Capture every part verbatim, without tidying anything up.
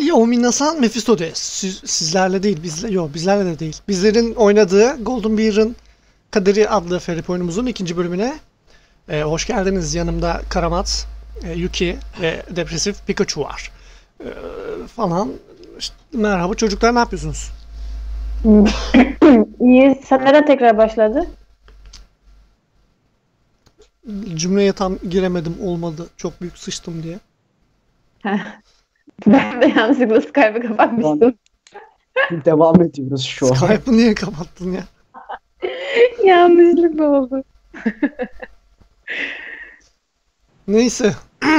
Yo Minasan Mephisto de. Siz, sizlerle değil, bizle, yo bizlerle de değil. Bizlerin oynadığı Golden Bear'ın Kaderi adlı Ferip oyunumuzun ikinci bölümüne e, hoş geldiniz. Yanımda Karamat, e, Yuki ve Depresif Pikachu var. E, falan. İşte, merhaba çocuklar, ne yapıyorsunuz? İyi. Sen neden tekrar başladı? Cümleye tam giremedim, olmadı. Çok büyük sıçtım diye. Ben de yanlışlıkla Skype'ı kapatmıştım. Devam ediyoruz şu an. Skype'ı niye kapattın ya? Yanlışlıkla oldu. Neyse.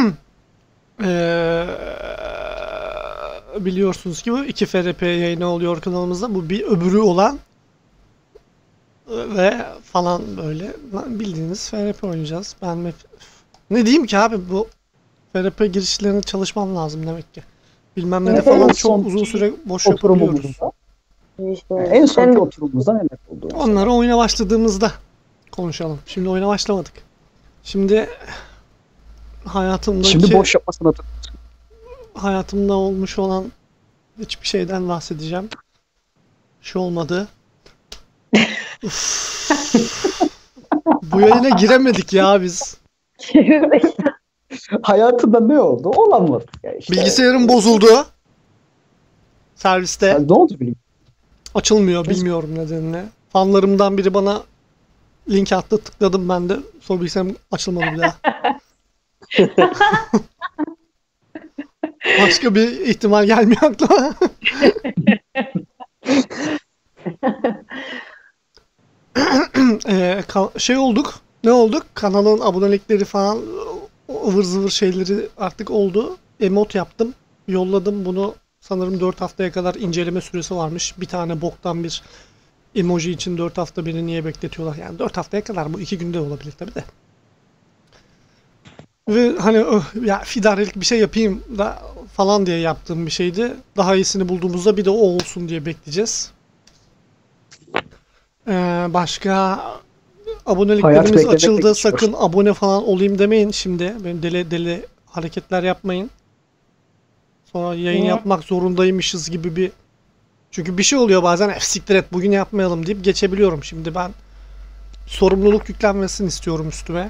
Ee, biliyorsunuz ki bu iki F R P yayını oluyor kanalımızda. Bu bir öbürü olan ve falan böyle bildiğiniz F R P oynayacağız. Ben mi... Ne diyeyim ki abi, bu F R P girişlerine çalışmam lazım demek ki. Bilmem ne de falan çok uzun süre boş yapabiliyoruz. İşte, en sonki oturumumuzda neler oldu? Onları oyuna başladığımızda konuşalım. Şimdi oyuna başlamadık. Şimdi hayatımdaki... Şimdi boş yapma sanatı. Hayatımda olmuş olan hiçbir şeyden bahsedeceğim. Şu olmadı. Bu yayına giremedik ya biz. Hayatında ne oldu? Olamaz. Yani işte. Bilgisayarım bozuldu. Serviste. Yani ne oldu bilmiyorum. Açılmıyor, bilmiyorum nedenini. Fanlarımdan biri bana link attı, tıkladım ben de. Sonra bilgisayarım açılmadı bir daha. Başka bir ihtimal gelmiyor aklıma. ee, şey olduk. Ne olduk? Kanalın abonelikleri falan ıvır zıvır şeyleri artık oldu. Emote yaptım. Yolladım bunu. Sanırım dört haftaya kadar inceleme süresi varmış. Bir tane boktan bir emoji için dört hafta beni niye bekletiyorlar? Yani dört haftaya kadar, bu iki günde olabilir tabii de. Ve hani ya fidarelik bir şey yapayım da falan diye yaptığım bir şeydi. Daha iyisini bulduğumuzda bir de o olsun diye bekleyeceğiz. Ee, başka aboneliklerimiz açıldı. Sakın abone falan olayım demeyin şimdi. Benim deli deli hareketler yapmayın. Sonra yayın Niye? yapmak zorundaymışız gibi bir... Çünkü bir şey oluyor bazen, F siktir et bugün yapmayalım deyip geçebiliyorum. Şimdi ben sorumluluk yüklenmesini istiyorum üstüme.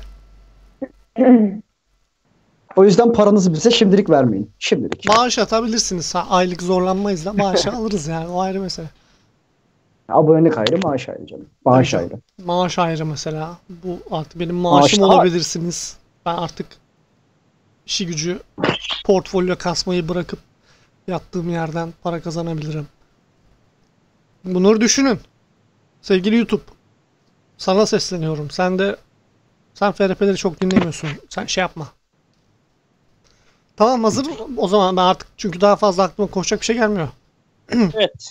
O yüzden paranızı bize şimdilik vermeyin. Şimdilik. Maaş atabilirsiniz. Ha, aylık zorlanmayız da maaşı alırız yani. O ayrı mesele. Abonelik ayrı, maaş ayrı canım. Maaş Evet, ayrı. Maaş ayrı mesela. Bu artık benim maaşım Maaş olabilirsiniz. Ben artık işi gücü portfolyo kasmayı bırakıp yattığım yerden para kazanabilirim. Bunları düşünün. Sevgili YouTube. Sana sesleniyorum. Sen de sen F R P'leri çok dinlemiyorsun. Sen şey yapma. Tamam, hazır. O zaman ben artık, çünkü daha fazla aklıma koşacak bir şey gelmiyor. Evet.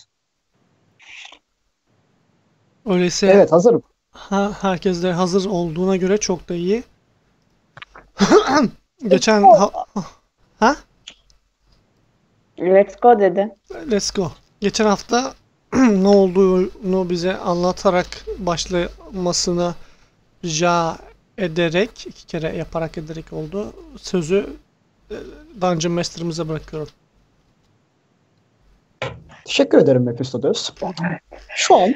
Öyleyse Evet, hazırım. ha, herkes de hazır olduğuna göre çok da iyi. Geçen ha, ha? Let's go dedi. Let's go. Geçen hafta ne olduğunu bize anlatarak başlamasını rica ederek, iki kere yaparak ederek oldu. Sözü Dungeon Master'ımıza bırakıyorum. Teşekkür ederim Mephisto'dur. Şu an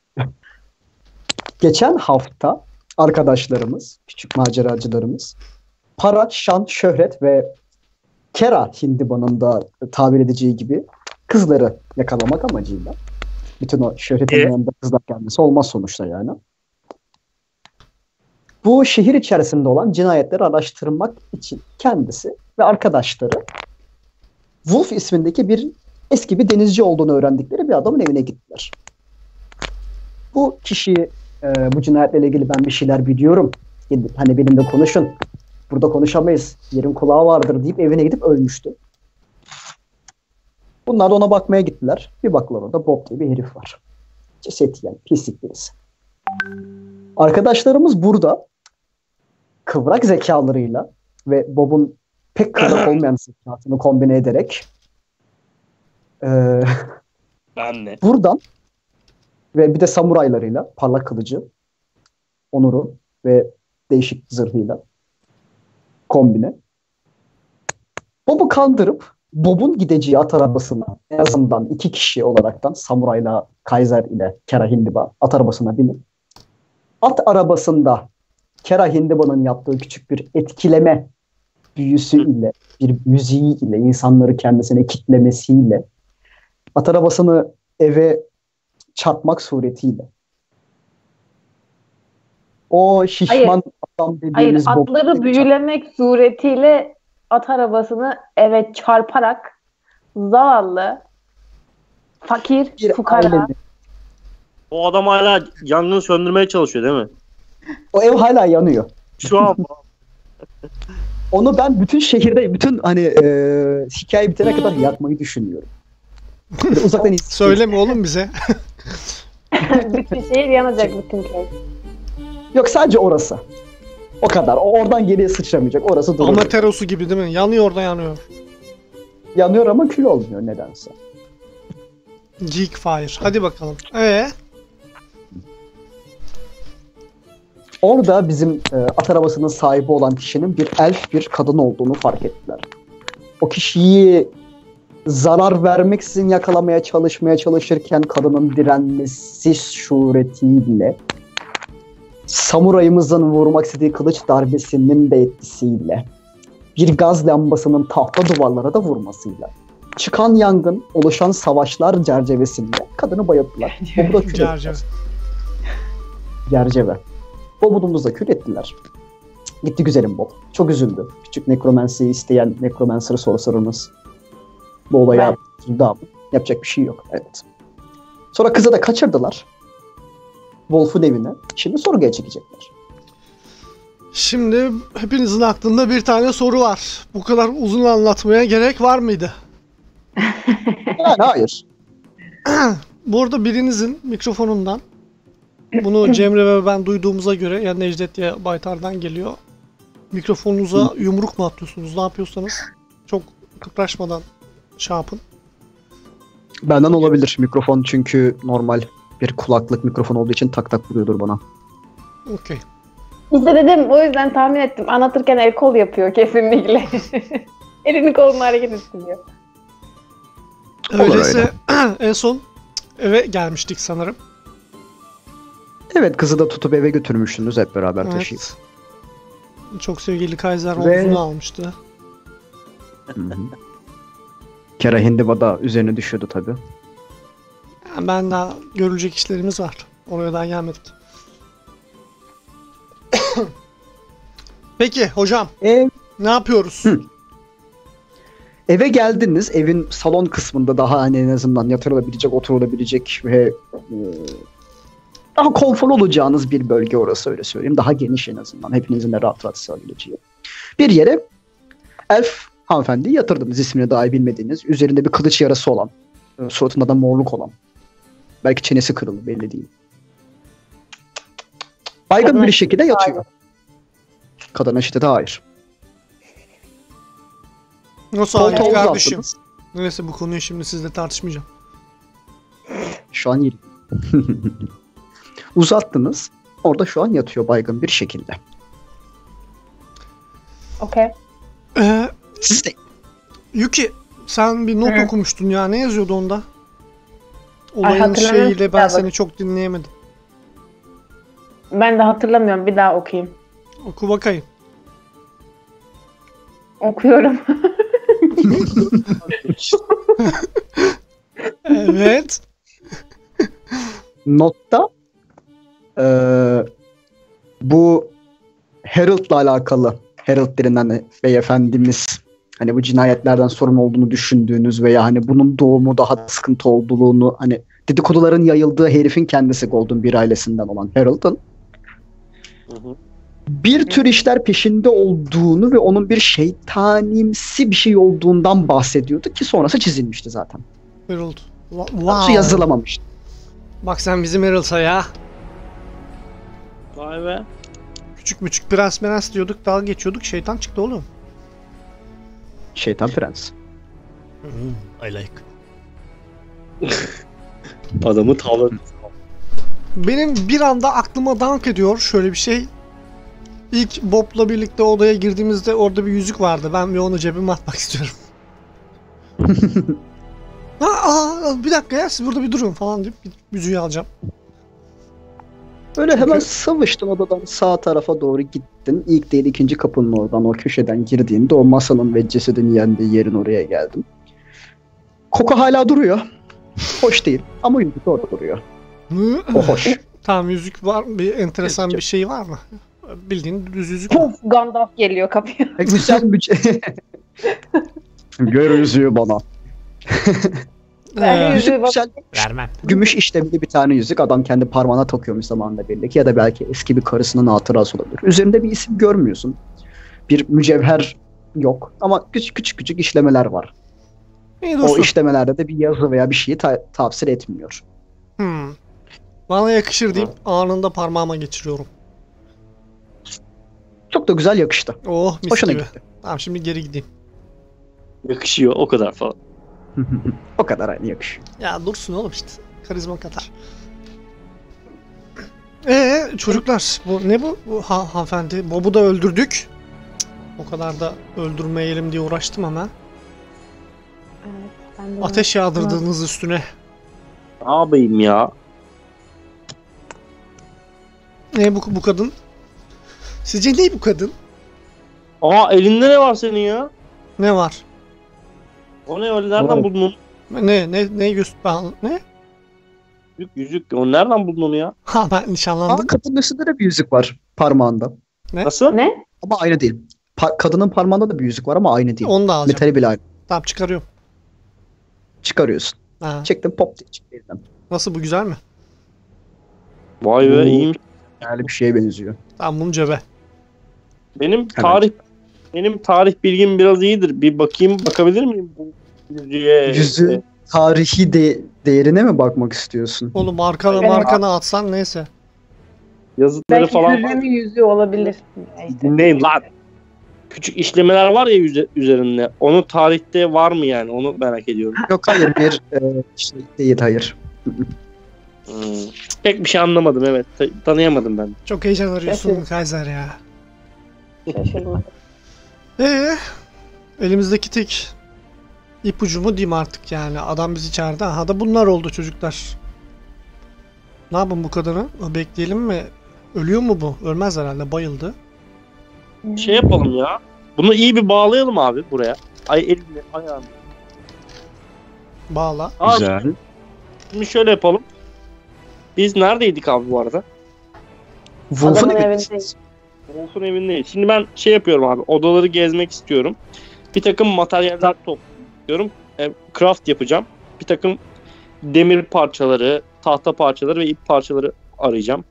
geçen hafta arkadaşlarımız, küçük maceracılarımız para, şan, şöhret ve kera hindibanın da tabir edeceği gibi kızları yakalamak amacıyla, bütün o şöhretin Evet. yanında kızlar gelmesi olmaz sonuçta yani. Bu şehir içerisinde olan cinayetleri araştırmak için kendisi ve arkadaşları Wolf ismindeki bir eski bir denizci olduğunu öğrendikleri bir adamın evine gittiler. Bu kişiyi e, bu cinayetlerle ilgili ben bir şeyler biliyorum. Gidip, hani benimle konuşun. Burada konuşamayız. Yerin kulağı vardır deyip evine gidip ölmüştü. Bunlar da ona bakmaya gittiler. Bir baktılar, orada Bob diye bir herif var. Ceset yani, pislik birisi. Arkadaşlarımız burada kıvrak zekalarıyla ve Bob'un pek kıvrak olmayan zekasını kombine ederek e, Ben de. buradan ve bir de samuraylarıyla, parlak kılıcı, onuru ve değişik zırhıyla kombine Bob'u kandırıp Bob'un gideceği at arabasına en azından iki kişi olaraktan Samuray'la Kaiser ile Kera Hindiba at arabasına binip at arabasında Kera Hindiba'nın yaptığı küçük bir etkileme büyüsüyle, bir müziğiyle, insanları kendisine kitlemesiyle at arabasını eve çarpmak suretiyle o şişman Hayır. adam Hayır, dediğimiz atları Bob'u büyülemek suretiyle at arabasını eve çarparak zavallı, fakir, bir fukara. ailenin- O adam hala yangını söndürmeye çalışıyor değil mi? O ev hala yanıyor. Şu an Onu ben bütün şehirde, bütün hani e, hikaye bitene kadar yakmayı düşünüyorum. Böyle uzaktan iz- Söyleme oğlum bize. Bütün şehir yanacak, bütün köy. Yok, sadece orası. O kadar. O oradan geriye sıçramayacak. Orası durur. Amaterosu gibi değil mi? Yanıyor da yanıyor. Yanıyor ama kül olmuyor nedense. Geek Fire. Hadi bakalım. Ee, Orada bizim e, at arabasının sahibi olan kişinin bir elf bir kadın olduğunu fark ettiler. O kişiyi zarar vermeksizin yakalamaya çalışmaya çalışırken kadının direnmesi suretiyle samurayımızın vurmak istediği kılıç darbesinin de etkisiyle bir gaz lambasının tahta duvarlara da vurmasıyla çıkan yangın, oluşan savaşlar çerçevesinde kadını bayılttılar. Bobu da kül Cerce. ettiler. Cerceve. Bob'umuzu da kül ettiler. Gitti güzelim Bob. Çok üzüldü. Küçük nekromansiyi isteyen nekromancer sorcerımız bu olaya üzüldü ama yapacak bir şey yok. Evet. Sonra kızı da kaçırdılar. Wolf'un evine. Şimdi sorguya çekecekler. Şimdi hepinizin aklında bir tane soru var. Bu kadar uzun anlatmaya gerek var mıydı? Yani hayır. Bu arada birinizin mikrofonundan, bunu Cemre ve ben duyduğumuza göre, ya Necdet ya Baytar'dan geliyor. Mikrofonunuza yumruk mu atıyorsunuz? Ne yapıyorsanız çok kıpraşmadan şey yapın. Benden olabilir mikrofon, çünkü normal bir kulaklık mikrofon olduğu için tak tak vuruyordur bana. Okey. İşte dedim, o yüzden tahmin ettim. Anlatırken el kol yapıyor kesinlikle. Elini kolunu hareket ettiriyor. Öyleyse en son eve gelmiştik sanırım. Evet, kızı da tutup eve götürmüştünüz hep beraber taşıyıp. Evet. Çok sevgili Kaiser Ve- omzunu almıştı. Hı hı. Kera Hindiba da üzerine düşüyordu tabii. Yani ben daha görülecek işlerimiz var. Oraya daha gelmedik. Peki hocam, Ev, ne yapıyoruz? Hı. eve geldiniz. Evin salon kısmında daha hani en azından yatırılabilecek, oturulabilecek ve e, daha konforlu olacağınız bir bölge orası, öyle söyleyeyim. Daha geniş en azından. Hepinizin de rahat rahat sığabileceği. Bir yere elf hanımefendiyi yatırdınız, ismini dahi bilmediğiniz. Üzerinde bir kılıç yarası olan, e, suratında da morluk olan. Belki çenesi kırıldı, belli değil. Baygın Kadına bir şekilde şiddete yatıyor. Kadına şiddete hayır. Nasıl Koltuğa hayır kardeşim? uzattınız. Neyse, bu konuyu şimdi sizle tartışmayacağım. Şu an yeri. Uzattınız. Orada şu an yatıyor baygın bir şekilde. Okey. Ee, Siz de Yuki, sen bir not Hı. okumuştun ya. Ne yazıyordu onda? Ay, Olayın hatırlamıyorum şeyiyle ki ben ya, bak. seni çok dinleyemedim. Ben de hatırlamıyorum. Bir daha okuyayım. Oku bakayım. Okuyorum. Evet. notta eee, bu Harold'la alakalı, Harold denilen beyefendimiz, hani bu cinayetlerden sorun olduğunu düşündüğünüz veya hani bunun doğumu daha da sıkıntı olduğunu, hani dedikoduların yayıldığı herifin kendisi Golden bir ailesinden olan Harold'ın Hı hı. bir tür işler peşinde olduğunu ve onun bir şeytanimsi bir şey olduğundan bahsediyordu ki sonrası çizilmişti zaten. Harold. Wa- Sonrası Wow. yazılamamıştı. Bak sen bizim Harold'a ya. Vay be. Küçük müçük prens prens diyorduk, dalga geçiyorduk. Şeytan çıktı oğlum. Şeytan prens. I like. Adamı tavladı. Benim bir anda aklıma dank ediyor şöyle bir şey. İlk Bob'la birlikte odaya girdiğimizde orada bir yüzük vardı. Ben bir onu cebime atmak istiyorum. Aa, aa, bir dakika ya siz burada bir durun falan deyip bir yüzüğü alacağım. Öyle hemen sıvıştın odadan sağ tarafa doğru gittin. İlk değil ikinci kapının oradan o köşeden girdiğinde o masanın ve cesedin yendiği yerin oraya geldin. Koku hala duruyor. Hoş değil ama yüzük orada duruyor. O hoş. Tamam yüzük var mı? Bir enteresan Yüzük. bir şey var mı? Bildiğin düz yüzük. Puf, Gandalf geliyor kapıya. Güzel bir şey. Gör yüzüğü bana. Ben Ee, yüzüğü Yüzük güzel. vermem. Gümüş işlemli bir tane yüzük adam kendi parmağına takıyormuş zamanında belli ki ya da belki eski bir karısının hatırası olabilir. Üzerinde bir isim görmüyorsun. Bir mücevher yok ama küçük küçük küçük işlemeler var. İyi O dursun. işlemelerde de bir yazı veya bir şeyi ta- tafsir etmiyor. Hmm. Bana yakışır deyip anında parmağıma geçiriyorum. Çok da güzel yakıştı. Oh mis Hoşuna gibi. gitti. Tamam şimdi geri gideyim. Yakışıyor o kadar falan. O kadar aynı yakışıyor. Ya dursun oğlum işte. Karizma kadar. Ee çocuklar bu ne bu? Bu ha, hanımefendi. Bob'u da öldürdük. Cık, o kadar da öldürmeyelim diye uğraştım ama. Evet, ben de Ateş yağdırdığınız üstüne. Ne yapayım ya? Ne bu, bu kadın? Sizce ne bu kadın? Aa elinde ne var senin ya? Ne var? O ne öyle nereden Oğlum. buldun onu? Ne ne ne göz ben ne? Yüzük yüzük. O nereden buldun onu ya? Ha ben Aa, nişanlandım. kadının üstünde de bir yüzük var parmağında. Nasıl? Ne? Ama aynı değil. Pa- kadının parmağında da bir yüzük var ama aynı değil. Onu da alacağım. Metali bile aynı. Tamam çıkarıyorum. Çıkarıyorsun. Ha. Çektin pop diye çıktı elinden. Nasıl bu güzel mi? Vay be Oo. iyiymiş. Yani bir şeye benziyor. Tamam bunu cebe. Benim tarih benim tarih bilgim biraz iyidir. Bir bakayım bakabilir miyim bu yüzüğe? Yüzüğün tarihi de değerine mi bakmak istiyorsun? Oğlum arkana Evet. markana atsan neyse. Yazıtları Belki falan var. yüzüğün yüzüğü olabilir. İşte. Dinleyin lan. Küçük işlemeler var ya yüze- üzerinde. Onu tarihte var mı yani? Onu merak ediyorum. Yok hayır bir e, şey değil hayır. Hmm. Pek bir şey anlamadım evet. Ta- tanıyamadım ben. Çok heyecan arıyorsun Şaşırdım. Kaiser ya. Şaşırma. Ee, elimizdeki tek ipucu mu diyeyim artık yani. Adam bizi çağırdı. Aha da bunlar oldu çocuklar. Ne yapalım bu kadını? Bekleyelim mi? Ölüyor mu bu? Ölmez herhalde. Bayıldı. Şey yapalım ya. Bunu iyi bir bağlayalım abi buraya. Ay elini, ayağını. Bağla. Aa, Güzel. Şimdi şöyle yapalım. Biz neredeydik abi bu arada? Wolf'un Adamın evindesiniz. Wolf'un evindeyiz. Şimdi ben şey yapıyorum abi. Odaları gezmek istiyorum. Bir takım materyaller topluyorum. E, craft yapacağım. Bir takım demir parçaları, tahta parçaları ve ip parçaları arayacağım.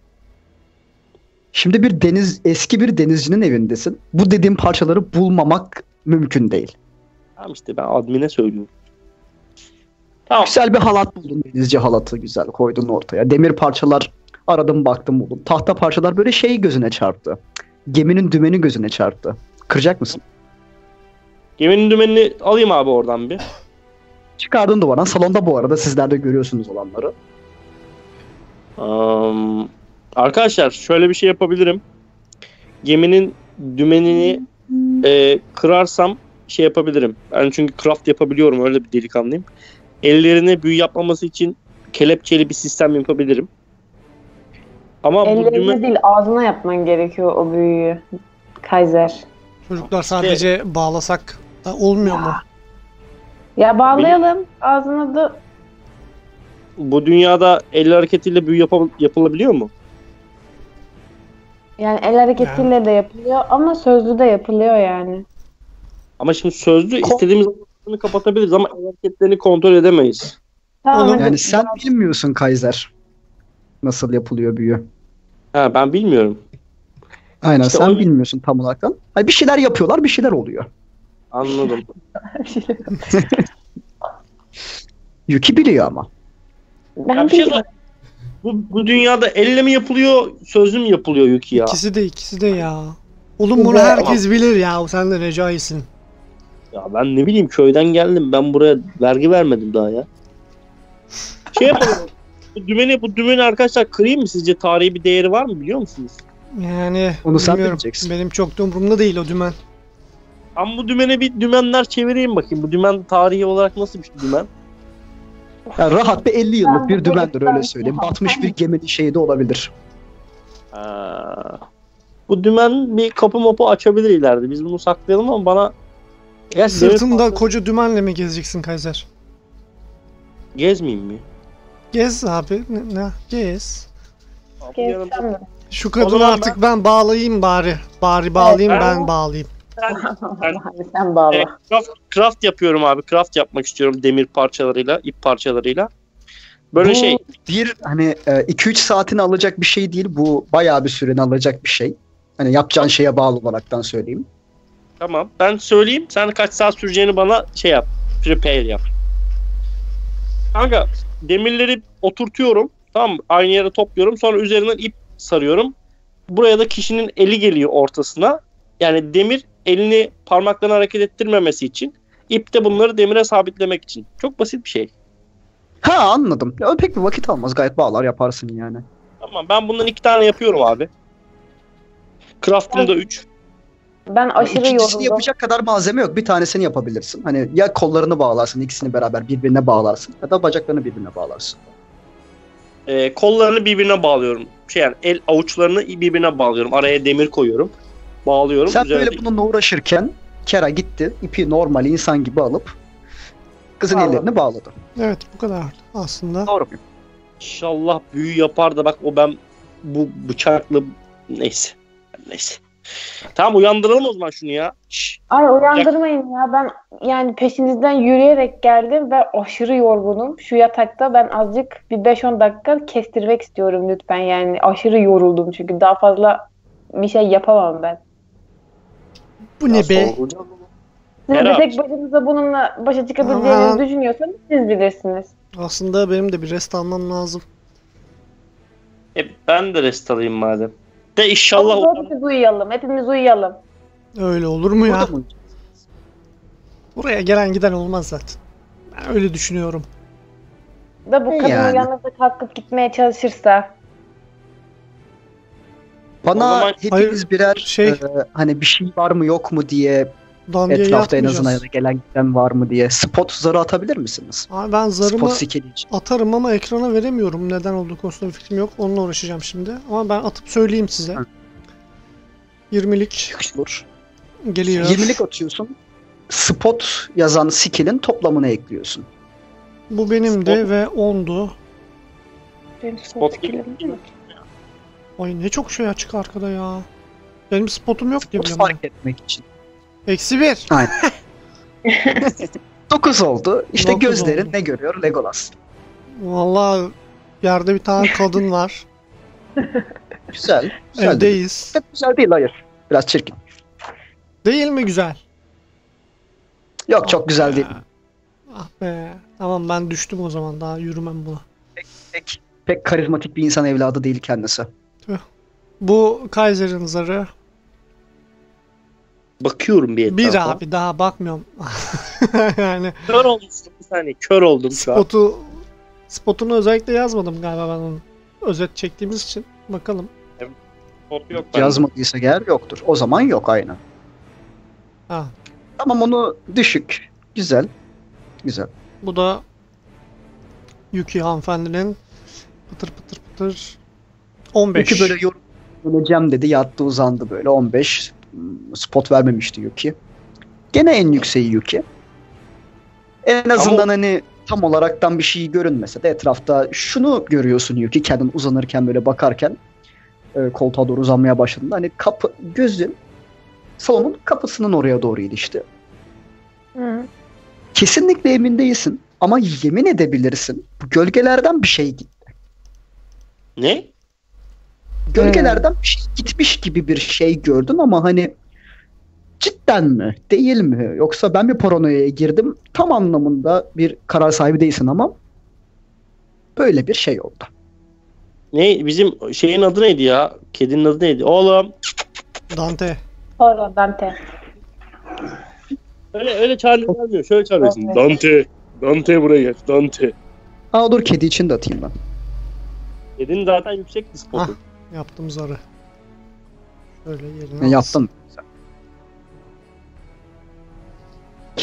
Şimdi bir deniz eski bir denizcinin evindesin. Bu dediğim parçaları bulmamak mümkün değil. Tamam işte ben admine söylüyorum. Tamam. Güzel bir halat buldun. Denizci halatı güzel koydun ortaya. Demir parçalar aradım baktım buldum. Tahta parçalar böyle şey gözüne çarptı. Geminin dümeni gözüne çarptı. Kıracak mısın? Geminin dümenini alayım abi oradan bir. Çıkardın duvardan. Salonda bu arada sizler de görüyorsunuz olanları. Um, arkadaşlar şöyle bir şey yapabilirim. Geminin dümenini e, kırarsam şey yapabilirim. Ben çünkü craft yapabiliyorum. Öyle bir delikanlıyım. Ellerine büyü yapmaması için kelepçeli bir sistem yapabilirim. Ama bu Ellerine dümen... değil ağzına yapman gerekiyor o büyüyü. Kaiser. Çocuklar sadece bağlasak da olmuyor mu? Ya bağlayalım. Ağzına da Bu dünyada el hareketiyle büyü yapa- yapılabiliyor mu? yani el hareketiyle de yapılıyor ama sözlü de yapılıyor yani. Ama şimdi sözlü istediğimiz zaman kapatabiliriz ama el hareketlerini kontrol edemeyiz. Tamam, Oğlum, hadi. Yani sen bilmiyorsun Kaiser. Nasıl yapılıyor büyü. Ha ben bilmiyorum. Aynen İşte sen o- bilmiyorsun tam olarak. Hayır, bir şeyler yapıyorlar bir şeyler oluyor. Anladım. Yuki biliyor ama. Ben Ya bir şey bilmiyorum. söyleyeyim. bu, bu dünyada elle mi yapılıyor, sözlü mü yapılıyor Yuki ya? İkisi de ikisi de ya. Oğlum bunu Güzel. herkes bilir ya. Sen de recaisin. Ya ben ne bileyim köyden geldim. Ben buraya vergi vermedim daha ya. Şey yapalım. bu dümeni bu dümeni arkadaşlar kırayım mı sizce? Tarihi bir değeri var mı biliyor musunuz? Yani Onu sen bilmiyorum. bileceksin. Benim çok da umurumda değil o dümen. Ama bu dümene bir dümenler çevireyim bakayım. Bu dümen tarihi olarak nasıl bir dümen? Yani rahat bir elli yıllık Ben bir bu dümendir öyle yüzden- söyleyeyim. Batmış bir geminin şeyi de olabilir. Ha. Bu dümen bir kapı mopu açabilir ileride. Biz bunu saklayalım ama bana... Ya Sırtında koca dümenle mi gezeceksin Kaiser? Gezmeyeyim mi? Gez abi. Ne, ne? Gez. Abi yanımda- Gezsem mi? Şu O kadını zaman artık ben... bağlayayım bari. Bari bağlayayım ben- ben bağlayayım. Ben- Hadi sen bağla. E, craft, craft yapıyorum abi. Craft yapmak istiyorum demir parçalarıyla, ip parçalarıyla. Böyle Bu şey. bir hani iki üç saatini alacak bir şey değil. Bu bayağı bir süreni alacak bir şey. Hani yapacağın şeye bağlı olaraktan söyleyeyim. Tamam. Ben söyleyeyim. Sen kaç saat süreceğini bana şey yap. Prepare yap. Kanka demirleri oturtuyorum. Tamam mı? Aynı yere topluyorum. Sonra üzerinden ip sarıyorum. Buraya da kişinin eli geliyor ortasına. Yani demir elini parmaklarını hareket ettirmemesi için. İp de bunları demire sabitlemek için. Çok basit bir şey. Ha anladım. Ya, pek bir vakit almaz. Gayet bağlar yaparsın yani. Tamam ben bundan iki tane yapıyorum abi. Craft'ımda üç. Ben aşırı İkincisini yoruldum. yapacak kadar malzeme yok. Bir tanesini yapabilirsin. Hani ya kollarını bağlarsın, ikisini beraber birbirine bağlarsın ya da bacaklarını birbirine bağlarsın. Ee, kollarını birbirine bağlıyorum. Şey yani el avuçlarını birbirine bağlıyorum. Araya demir koyuyorum. Bağlıyorum. Sen Üzerine böyle bununla uğraşırken Kera gitti, ipi normal insan gibi alıp kızın Bağladı. ellerini bağladı. Evet bu kadar aslında. Doğru muyum? İnşallah büyü yapar da bak o ben bu bıçakla neyse. Neyse. Tamam uyandıralım o zaman şunu ya. Şş. Ay uyandırmayın ya. Ben yani peşinizden yürüyerek geldim ve aşırı yorgunum. Şu yatakta ben azıcık bir beş on dakika kestirmek istiyorum lütfen. Yani aşırı yoruldum çünkü daha fazla bir şey yapamam ben. Bu ne be? sorulacağız ama. Siz de Herhalde. tek başınıza bununla başa çıkabileceğinizi Aha. düşünüyorsanız siz bilirsiniz. Aslında benim de bir rest almam lazım. E, ben de rest alayım madem. De inşallah Hadi o- hepimiz uyuyalım. Hepimiz uyuyalım. Öyle olur mu ya? Burada mı? Buraya gelen giden olmaz zaten. Ben öyle düşünüyorum. Da bu kadın Yani. uyanırsa kalkıp gitmeye çalışırsa. Bana O zaman- hepiniz birer şey- e, hani bir şey var mı yok mu diye Dandiye etrafta en azından ya yatmayacağız. da gelen giden var mı diye spot zarı atabilir misiniz? Abi ben zarımı Spot skill için. atarım ama ekrana veremiyorum. Neden olduğu konusunda bir fikrim yok. Onunla uğraşacağım şimdi. Ama ben atıp söyleyeyim size. Hı. yirmilik Olur. geliyor. yirmilik atıyorsun. Spot yazan skill'in toplamını ekliyorsun. Bu benimdi Spot- ve ondu. Benim Spot spot skill'im değil mi? Ay ne çok şey açık arkada ya. Benim spotum yok diye Spot biliyorum fark etmek için. ben. Eksi bir. dokuz oldu. İşte Dokuz gözlerin oldu. ne görüyor? Legolas. Vallahi yerde bir tane kadın var. Güzel. Güzel. değil. Evdeyiz. Pek güzel değil, hayır. Biraz çirkin. Değil mi güzel? Yok çok güzel değil. Ah be. Tamam ben düştüm o zaman. Daha yürümem buna. Pek, pek karizmatik bir insan evladı değil kendisi. Bu Kaiser'in zarı. bakıyorum bir etrafa. Bir abi daha bakmıyorum. Yani Kör oldum bir saniye. Kör oldum şu an. spotu spotunu özellikle yazmadım galiba ben onun. Özet çektiğimiz için. Bakalım. Spot yok bende. Yazmadıysa eğer yoktur. O zaman yok aynen. Ha. Tamam onu düşük. Güzel. Güzel. Bu da Yuki hanımefendinin pıtır pıtır pıtır on beş. Yuki böyle yorum öleceğim dedi. Yattı uzandı böyle. on beş. Spot vermemişti Yuki. Gene en yükseği Yuki. En azından Ama- hani tam olaraktan bir şey görünmese de etrafta şunu görüyorsun Yuki kendin uzanırken böyle bakarken e, koltuğa doğru uzanmaya başladığında hani kapı gözün salonun kapısının oraya doğru ilişti. Hı. Kesinlikle emin değilsin ama yemin edebilirsin. Bu gölgelerden bir şey gitti. Ne? Gölgelerden bir şey gitmiş gibi bir şey gördün ama hani cidden mi? Değil mi? Yoksa ben bir paranoyaya girdim. Tam anlamında bir karar sahibi değilsin ama böyle bir şey oldu. Ne? Bizim şeyin adı neydi ya? Kedinin adı neydi? Oğlum. Dante. Pardon Dante. Öyle öyle çağırıyor gelmiyor. Şöyle çağırıyorsun. Dante. Dante buraya gel. Dante. Aa dur kedi için de atayım ben. Kedinin zaten yüksek bir Ah. spotu. Yaptım zarı. Şöyle yerine Ben alsın. yaptım.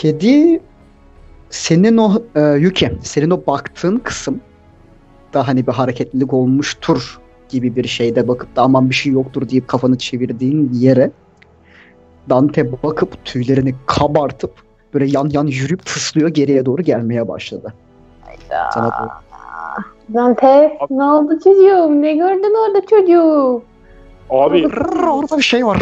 Kedi senin o e, Yuki, senin o baktığın kısım da hani bir hareketlilik olmuştur gibi bir şeyde bakıp da aman bir şey yoktur deyip kafanı çevirdiğin yere Dante bakıp tüylerini kabartıp böyle yan yan yürüyüp tıslıyor, geriye doğru gelmeye başladı. Sana doğru. Dante, ne oldu çocuğum? Ne gördün orada çocuğum? Abi Rrr, orada bir şey var.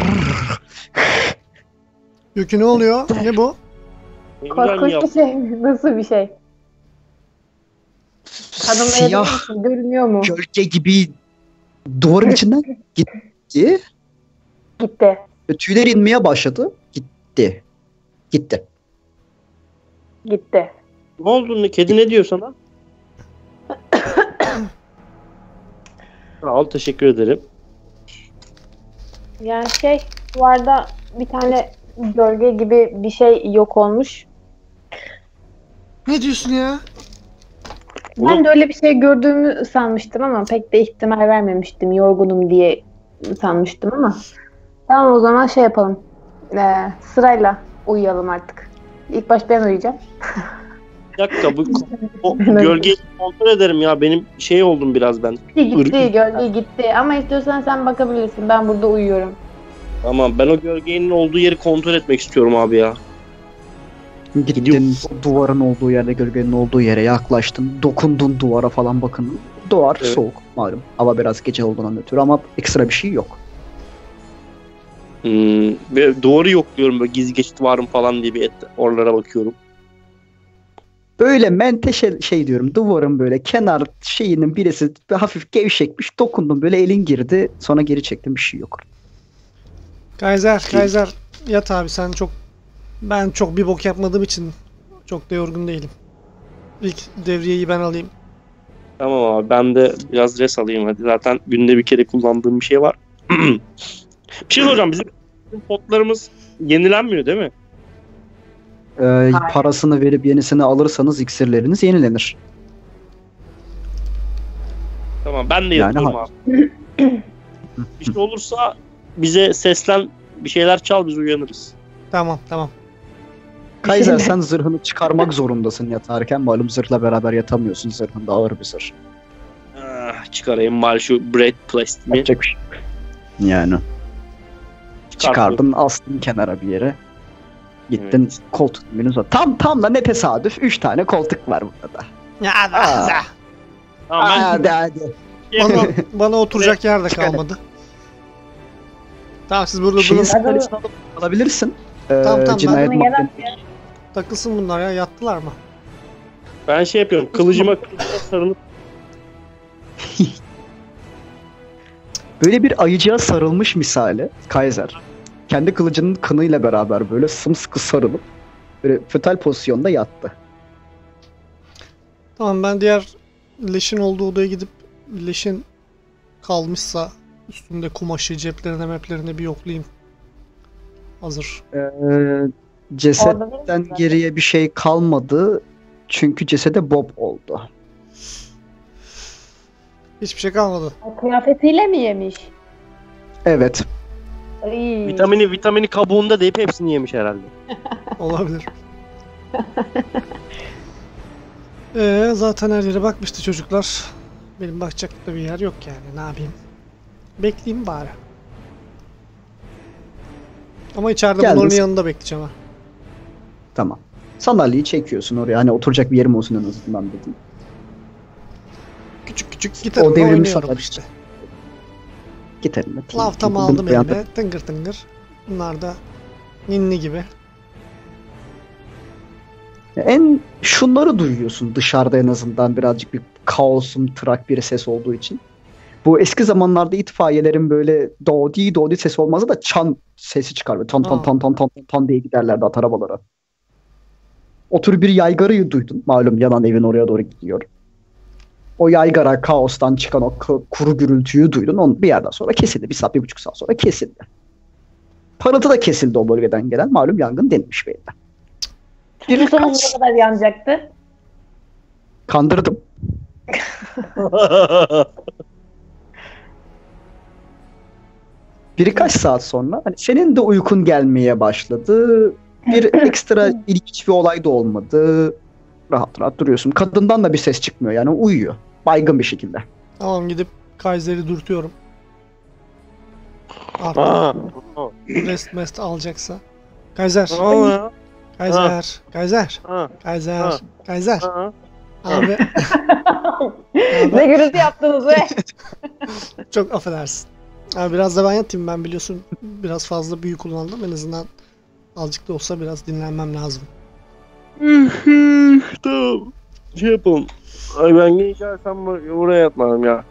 Yuki ne oluyor? Ne bu? ne güzel Korkunç yap. bir şey. Nasıl bir şey? Tanımlayabilir Siyah misin? Görünüyor mu? gölge gibi duvarın içinden gitti. Gitti. Ve tüyler inmeye başladı. Gitti. Gitti. Gitti. Ne oldu? Ne- Kedi ne diyor sana? Sağ ol, teşekkür ederim. Yani şey, duvarda bir tane gölge gibi bir şey yok olmuş. Ne diyorsun ya? Ben Oğlum. de öyle bir şey gördüğümü sanmıştım ama pek de ihtimal vermemiştim. Yorgunum diye sanmıştım ama. Tamam, o zaman şey yapalım. Ee, sırayla uyuyalım artık. İlk baş ben uyuyacağım. Bir dakika, bu o gölgeyi kontrol ederim ya. Benim şey oldum biraz ben. Gitti, gitti Irk- gölge gitti. Ama istiyorsan sen bakabilirsin. Ben burada uyuyorum. Tamam, ben o gölgenin olduğu yeri kontrol etmek istiyorum abi ya. Gittin o duvarın olduğu yerde, gölgenin olduğu yere yaklaştın. Dokundun duvara falan, bakın. Duvar Evet. soğuk malum. Hava biraz gece olduğundan ötürü ama ekstra bir şey yok. Hmm, ve duvarı yokluyorum, böyle gizli geçit var mı falan diye bir et, oralara bakıyorum. Böyle menteşe şey diyorum, duvarın böyle kenar şeyinin birisi bir hafif gevşekmiş. Dokundun, böyle elin girdi, sonra geri çektin, bir şey yok. Kaiser, Kaiser yat abi, sen çok ben çok bir bok yapmadığım için çok da yorgun değilim. İlk devriyeyi ben alayım. Tamam abi, ben de biraz rest alayım hadi. Zaten günde bir kere kullandığım bir şey var. Bir şey soracağım, bizim potlarımız yenilenmiyor değil mi? Ee, parasını verip yenisini alırsanız iksirleriniz yenilenir. Tamam, ben de Yani yapıyorum ha- abi. Bir şey olursa bize seslen, bir şeyler çal, biz uyanırız. Tamam, tamam. Kaiser, Şimdi- sen zırhını çıkarmak zorundasın yatarken. Malum zırhla beraber yatamıyorsun. Zırhın da ağır bir zırh. Ah, çıkarayım bari şu breastplate'imi. Yapacak bir şey yok. Yani. Çıkardın, astın kenara bir yere. Gittin, Evet. koltuk menüz var. Tam tam da ne tesadüf. Üç tane koltuk var burada. Ya Aa. hadi. Tamam, ben Hadi hadi. Bana, bana oturacak yer de kalmadı. Tamam, siz burada Şeyin durun. sandalyesini alıp alabilirsin. Ee, Tamam, tamam, cinayet ben- mahkemesi. Takılsın bunlar ya, yattılar mı? ben şey yapıyorum, kılıcıma kılıcıma sarılıp Böyle bir ayıcığa sarılmış misali Kaiser. Kendi kılıcının kınıyla beraber böyle sımsıkı sarılıp böyle fötal pozisyonda yattı. Tamam, ben diğer leşin olduğu odaya gidip leşin kalmışsa üstünde kumaşı, ceplerine, meplerine bir yoklayayım. Hazır. Ee, Orada cesetten değil mi? geriye bir şey kalmadı. Çünkü cesede Bob oldu. Hiçbir şey kalmadı. Kıyafetiyle mi yemiş? Evet. Ay. vitamini vitamini kabuğunda deyip hepsini yemiş herhalde. Olabilir. Ee, zaten her yere bakmıştı çocuklar. Benim bakacak da bir yer yok yani. Ne yapayım? Bekleyeyim bari. Ama içeride Geldin bunların sen. yanında bekleyeceğim ha. Tamam. Sandalyeyi çekiyorsun oraya. Hani oturacak bir yerim olsun en azından dedim. Küçük küçük gitarımla devrimci oynuyorum sandalye. işte. Git eline. Lavtamı aldım elime. Tıngır tıngır. Bunlar da ninni gibi. En şunları duyuyorsun dışarıda, en azından birazcık bir kaosun trak bir ses olduğu için. Bu eski zamanlarda itfaiyelerin böyle dodi dodi sesi olmazdı da çan sesi çıkar. Böyle tan tan Aa. tan tan tan tan tan diye giderlerdi at arabalara. O tür bir yaygarayı duydun. Malum yanan evin oraya doğru gidiyor. O yaygara, kaostan çıkan o k- kuru gürültüyü duydun. Onu bir yerden sonra kesildi. Bir saat, bir buçuk saat sonra kesildi. Parıltı da kesildi o bölgeden gelen. Malum yangın denmiş belli. Biliyorsanız ne kadar yanacaktı? Kandırdım. Birkaç saat sonra hani senin de uykun gelmeye başladı. Bir ekstra ilginç bir olay da olmadı. Rahat rahat duruyorsun. Kadından da bir ses çıkmıyor yani uyuyor. Baygın bir şekilde. Tamam gidip Kaiser'i dürtüyorum. Artık Aa. rest mest alacaksa. Kaiser. Aa ya. Kaiser. Kaiser. Ha. Kaiser. Ha. Kaiser. Ha. Abi Ne gürültü yaptınız be? çok affedersin. Abi biraz da ben yatayım, ben biliyorsun biraz fazla büyü kullandım, en azından azıcık da olsa biraz dinlenmem lazım. Tamam. Şey yapalım. Ay ben geçersem oraya yatmadım ya.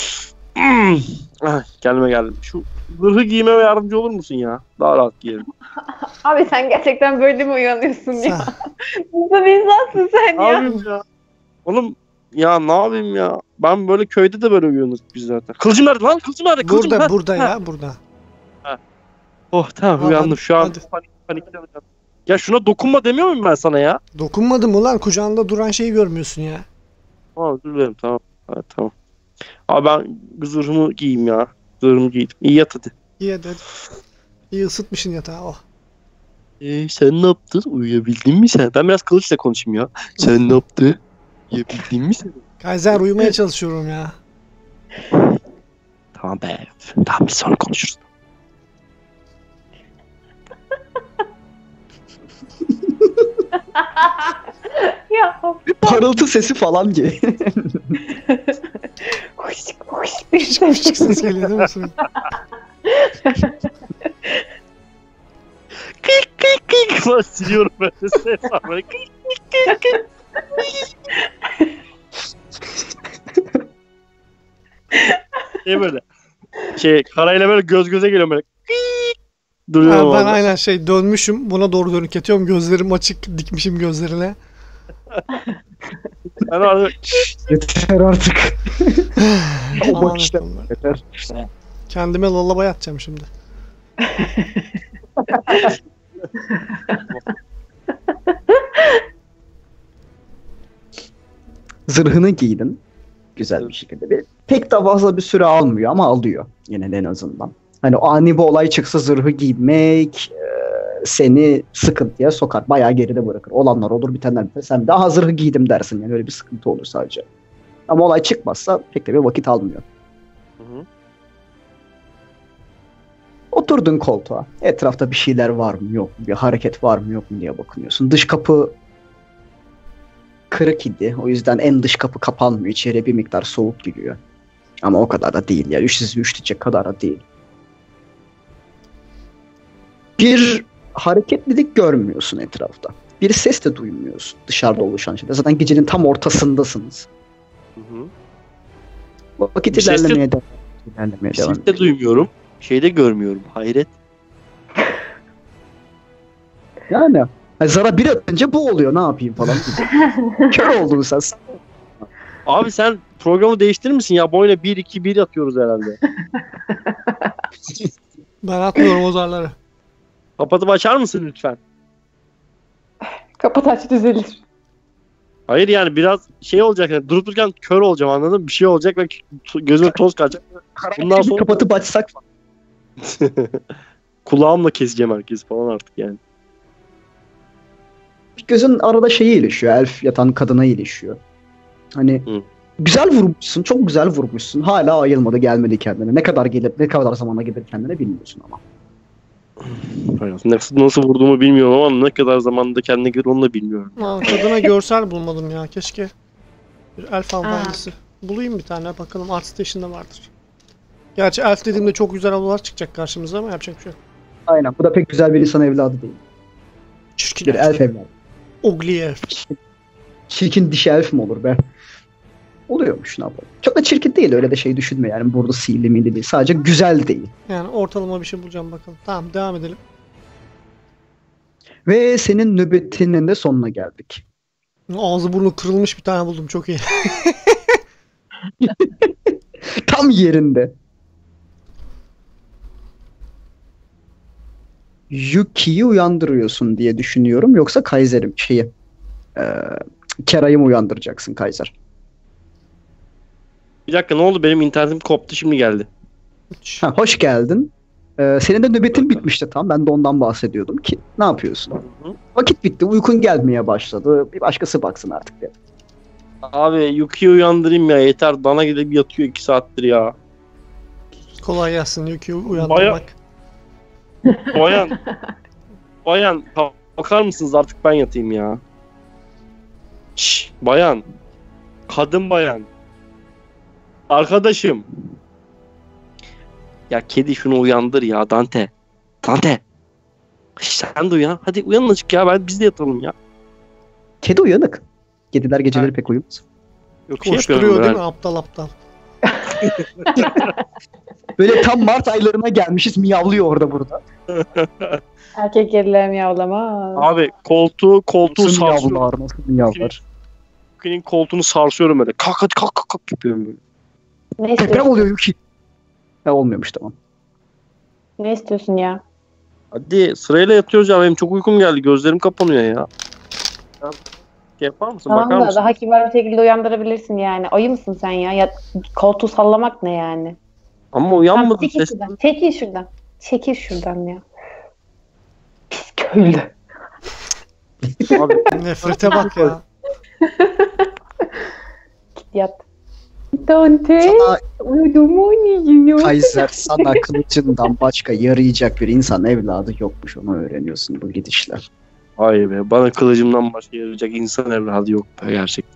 Ay, kendime geldim. Şu zırhı giymeme yardımcı olur musun ya? Daha rahat giyelim. Abi sen gerçekten böyle mi uyanıyorsun ya? Sen- Nasıl bir insansın sen Ne ya? yapayım ya? Oğlum ya ne yapayım ya? Ben böyle köyde de böyle uyanırdık biz zaten. Kılıcım nerede lan? Kılıcım nerede? Kılıcım Burada nerede? burada Ha. ya burada. Oh tamam Hadi, uyandım şu an. hadi. Panik, panikten uyandım. Ya şuna dokunma demiyor muyum ben sana ya? Dokunmadım ulan, kucağında duran şeyi görmüyorsun ya. Tamam özür dilerim tamam. Evet, tamam. Abi ben zırhımı giyeyim ya. Zırhımı giydim. İyi yat hadi. İyi hadi. İyi ısıtmışsın yatağı, oh. Ee, sen ne yaptın? Uyuyabildin mi sen? Ben biraz kılıçla konuşayım ya. Sen ne yaptın? Uyuyabildin mi sen? Kaiser, uyumaya çalışıyorum ya. Tamam be. Tamam biz sonra konuşuruz. Ya Parıltı sesi falan gibi. hoş hoş bir Küçük ses geliyor değil mi sürekli? Kık kık kık falan siliyorum ben de ses var böyle kık kık kık kık. Şey böyle. Şey karayla böyle göz göze geliyorum böyle. Kık. Duruyorum Ha, ben orada. aynen şey dönmüşüm, buna doğru dönük yatıyorum, gözlerim açık dikmişim gözlerine. Ben orada Yeter artık. O Aman bakışlar Allah'ım. yeter. Kendime lalaba yatacağım şimdi. Zırhını giydin. Güzel bir şekilde. Bir, pek de fazla bir süre almıyor ama alıyor. Yine de en azından. Hani o ani bir olay çıksa zırhı giymek e, seni sıkıntıya sokar. Bayağı geride bırakır. Olanlar olur, bitenler biter. Sen daha zırhı giydim dersin. Yani öyle bir sıkıntı olur sadece. Ama olay çıkmazsa pek de bir vakit almıyor. Hı hı. Oturdun koltuğa. Etrafta bir şeyler var mı yok mu? Bir hareket var mı yok mu diye bakınıyorsun. Dış kapı kırık idi. O yüzden en dış kapı kapanmıyor. İçeriye bir miktar soğuk giriyor. Ama o kadar da değil ya. Üç sizi üşütecek kadar da değil. Bir hareketlilik görmüyorsun etrafta. Bir ses de duymuyorsun dışarıda oluşan şeyde. Zaten gecenin tam ortasındasınız. Hı hı. Vakit Bir ses de- ilerlemeye devam ilerlemeye devam Ses de duymuyorum. Şey de görmüyorum. Hayret. Yani hani Zara bir atınca bu oluyor, ne yapayım falan. Kör oldun sen. Abi sen programı değiştirir misin ya? Boyuna bir iki bir atıyoruz herhalde. Ben atmıyorum o zarları. Kapatıp açar mısın lütfen? Kapat aç düzelir. Hayır yani biraz şey olacak yani durup dururken kör olacağım anladın mı? Bir şey olacak ve t- gözüme toz kaçacak. Bundan sonra Kapatıp açsak kulağımla keseceğim herkesi falan artık yani. gözün arada şeyi ilişiyor. Elf yatan kadına ilişiyor. Hani Hı. güzel vurmuşsun. Çok güzel vurmuşsun. Hala ayılmadı, gelmedi kendine. Ne kadar gelir, ne kadar zamana gelir kendine bilmiyorsun ama. Nasıl, nasıl vurduğumu bilmiyorum ama ne kadar zamanda kendine gelir onu da bilmiyorum. Aa, kadına görsel bulmadım ya, keşke. Bir elf hanımefendisi. Bulayım bir tane, bakalım ArtStation'da vardır. Gerçi elf dediğimde çok güzel ablalar çıkacak karşımıza ama yapacak bir şey yok. Aynen. Bu da pek güzel bir insan evladı değil. Çirkin Bir elf. elf evladı. Ugly elf. Çirkin dişi elf mi olur be? Oluyormuş, ne yapalım. Çok da çirkin değil, öyle de şey düşünme yani. Burada sihirli miydi değil. Sadece güzel değil. Yani ortalama bir şey bulacağım bakalım. Tamam, devam edelim. Ve senin nöbetinin de sonuna geldik. Ağzı burnu kırılmış bir tane buldum, çok iyi. Tam yerinde. Yuki'yi uyandırıyorsun diye düşünüyorum. Yoksa Kaiser'im şeyi e, Kera'yı mı uyandıracaksın Kaiser? Bir dakika ne oldu benim internetim koptu şimdi geldi. Ha, hoş geldin. E, senin de nöbetin bitmişti tam. Ben de ondan bahsediyordum ki. Ne yapıyorsun? Hı? Vakit bitti. Uykun gelmeye başladı. Bir başkası baksın artık. De. Abi Yuki'yi uyandırayım ya yeter. Bana gidip yatıyor iki saattir ya. Kolay gelsin Yuki'yi uyandırmak. Bayan. Bayan bakar mısınız artık ben yatayım ya. Şşş bayan. Kadın bayan. Arkadaşım. Ya kedi şunu uyandır ya Dante. Dante. Şş, sen de uyan. Hadi uyanın azıcık ya. Ben, biz de yatalım ya. Kedi uyanık. Kediler geceleri Ha. pek uyumaz. Yok şey Koşturuyor yapıyorum değil ben. mi aptal aptal? Böyle tam Mart aylarına gelmişiz. Miyavlıyor orada burada. Erkek kediler miyavlamaz. Abi koltuğu koltuğu Nasıl sarsıyorum. miyavlar? Nasıl miyavlar? Yuki'nin koltuğunu sarsıyorum böyle. Kalk hadi kalk kalk kalk yapıyorum böyle. Ne Deprem istiyorsun? oluyor Yuki. Ha, olmuyormuş tamam. Ne istiyorsun ya? Hadi sırayla yatıyoruz ya. Benim çok uykum geldi. Gözlerim kapanıyor ya. Ya, şey yapar mısın? Tamam Bakar da mısın? daha kibar bir şekilde uyandırabilirsin yani. Ayı mısın sen ya? ya koltuğu sallamak ne yani? Ama Tamam, uyanmadı. çekil Ses... şuradan. Çekil şuradan. Çekil şuradan ya. Pis köylü. Abi, Nefrete bak ya. Git yat. Dante. Sana Uyudum oynayacağım. Kaiser sana kılıcından başka yarayacak bir insan evladı yokmuş. Onu öğreniyorsun bu gidişler. Vay be. Bana kılıcımdan başka yarayacak insan evladı yok be gerçekten.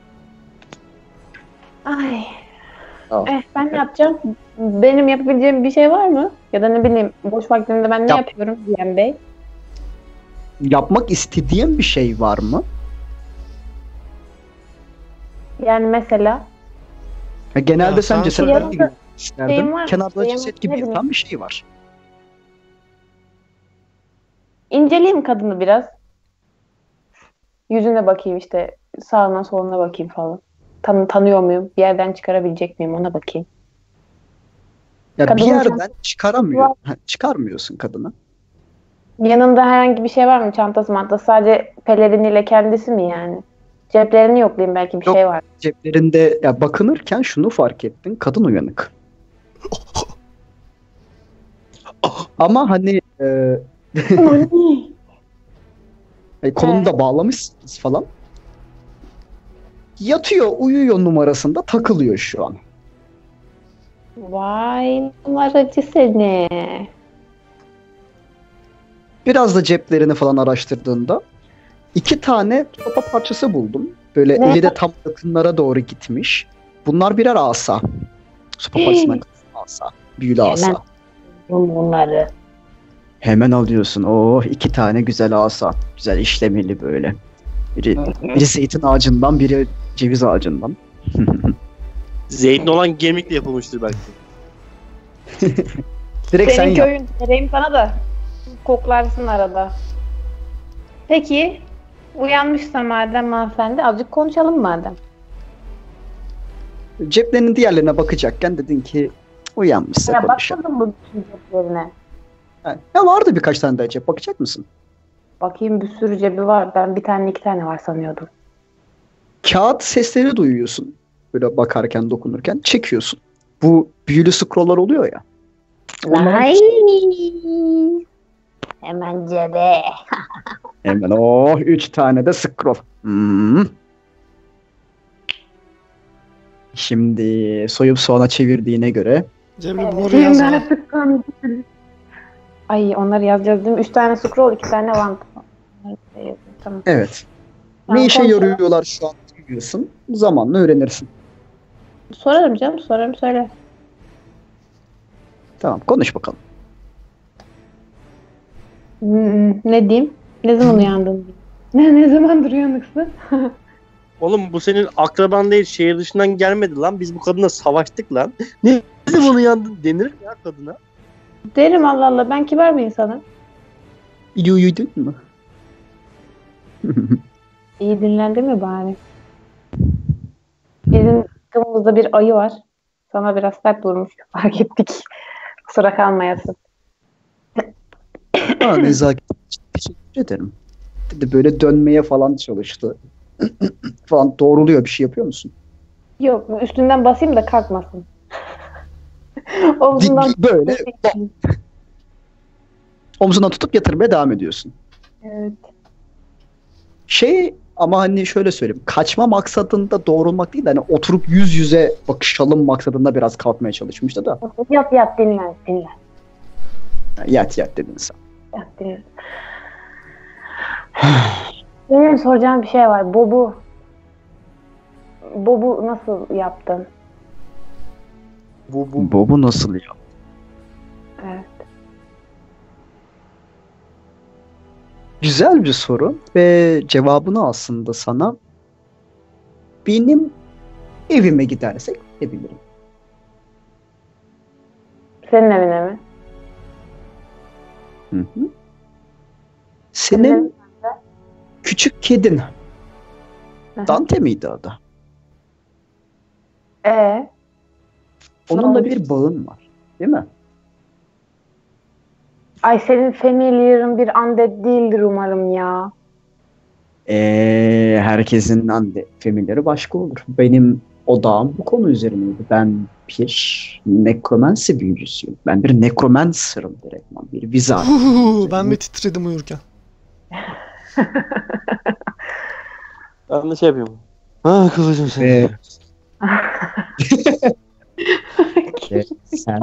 Ay. Al. Eh, ben ne yapacağım? Benim yapabileceğim bir şey var mı? Ya da ne bileyim boş vaktimde ben ne Yap. yapıyorum Cihan Bey? Yapmak istediğin bir şey var mı? Yani mesela Ha, genelde Ya sen sen cesetlerle söyle. ilgili isterdin. Şeyim var, Kenarda şeyim- ceset gibi ne bileyim. yatan bir şey var. inceleyeyim kadını biraz. Yüzüne bakayım işte. Sağına soluna bakayım falan. Tan tanıyor muyum? Bir yerden çıkarabilecek miyim? Ona bakayım. Ya bir Kadının yerden çantası çıkaramıyor. var. Ha, çıkarmıyorsun kadını. Yanında herhangi bir şey var mı? Çantası mantası sadece peleriniyle kendisi mi yani? Ceplerini yoklayayım belki bir Yok. şey var. Ceplerinde ya bakınırken şunu fark ettin. Kadın uyanık. Ama hani e, e, kolunu da bağlamışsınız falan. Yatıyor, uyuyor numarasında takılıyor şu an. Vay numaracı seni. Biraz da ceplerini falan araştırdığında iki tane sopa parçası buldum. Böyle Ne? eli de tam yakınlara doğru gitmiş. Bunlar birer asa. Sopa parçasından asa. Büyülü asa. Hemen. Bunları. Hemen alıyorsun. Oh iki tane güzel asa. Güzel işlemeli böyle. Biri, biri zeytin ağacından, biri ceviz ağacından. Zeytin olan gemikle yapılmıştır belki. Direkt sen Senin yap. köyün vereyim sana da koklarsın arada. Peki uyanmışsa madem hanımefendi azıcık konuşalım madem. Ceplerinin diğerlerine bakacakken dedin ki uyanmışsa Ya konuşalım. bakmadın mı bütün ceplerine? Ha, ya vardı birkaç tane daha cep. Bakacak mısın? Bakayım bir sürü cebi var. Ben bir tane iki tane var sanıyordum. Kağıt sesleri duyuyorsun. Böyle bakarken, dokunurken çekiyorsun. Bu büyülü scrolllar oluyor ya. Onların- Vay. Hemen cebe. Hemen oh üç tane de scroll. Hmm. Şimdi soyup soğana çevirdiğine göre Cemil bunları yazma. Ay onları yazacağız değil mi? Üç tane scroll, iki tane want. Onları da yazayım, tamam. evet. Tamam, Ne işe konuşalım. yarıyorlar şu an biliyorsun. Zamanla öğrenirsin. Sorarım canım, sorarım söyle. Tamam konuş bakalım. Hmm, ne diyeyim? Ne zaman uyandın diyeyim. Ne, ne zamandır uyanıksın? Oğlum bu senin akraban değil şehir dışından gelmedi lan. Biz bu kadına savaştık lan. Ne zaman uyandın denir mi ya kadına? Derim Allah Allah, ben kibar bir insanım. İyi uyudun mu? İyi dinlendi mi bari? Bizim takımımızda bir ayı var. Sana biraz sert vurmuş. Fark ettik. Kusura kalmayasın. Aa, nezaket için teşekkür ederim. Dedi böyle dönmeye falan çalıştı. falan doğruluyor bir şey yapıyor musun? Yok, üstünden basayım da kalkmasın. Omzundan Di- böyle omzundan tutup yatırmaya devam ediyorsun. Evet. Şey ama hani şöyle söyleyeyim. Kaçma maksadında doğrulmak değil de hani oturup yüz yüze bakışalım maksadında biraz kalkmaya çalışmıştı da. Yat yat dinlen dinlen. Yat yat dedin sen. Yat dinlen. Benim soracağım bir şey var. Bob'u Bob'u nasıl yaptın? Bu bu. Bob'u nasıl ya? Evet. Güzel bir soru ve cevabını aslında sana benim evime gidersek verebilirim. Senin evine mi? Hı hı. Senin küçük kedin Hı hı. Dante miydi adı? Ee, Onunla bir bağın var, değil mi? ay senin familiar'ın bir undead değildir umarım ya. Ee, herkesin anne femilleri başka olur. Benim odağım bu konu üzerineydi. Ben bir nekromansi büyücüsüyüm. Ben bir nekromancer'ım direktman. Bir wizard. Huhuhu, ben bir titredim uyurken. Ben de şey yapıyorum. Ha kılıcım sen. Ve ve sen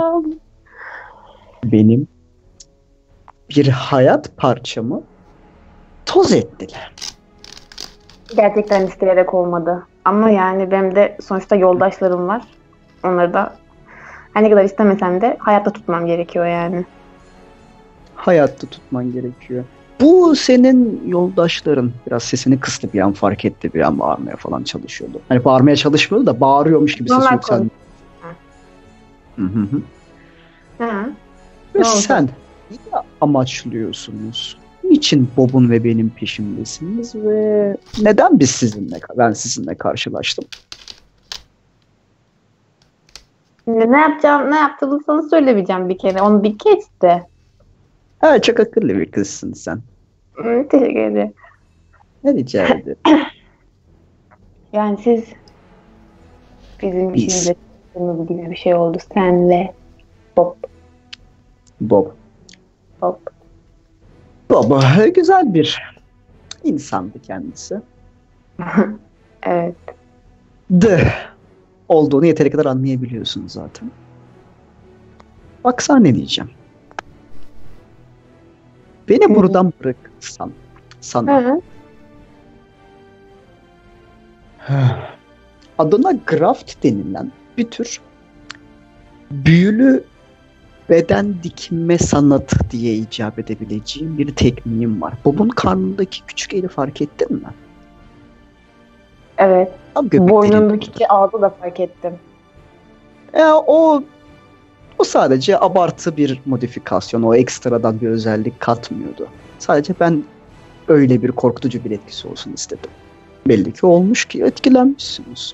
benim bir hayat parçamı toz ettiler. Gerçekten isteyerek olmadı. Ama yani benim de sonuçta yoldaşlarım var. Onları da her ne kadar istemesem de hayatta tutmam gerekiyor yani. Hayatta tutman gerekiyor. Bu senin yoldaşların biraz sesini kıstı bir an fark etti bir an bağırmaya falan çalışıyordu. Hani bağırmaya çalışmıyordu da bağırıyormuş gibi sesi Normal yükseldi. Hı hı hı. Hı. Ve Ne oldu? sen ne amaçlıyorsunuz? Niçin Bob'un ve benim peşimdesiniz ve neden biz sizinle ben sizinle karşılaştım? Şimdi ne yapacağım, ne yaptığımı sana söylemeyeceğim bir kere. Onu bir geç de. Ha, çok akıllı bir kızsın sen. Hı, teşekkür ederim. Ne rica ederim. Yani siz bizim Biz. işimize çıktığınız gibi bir şey oldu. Senle Bob. Bob. Bob. Bob güzel bir insandı kendisi. Evet. D olduğunu yeteri kadar anlayabiliyorsun zaten. Baksana ne diyeceğim. Beni Hı. buradan bırakırsan sana Hı. adına graft denilen bir tür büyülü beden dikme sanatı diye icap edebileceğim bir tekniğim var. Bob'un karnındaki küçük eli fark ettin mi? Evet. Tam göbek Boynundaki deliğinde. ağzı da fark ettim. E, o o sadece abartı bir modifikasyon. O ekstradan bir özellik katmıyordu. Sadece ben öyle bir korkutucu bir etkisi olsun istedim. Belli ki olmuş ki etkilenmişsiniz.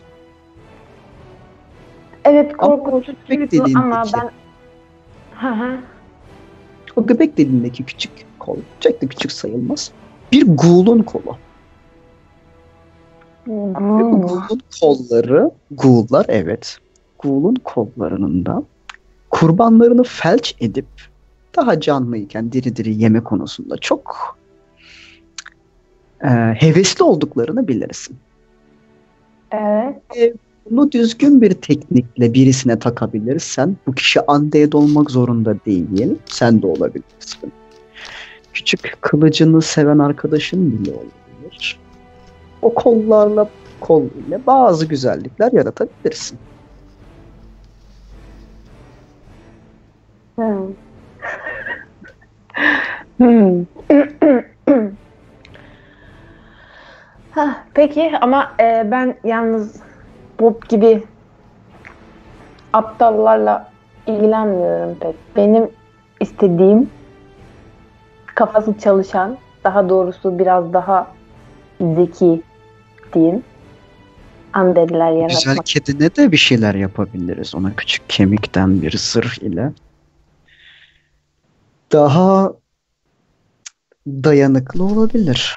Evet Ama o korkutucuydu göbek ama deliğindeki- ben Hı hı. O göbek deliğindeki küçük kol, çok da küçük sayılmaz. Bir ghoul'un kolu. Ve bu Hmm. ghoul'un kolları, ghoul'lar evet, ghoul'un kollarının da kurbanlarını felç edip daha canlıyken diri diri yeme konusunda çok e, hevesli olduklarını bilirsin. Evet. Bunu düzgün bir teknikle birisine takabilirsen bu kişi undead olmak zorunda değil. Sen de olabilirsin. Küçük kılıcını seven arkadaşın bile olabilir. O kollarla kol ile bazı güzellikler yaratabilirsin. Hmm. Hmm. Hah, peki ama e, ben yalnız Bob gibi aptallarla ilgilenmiyorum pek. Benim istediğim kafası çalışan, daha doğrusu biraz daha zeki diyeyim. Undead'ler Güzel yaratmak. kedine de bir şeyler yapabiliriz. Ona küçük kemikten bir zırh ile. Daha dayanıklı olabilir.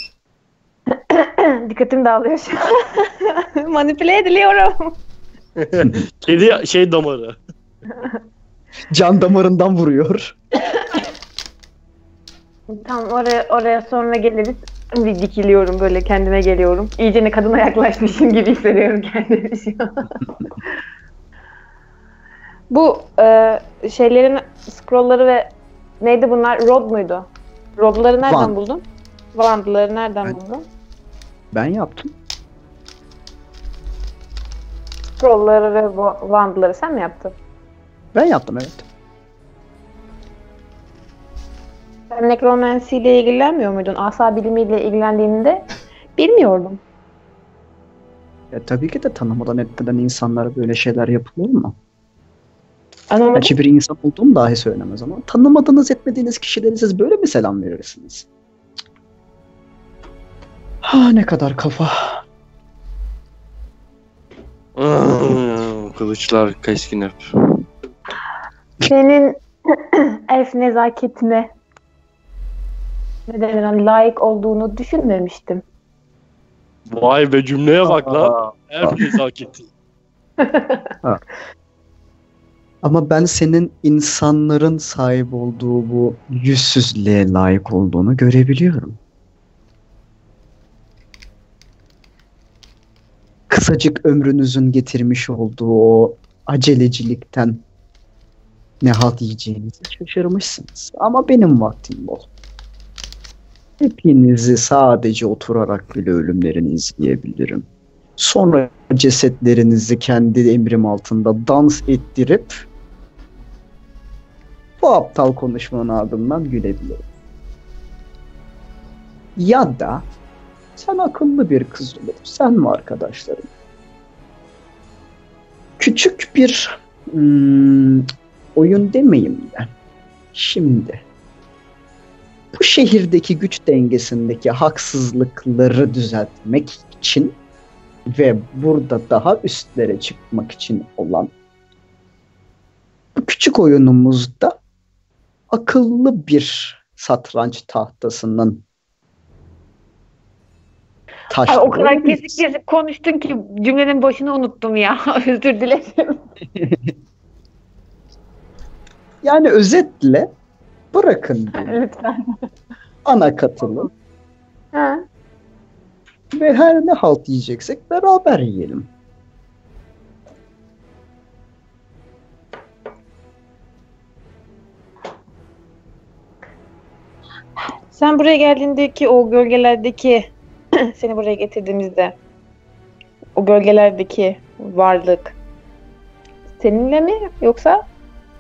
Dikkatim dağılıyor şu an. Manipüle ediliyorum. Kedi şey damarı. Can damarından vuruyor. Tamam oraya oraya sonra geliriz. Bir dikiliyorum böyle kendime geliyorum. İyicene kadına yaklaşmışım gibi hissediyorum kendimi şu an. Bu e, şeylerin scrollları ve neydi bunlar? Rod muydu? Rodları nereden Wand. buldun? Wand'ları nereden Ben- buldun? Ben yaptım. Scrollları ve wa- Wand'ları sen mi yaptın? Ben yaptım evet. Sen nekromansi ile ilgilenmiyor muydun? Asa bilimiyle ilgilendiğinde bilmiyordum. Ya, tabii ki de tanımadan etmeden insanlara böyle şeyler yapılır mı? Anlamadım. Gerçi bir insan olduğum dahi söylemez ama tanımadığınız etmediğiniz kişilere siz böyle mi selam verirsiniz? Ha ne kadar kafa. Aa, Kılıçlar keskin hep. Senin elf nezaketine ne denir, hani layık olduğunu düşünmemiştim. Vay be, cümleye bak lan. Her nezaketi. Ama ben senin insanların sahip olduğu bu yüzsüzlüğe layık olduğunu görebiliyorum. Kısacık ömrünüzün getirmiş olduğu o acelecilikten ne halt yiyeceğinizi şaşırmışsınız. Ama benim vaktim bol. Hepinizi sadece oturarak bile ölümlerini izleyebilirim. Sonra cesetlerinizi kendi emrim altında dans ettirip bu aptal konuşmanın ardından gülebilirim. Ya da sen akıllı bir kız olup sen mi arkadaşlarım? Küçük bir hmm, oyun demeyeyim de. Şimdi bu şehirdeki güç dengesindeki haksızlıkları düzeltmek için ve burada daha üstlere çıkmak için olan bu küçük oyunumuzda akıllı bir satranç tahtasının Ay, taşları o kadar biz- kesik kesik konuştun ki cümlenin başını unuttum ya. Özür dilerim. Yani özetle bırakın beni, Lütfen. ana katılın Ha. ve her ne halt yiyeceksek beraber yiyelim. Sen buraya geldiğindeki o gölgelerdeki seni buraya getirdiğimizde o gölgelerdeki varlık seninle mi yoksa?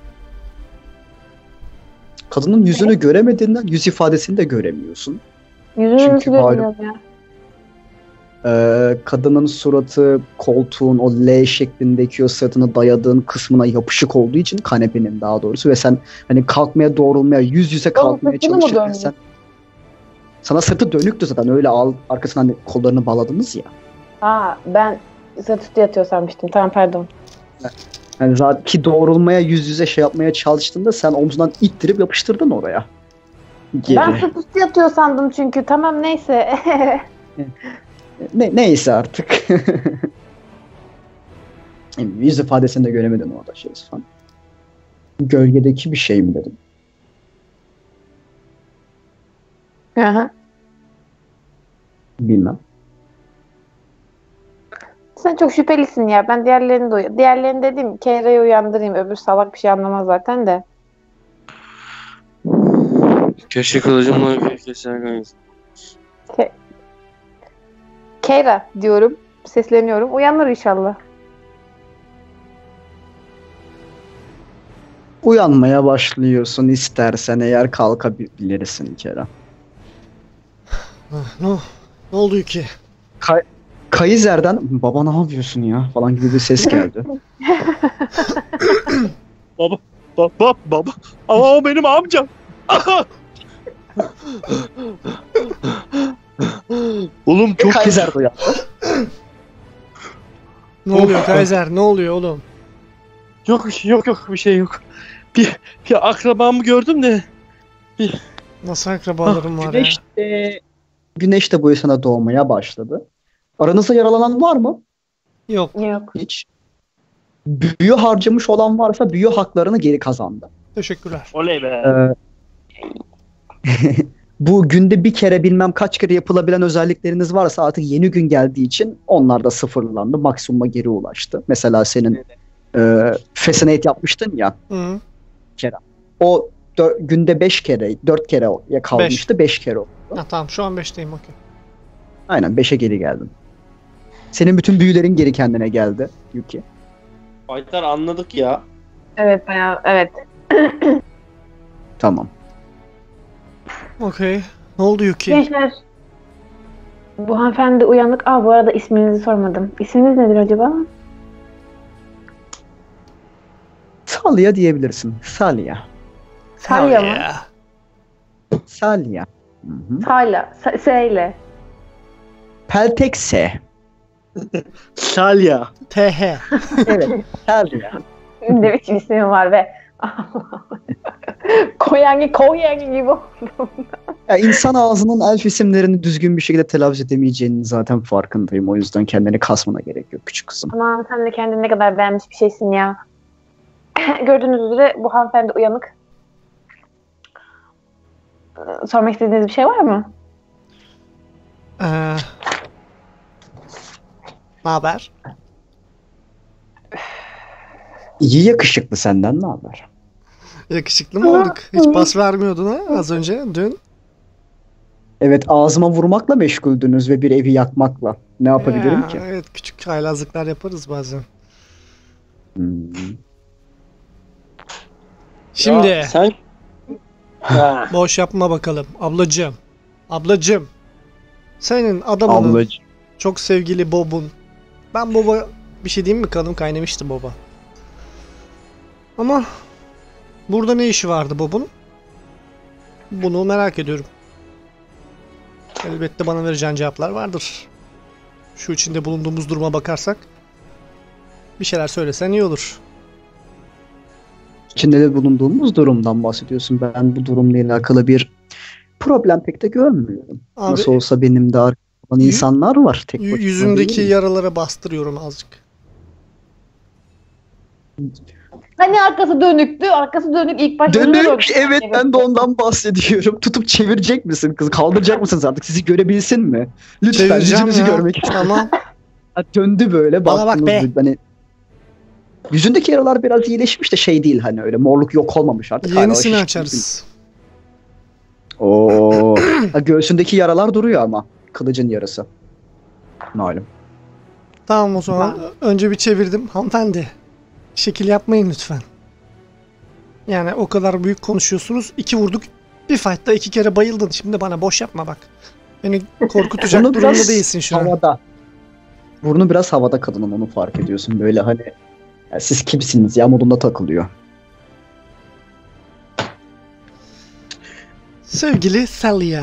Kadının yüzünü göremediğinden yüz ifadesini de göremiyorsun. Yüzünü Çünkü nasıl malum- göreceğim ya? Ee, kadının suratı koltuğun o L şeklindeki o sırtını dayadığın kısmına yapışık olduğu için, kanepenin daha doğrusu, ve sen hani kalkmaya doğrulmaya yüz yüze kalkmaya sırtını mı çalışırken döndü? sen sana sırtı dönüktü zaten, öyle al, arkasına hani kollarını bağladınız ya. Ha, ben sırt üstü yatıyor sanmıştım. Tamam, pardon. Yani zaten ki doğrulmaya yüz yüze şey yapmaya çalıştığında sen omzundan ittirip yapıştırdın oraya. Geri. Ben sırt üstü yatıyor sandım çünkü. Tamam, neyse. Ne, neyse artık. Yüz ifadesini de göremedin orada şey falan. Gölgedeki bir şey mi dedim. Aha. Bilmem. Sen çok şüphelisin ya. Ben diğerlerini de uy- Diğerlerini dedim. Keyra'yı uyandırayım. Öbür salak bir şey anlamaz zaten de. Keşke kılıcımla keser gayet. Keyra diyorum. Sesleniyorum. Uyanır inşallah. Uyanmaya başlıyorsun, istersen eğer kalkabilirsin Kerem. Ah, ne, ne oldu ki? Kay Kaiser'den baba ne yapıyorsun ya falan gibi bir ses geldi. Baba, baba, baba. Ama o benim amcam. Oğlum çok Kaiser de uyandı. Ne oluyor Kaiser? Ne oluyor oğlum? Yok bir şey, yok yok bir şey yok. Bir, bir akrabamı gördüm de. Nasıl akrabalarım var ya? Güneş de, güneş de bu sana doğmaya başladı. Aranızda yaralanan var mı? Yok. Yok. Hiç. Büyü harcamış olan varsa büyü haklarını geri kazandı. Teşekkürler. Oley be. Ee, Bu günde bir kere bilmem kaç kere yapılabilen özellikleriniz varsa artık yeni gün geldiği için onlar da sıfırlandı. Maksimuma geri ulaştı. Mesela senin e, Fascinate yapmıştın ya. Hı. O dö- günde beş kere, dört kere ya kalmıştı. Beş kere oldu. Ha, tamam şu an beşteyim okey. Aynen beşe geri geldin. Senin bütün büyülerin geri kendine geldi Yuki. Baytar anladık ya. Evet bayağı evet. Tamam. Okey. Ne oldu Yuki? Gençler bu hanımefendi uyanık. Aa bu arada isminizi sormadım. İsminiz nedir acaba? Salya diyebilirsin. Salya. Salya Hell mı? yeah. Salya. Hı hı. Salya. S, S ile. Peltek S. Salya. T H. Evet. Salya. Ne biçim ismim var be. Koyangi Koyangi gibi oldum. Ya insan ağzının elf isimlerini düzgün bir şekilde telaffuz edemeyeceğinin zaten farkındayım. O yüzden kendini kasmana gerek yok küçük kızım. Aman sen de kendini ne kadar beğenmiş bir şeysin ya. Gördüğünüz üzere bu hanımefendi uyanık. Ee, Sormak istediğiniz bir şey var mı? Ee, ne haber? İyi yakışıklı, senden ne haber? Yakışıklı mı olduk? Hiç pas vermiyordun ha az önce dün. Evet, ağzıma vurmakla meşguldünüz ve bir evi yakmakla. Ne yapabilirim Ya, ki? evet küçük haylazlıklar yaparız bazen. Hmm. Şimdi Ya sen... Ha. boş yapma bakalım. Ablacığım. Ablacığım. Senin adamının Ablacığım. çok sevgili Bob'un. Ben Bob'a bir şey diyeyim mi? Kanım kaynamıştı Bob'a. Ama burada ne işi vardı Bob'un? Bunu merak ediyorum. Elbette bana vereceğin cevaplar vardır. Şu içinde bulunduğumuz duruma bakarsak bir şeyler söylesen iyi olur. İçinde de bulunduğumuz durumdan bahsediyorsun. Ben bu durumla alakalı bir problem pek de görmüyorum. Abi, Nasıl olsa benim de arkamdan Yü- insanlar var. Tek y- başıma yüzümdeki değilim. yaralara bastırıyorum azıcık. Hani arkası dönüktü. Arkası dönük ilk başta. Dönük, evet, ben de ondan bahsediyorum. Tutup çevirecek misin kız? Kaldıracak mısınız artık? Sizi görebilsin mi? Lütfen Çevireceğim yüzünüzü ya. görmek istiyorum. Tamam. Ha, döndü böyle. Bana bak baktınız be. bir- Hani yüzündeki yaralar biraz iyileşmiş de şey değil, hani öyle morluk yok olmamış artık. Hala o Yenisini şiş- açarız. Oo. Ha, göğsündeki yaralar duruyor ama. Kılıcın yarısı. Malum. Tamam o zaman önce bir çevirdim. Hanımefendi şekil yapmayın lütfen. Yani o kadar büyük konuşuyorsunuz. İki vurduk. Bir fight'ta iki kere bayıldın. Şimdi bana boş yapma bak. Beni korkutacak Burnu durumda biraz değilsin şu an. havada. Burnu biraz havada kadının, onu fark ediyorsun. Böyle hani ya siz kimsiniz ya modunda takılıyor. Sevgili Salia.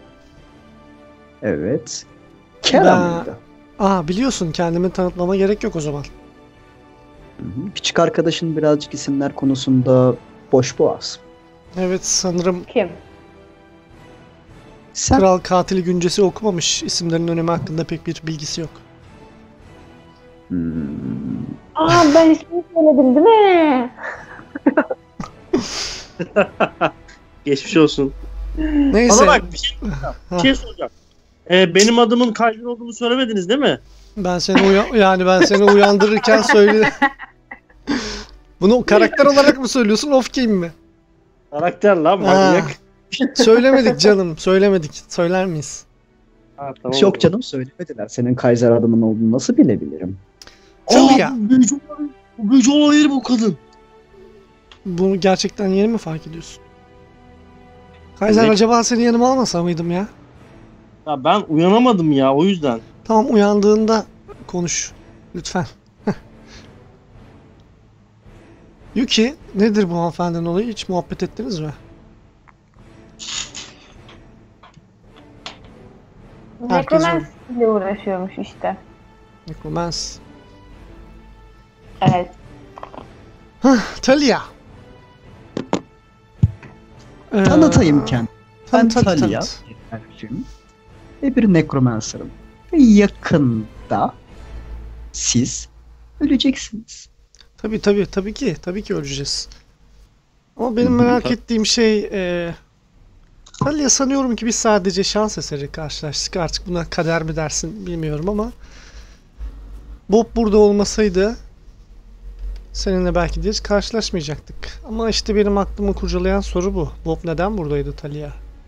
Evet. Kerem Ben- mıydı? Aa biliyorsun kendimi tanıtmama gerek yok o zaman. Hı hı. Küçük arkadaşın birazcık isimler konusunda boş boğaz. Evet sanırım Kim? Sen Kral Katili Güncesi okumamış. İsimlerin önemi hakkında pek bir bilgisi yok. Hmm. Aa ben ismini söyledim değil mi? Geçmiş olsun. Neyse. Bana bak bir şey, bir şey soracağım. Ee, benim adımın Kaiser olduğunu söylemediniz değil mi? Ben seni uya- yani ben seni uyandırırken söyle. Bunu karakter olarak mı söylüyorsun, off game mi? Karakter lan Ha, manyak. söylemedik canım, söylemedik. Söyler miyiz? Ha, tamam. Yok canım, söylemediler. Senin Kaiser adamın olduğunu nasıl bilebilirim? Tabii Aa, ya. bu büyücü olabilir. Bu büyücü olabilir bu kadın. Bunu gerçekten yeni mi fark ediyorsun? Kaiser Evet. acaba seni yanıma almasa mıydım ya? Ya ben uyanamadım ya o yüzden. Tamam uyandığında konuş. Lütfen. Yuki nedir bu hanımefendinin olayı? Hiç muhabbet ettiniz mi? Herkes Necromance ile uğraşıyormuş işte. Necromance. Evet. Talia. Ee, Tanıtayım kendimi. Ben tanıt, tanıt, Talia, tanıt. bir elfim ve bir necromancer'ım. Ve yakında siz öleceksiniz. Tabii tabii tabii ki tabii ki öleceğiz. Ama benim Hı hı, merak tabii. ettiğim şey e, Talia, sanıyorum ki biz sadece şans eseri karşılaştık. Artık buna kader mi dersin bilmiyorum ama Bob burada olmasaydı seninle belki de hiç karşılaşmayacaktık. Ama işte benim aklımı kurcalayan soru bu. Bob neden buradaydı Talia?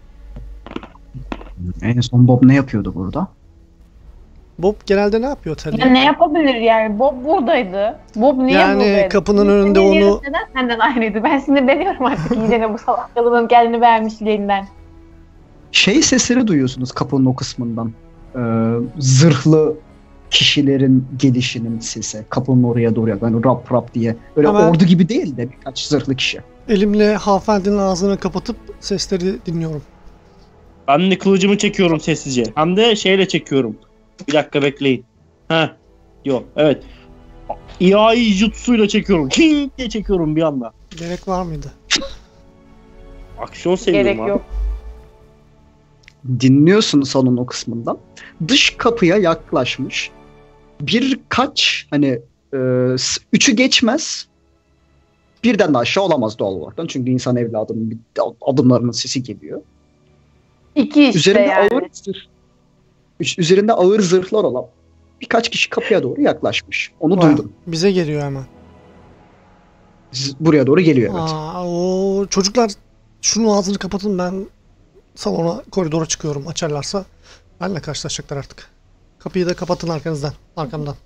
En son Bob ne yapıyordu burada? Bob genelde ne yapıyor Talia? Ya ne yapabilir yani? Bob buradaydı. Bob niye Yani buradaydı? kapının önünde Sinirlerim onu- Neden senden ayrıydı? Ben sinirleniyorum artık iyicene bu salaklığının kendini vermişliğinden. Şey sesleri duyuyorsunuz kapının o kısmından. Ee, zırhlı kişilerin gelişinin sesi. Kapının oraya doğru yani rap rap diye. Böyle Ama- ordu gibi değil de birkaç zırhlı kişi. Elimle hanımefendinin ağzını kapatıp sesleri dinliyorum. Ben de kılıcımı çekiyorum sessizce. Hem de şeyle çekiyorum. Bir dakika bekleyin. Ha. Yok. Evet. İai jutsuyla çekiyorum. King diye çekiyorum bir anda. Gerek var mıydı? Aksiyon seviyorum Gerek abi. yok. Dinliyorsunuz salonun o kısmından. Dış kapıya yaklaşmış. Birkaç hani e, s- üçü geçmez. Birden de aşağı olamaz doğal olarak. Çünkü insan evladının bir adımlarının sesi geliyor. İki işte Üzerinde yani. ağır zırh, üç- üzerinde ağır zırhlar olan birkaç kişi kapıya doğru yaklaşmış. Onu Vay, duydum. bize geliyor hemen. Siz- Buraya doğru geliyor evet. Aa, o çocuklar şunun ağzını kapatın, ben salona, koridora çıkıyorum. Açarlarsa benimle karşılaşacaklar artık. Kapıyı da kapatın arkanızdan, arkamdan.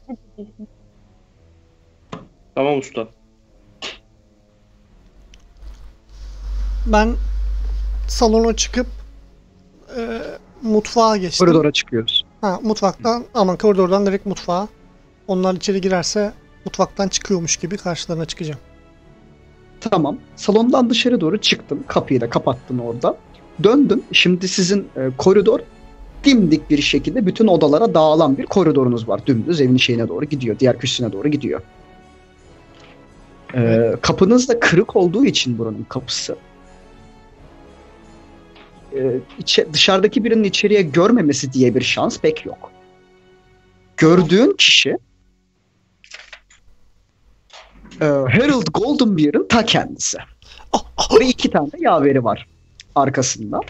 Tamam usta. Ben salona çıkıp e, mutfağa geçtim. Koridora çıkıyoruz. Ha, mutfaktan, aman koridordan direkt mutfağa. Onlar içeri girerse mutfaktan çıkıyormuş gibi karşılarına çıkacağım. Tamam. Salondan dışarı doğru çıktın. Kapıyı da kapattın orada. Döndün. Şimdi sizin e, koridor dimdik bir şekilde bütün odalara dağılan bir koridorunuz var. Dümdüz evin şeyine doğru gidiyor. Diğer köşesine doğru gidiyor. E, kapınız da kırık olduğu için buranın kapısı. E, içe- dışarıdaki birinin içeriye görmemesi diye bir şans pek yok. Gördüğün kişi e, Harold Goldenbeard'ın ta kendisi. Ve iki tane yaveri var arkasında.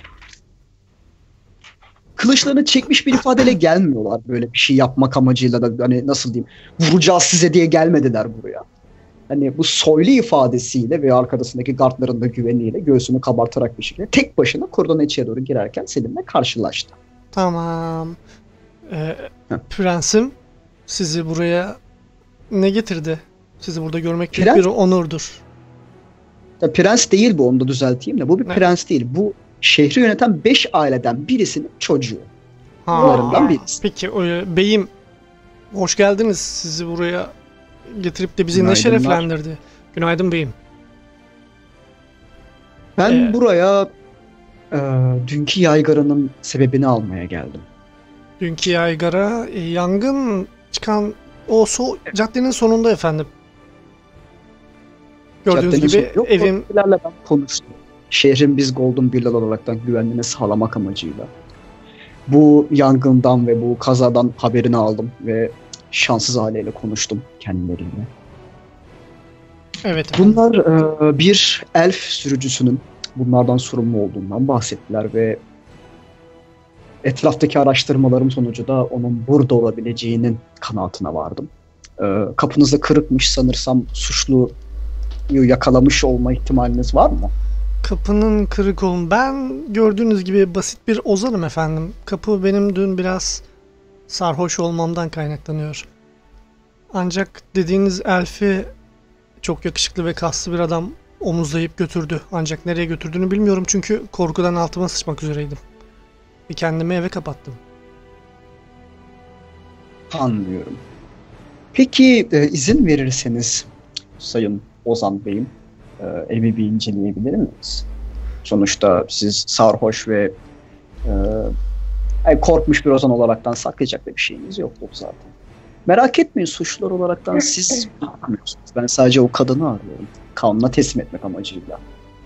Kılıçlarını çekmiş bir ifadeyle gelmiyorlar böyle bir şey yapmak amacıyla da hani nasıl diyeyim vuracağız size diye gelmediler buraya. Hani bu soylu ifadesiyle ve arkasındaki gardların da güveniyle göğsünü kabartarak bir şekilde tek başına koridorun içeri doğru girerken seninle karşılaştı. Tamam. Ee, Heh. prensim, sizi buraya ne getirdi? Sizi burada görmek büyük Prens- bir onurdur. Ya, prens değil bu, onu da düzelteyim de bu bir Ne? prens değil. Bu şehri yöneten beş aileden birisinin çocuğu. Ha, Bunlarından birisi. peki öyle, beyim, hoş geldiniz. Sizi buraya getirip de bizi ne Günaydınlar. şereflendirdi. Günaydın beyim. Ben Ee, buraya e, dünkü yaygaranın sebebini almaya geldim. Dünkü yaygara, e, yangın çıkan o so caddenin sonunda efendim. Gördüğünüz Caddenin gibi sonu- Yok, evim oradakilerle ben konuştum. Şehrin biz Golden Birler olaraktan güvenliğini sağlamak amacıyla. Bu yangından ve bu kazadan haberini aldım ve şanssız aileyle konuştum kendileriyle. evet efendim. Bunlar e, bir elf sürücüsünün bunlardan sorumlu olduğundan bahsettiler ve etraftaki araştırmalarım sonucu da onun burada olabileceğinin kanaatine vardım. E, kapınızda kırıkmış sanırsam suçluyu yakalamış olma ihtimaliniz var mı? Kapının kırık olun. Ben gördüğünüz gibi basit bir ozanım efendim. Kapı benim dün biraz sarhoş olmamdan kaynaklanıyor. Ancak dediğiniz elfi çok yakışıklı ve kaslı bir adam omuzlayıp götürdü. Ancak nereye götürdüğünü bilmiyorum çünkü korkudan altıma sıçmak üzereydim. Ve kendimi eve kapattım. Anlıyorum. Peki e, izin verirseniz Sayın Ozan Bey'im e, evi bir inceleyebilir miyiz? Sonuçta siz sarhoş ve e, yani korkmuş bir Ozan olaraktan saklayacak da bir şeyiniz yoktu zaten. Merak etmeyin, suçlular olaraktan siz bilmiyorsunuz. Ben sadece o kadını arıyorum. Kanuna teslim etmek amacıyla.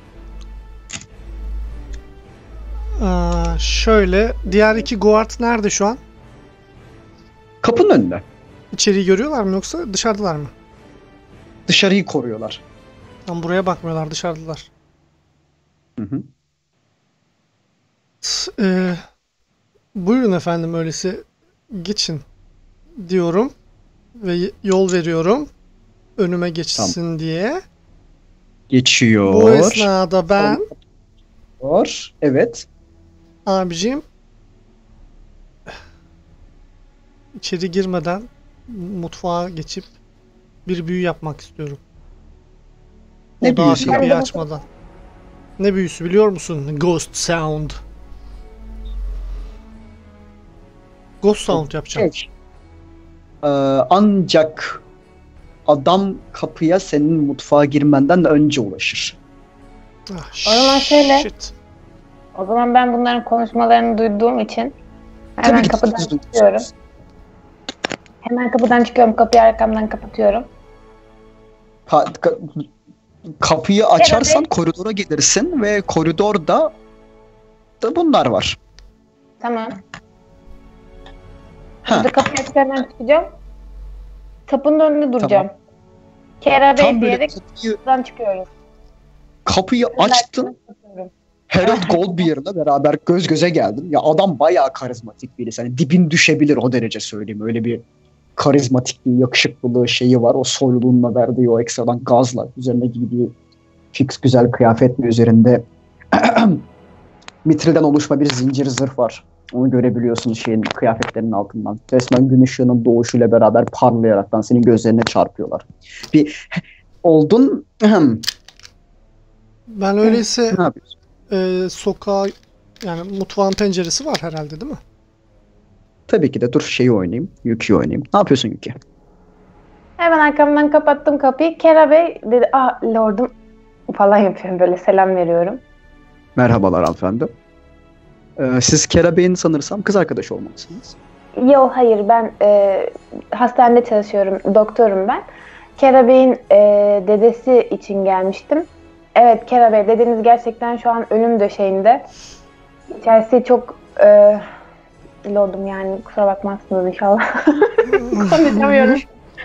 Aa, şöyle, diğer iki guard nerede şu an? Kapının önünde. İçeriği görüyorlar mı yoksa dışarıdalar mı? Dışarıyı koruyorlar. Tam buraya bakmıyorlar, dışarıdalar. Hı hı. Ee, buyurun efendim öyleyse geçin diyorum ve y- yol veriyorum önüme geçsin diye. Geçiyor. Bu esnada ben Var. Evet. abicim içeri girmeden mutfağa geçip bir büyü yapmak istiyorum. O Ne daha büyüsü kapıyı yapmak? açmadan. Ne büyüsü biliyor musun? Ghost Sound. Ghost Sound yapacağım. Şey, e, ancak adam kapıya senin mutfağa girmenden önce ulaşır. Ah, O zaman şöyle. shit. O zaman ben bunların konuşmalarını duyduğum için hemen Tabii ki de kapıdan siz çıkıyorum. duyuyorsunuz. Hemen kapıdan çıkıyorum. Kapıyı arkamdan kapatıyorum. Ha, ka- kapıyı açarsan koridora gelirsin ve koridorda da bunlar var. Tamam. Ha, Burada kapıyı açıp hemen çıkacağım. Kapının önünde duracağım. Kera Bey tam böyle diyerek kapıyı, kapıdan çıkıyorum. kapıyı açtın. Harold Goldbeer'la beraber göz göze geldin. Ya adam bayağı karizmatik birisi. Hani dibin düşebilir o derece söyleyeyim. Öyle bir karizmatikliği, yakışıklılığı şeyi var. O soyluluğunla verdiği o ekstradan gazla. Üzerine giydiği fix güzel kıyafetle üzerinde mitrilden oluşma bir zincir zırh var. Onu görebiliyorsun şeyin kıyafetlerinin altından. Resmen gün ışığının doğuşuyla beraber parlayaraktan senin gözlerine çarpıyorlar. Bir oldun. Ben öyleyse Ne yapıyorsun? e, sokağa yani mutfağın penceresi var herhalde değil mi? Tabii ki de dur şeyi oynayayım. Yuki'yi oynayayım. Ne yapıyorsun Yuki? Hemen arkamdan kapattım kapıyı. Kera Bey dedi, ah lordum falan yapıyorum, böyle selam veriyorum. Merhabalar hanımefendi. Ee, siz Kera Bey'in sanırsam kız arkadaşı olmalısınız. Yok hayır, ben e, hastanede çalışıyorum, doktorum ben. Kera Bey'in e, dedesi için gelmiştim. Evet Kera Bey, dedeniz gerçekten şu an ölüm döşeğinde. İçerisi çok e, lordum yani, kusura bakmazsınız inşallah. Konuşamıyorum.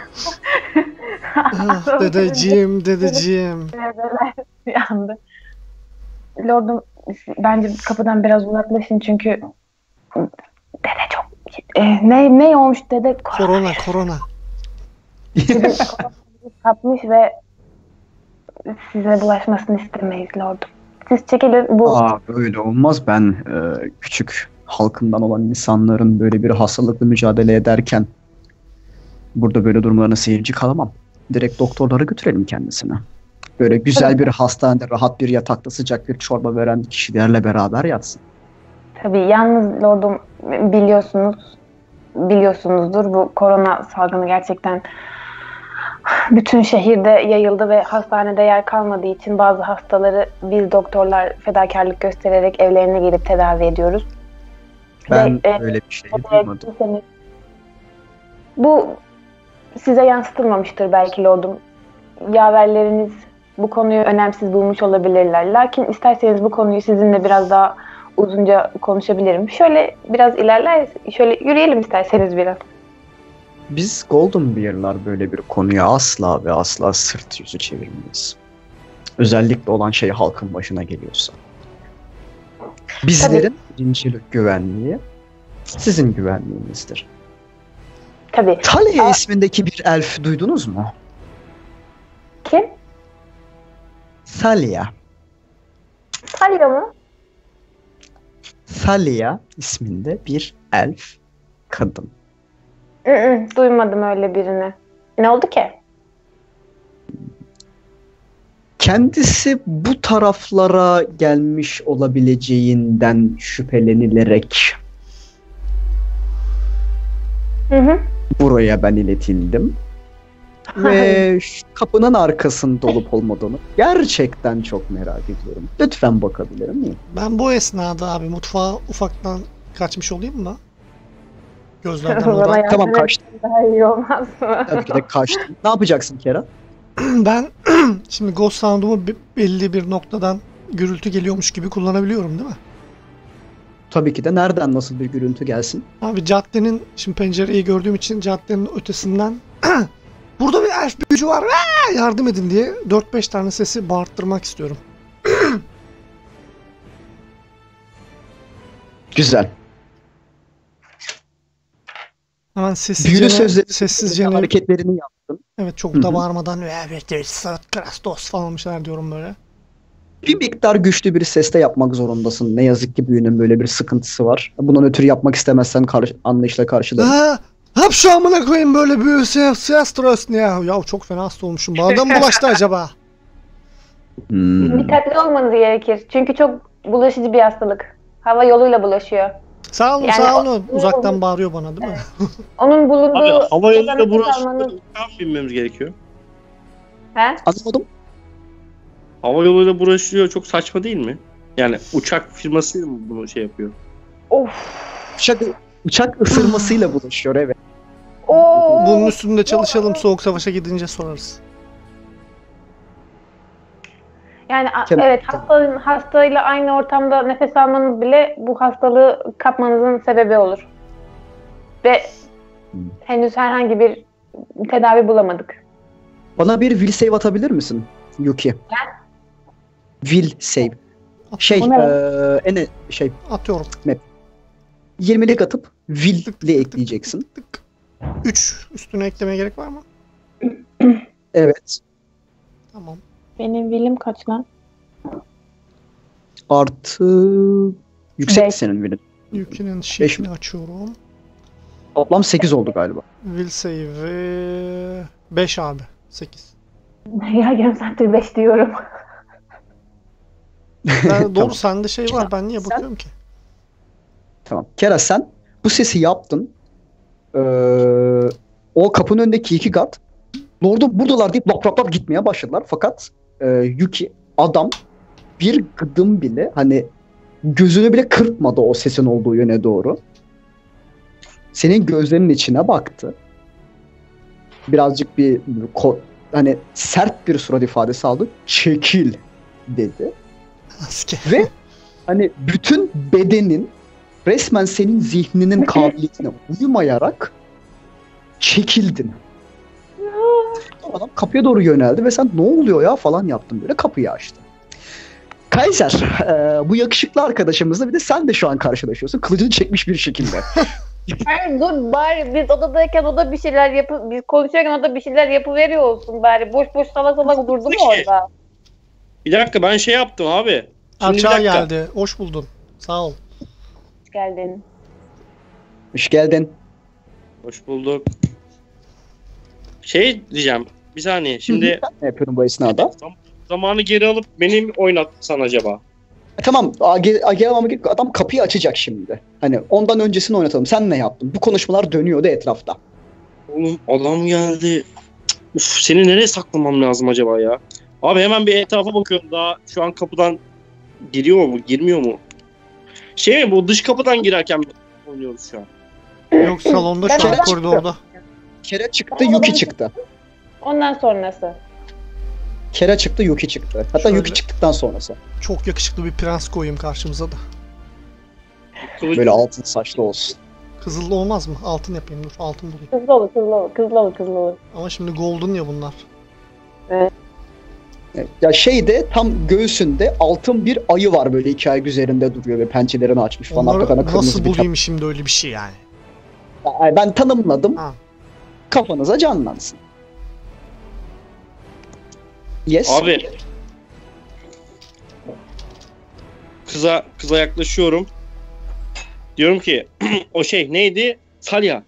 Ah, dedeciğim, dedeciğim. Neredeler bir anda. Lordum bence kapıdan biraz uzaklaşın çünkü dede çok e, ne ne olmuş dede, Korona, korona. kapmış ve size bulaşmasını istemeyiz lordum. Siz çekilin, bu Aa, öyle olmaz. Ben e, küçük halkından olan insanların böyle bir hastalıkla mücadele ederken burada böyle durumlarına seyirci kalamam. Direkt doktorlara götürelim kendisine. Böyle güzel bir hastanede rahat bir yatakta sıcak bir çorba veren kişilerle beraber yatsın. tabii yalnız lordum biliyorsunuz biliyorsunuzdur bu korona salgını gerçekten bütün şehirde yayıldı ve hastanede yer kalmadığı için bazı hastaları biz doktorlar fedakarlık göstererek evlerine gelip tedavi ediyoruz. Ben Ve, e, öyle bir şey Evet, duymadım. seni- Bu size yansıtılmamıştır belki lordum. Yaverleriniz bu konuyu önemsiz bulmuş olabilirler. Lakin isterseniz bu konuyu sizinle biraz daha uzunca konuşabilirim. Şöyle biraz ilerler, şöyle yürüyelim isterseniz biraz. Biz Golden Bear'lar böyle bir konuya asla ve asla sırt yüzü çevirmeyiz. Özellikle olan şey halkın başına geliyorsa. Bizlerin birincilik güvenliği sizin güvenliğinizdir. Tabii. Talia Aa. ismindeki bir elf duydunuz mu? Kim? Thalia. Talia mı? Thalia isminde bir elf kadın. Hı hı, duymadım öyle birini. Ne oldu ki? Kendisi bu taraflara gelmiş olabileceğinden şüphelenilerek Hı hı. buraya ben iletildim. Ve şu kapının arkasında olup olmadığını gerçekten çok merak ediyorum. Lütfen bakabilir miyim? Ben bu esnada abi mutfağa ufaktan kaçmış olayım mı? Gözlerden Bana ırak. Tamam, yardım kaçtım. etsen daha iyi olmaz mı? Tabii ki de kaçtım. Ne yapacaksın Kera? Ben şimdi Ghost Sound'umu be- belli bir noktadan gürültü geliyormuş gibi kullanabiliyorum değil mi? Tabii ki de nereden nasıl bir gürültü gelsin? Abi caddenin, şimdi pencereyi gördüğüm için caddenin ötesinden burada bir elf büyücü var, aa, yardım edin diye dört beş tane sesi bağırttırmak istiyorum. Güzel. Hemen sessizce, Büyülü sözleri, sessizce hareketlerini yaptın. evet çok Hı da hı. bağırmadan evet evet Saat Krastos falan bir şeyler diyorum böyle. Bir miktar güçlü bir sesle yapmak zorundasın. Ne yazık ki büyünün böyle bir sıkıntısı var. Bundan ötürü yapmak istemezsen karşı, anlayışla karşılarım. Ha, hap şu amına koyayım böyle bir Seastros ne ya? Ya çok fena hasta olmuşum. Bana da mı bulaştı acaba? Hmm. Dikkatli olmanız gerekir. Çünkü çok bulaşıcı bir hastalık. Hava yoluyla bulaşıyor. Sağ olun Yani sağ o- olun. Uzaktan bağırıyor bana değil mi? Onun bulunduğu Abi hava yoluyla nefes bulaşıyor. almanız- Uçağa binmemiz gerekiyor. He? Anlamadım. Hava yoluyla bulaşıyor çok saçma değil mi? Yani uçak firması mı bunu şey yapıyor? Of. Uçak, uçak ısırmasıyla bulaşıyor evet. Oo. Bunun üstünde çalışalım, soğuk savaşa gidince sorarız. Yani a- Kem- evet hasta, hastayla aynı ortamda nefes almanız bile bu hastalığı kapmanızın sebebi olur. Ve Hmm. henüz herhangi bir tedavi bulamadık. Bana bir will save atabilir misin Yuki? Will save. Şey, O ne? eee ene şey Atıyorum. yirmilik atıp will ile ekleyeceksin. Tık. üç üstüne eklemeye gerek var mı? Evet. Tamam. Benim bilim kaç lan? Artı yüksek Beş. senin will'in. Yükünün şifreni açıyorum. Toplam sekiz oldu galiba. Will save beş abi. sekiz. Ya yarım saattir beş diyorum. Ben, doğru Tamam. sende şey var. Ben niye Sen- bakıyorum ki? Tamam. Kera sen bu sesi yaptın. Ee, o kapının önündeki iki kat Lord'um buradalar deyip lap lap lap gitmeye başladılar. Fakat e, Yuki adam bir gıdım bile hani gözünü bile kırpmadı o sesin olduğu yöne doğru. Senin gözlerinin içine baktı. Birazcık bir ko- hani sert bir surat ifadesi aldı. Çekil dedi. Asker. Ve hani bütün bedenin resmen senin zihninin kabiliyetine uymayarak çekildin. O adam kapıya doğru yöneldi ve sen ne oluyor ya falan yaptın böyle kapıyı açtı. Kaiser, e, bu yakışıklı arkadaşımızla bir de sen de şu an karşılaşıyorsun. Kılıcını çekmiş bir şekilde. Hayır dur bari biz odadayken o da bir şeyler yapıp biz konuşuyorken o da bir şeyler yapıveriyor olsun bari. Boş boş salak salak durdu mu orada? Bir dakika ben şey yaptım abi. Şimdi bir Arçağı dakika. geldi. Hoş buldun. Sağ ol. Hoş geldin. Hoş geldin. Hoş bulduk. Şey diyeceğim. Bir saniye. Şimdi Ben ne yapıyorum bu esnada? zam- zamanı geri alıp beni mi oynatsan acaba? E, tamam, Age- Age almama gerek yok. Adam kapıyı açacak şimdi. Hani ondan öncesini oynatalım. Sen ne yaptın? Bu konuşmalar dönüyordu etrafta. Oğlum adam geldi. Cık, Uf, seni nereye saklamam lazım acaba ya? Abi hemen bir etrafa bakıyorum. Daha şu an kapıdan giriyor mu? Girmiyor mu? Şey mi bu dış kapıdan girerken oynuyoruz şu an. Yok salonda Ben şu an oradan koridorda. Kera çıktı, Yuki çıktı. Ondan sonrası. Kera çıktı, Yuki çıktı. Hatta Şöyle. Yuki çıktıktan sonrası. Çok yakışıklı bir prens koyayım karşımıza da. Kılıç Böyle altın saçlı olsun. Kızıllı olmaz mı? Altın yapayım dur. Altın bulayım. Kızlı olur, kızlı olur, kızlı olur, kızlı olur. Ama şimdi golden ya bunlar. Evet. Ya şeyde tam göğsünde altın bir ayı var böyle iki ayak üzerinde duruyor ve pençelerini açmış falan. Arkadan Onları kırmızı nasıl bir bulayım şimdi öyle bir şey yani? tap- Ay, ben tanımladım. Ha. Kafanıza canlansın. Yes. Abi kıza kıza yaklaşıyorum. Diyorum ki o şey neydi? Salya.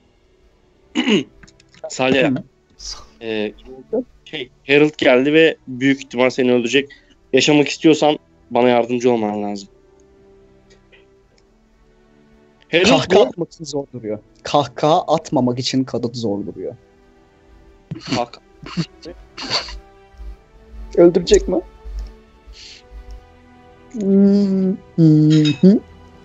Salya. Hı. Ee, şey Harold geldi ve büyük ihtimal seni öldürecek. Yaşamak istiyorsan bana yardımcı olman lazım. Harold Kahkaha bu- atmak için zor duruyor. Kahkaha atmamak için kadın zor duruyor. Bak, Öldürecek mi? Hmm, hı hı.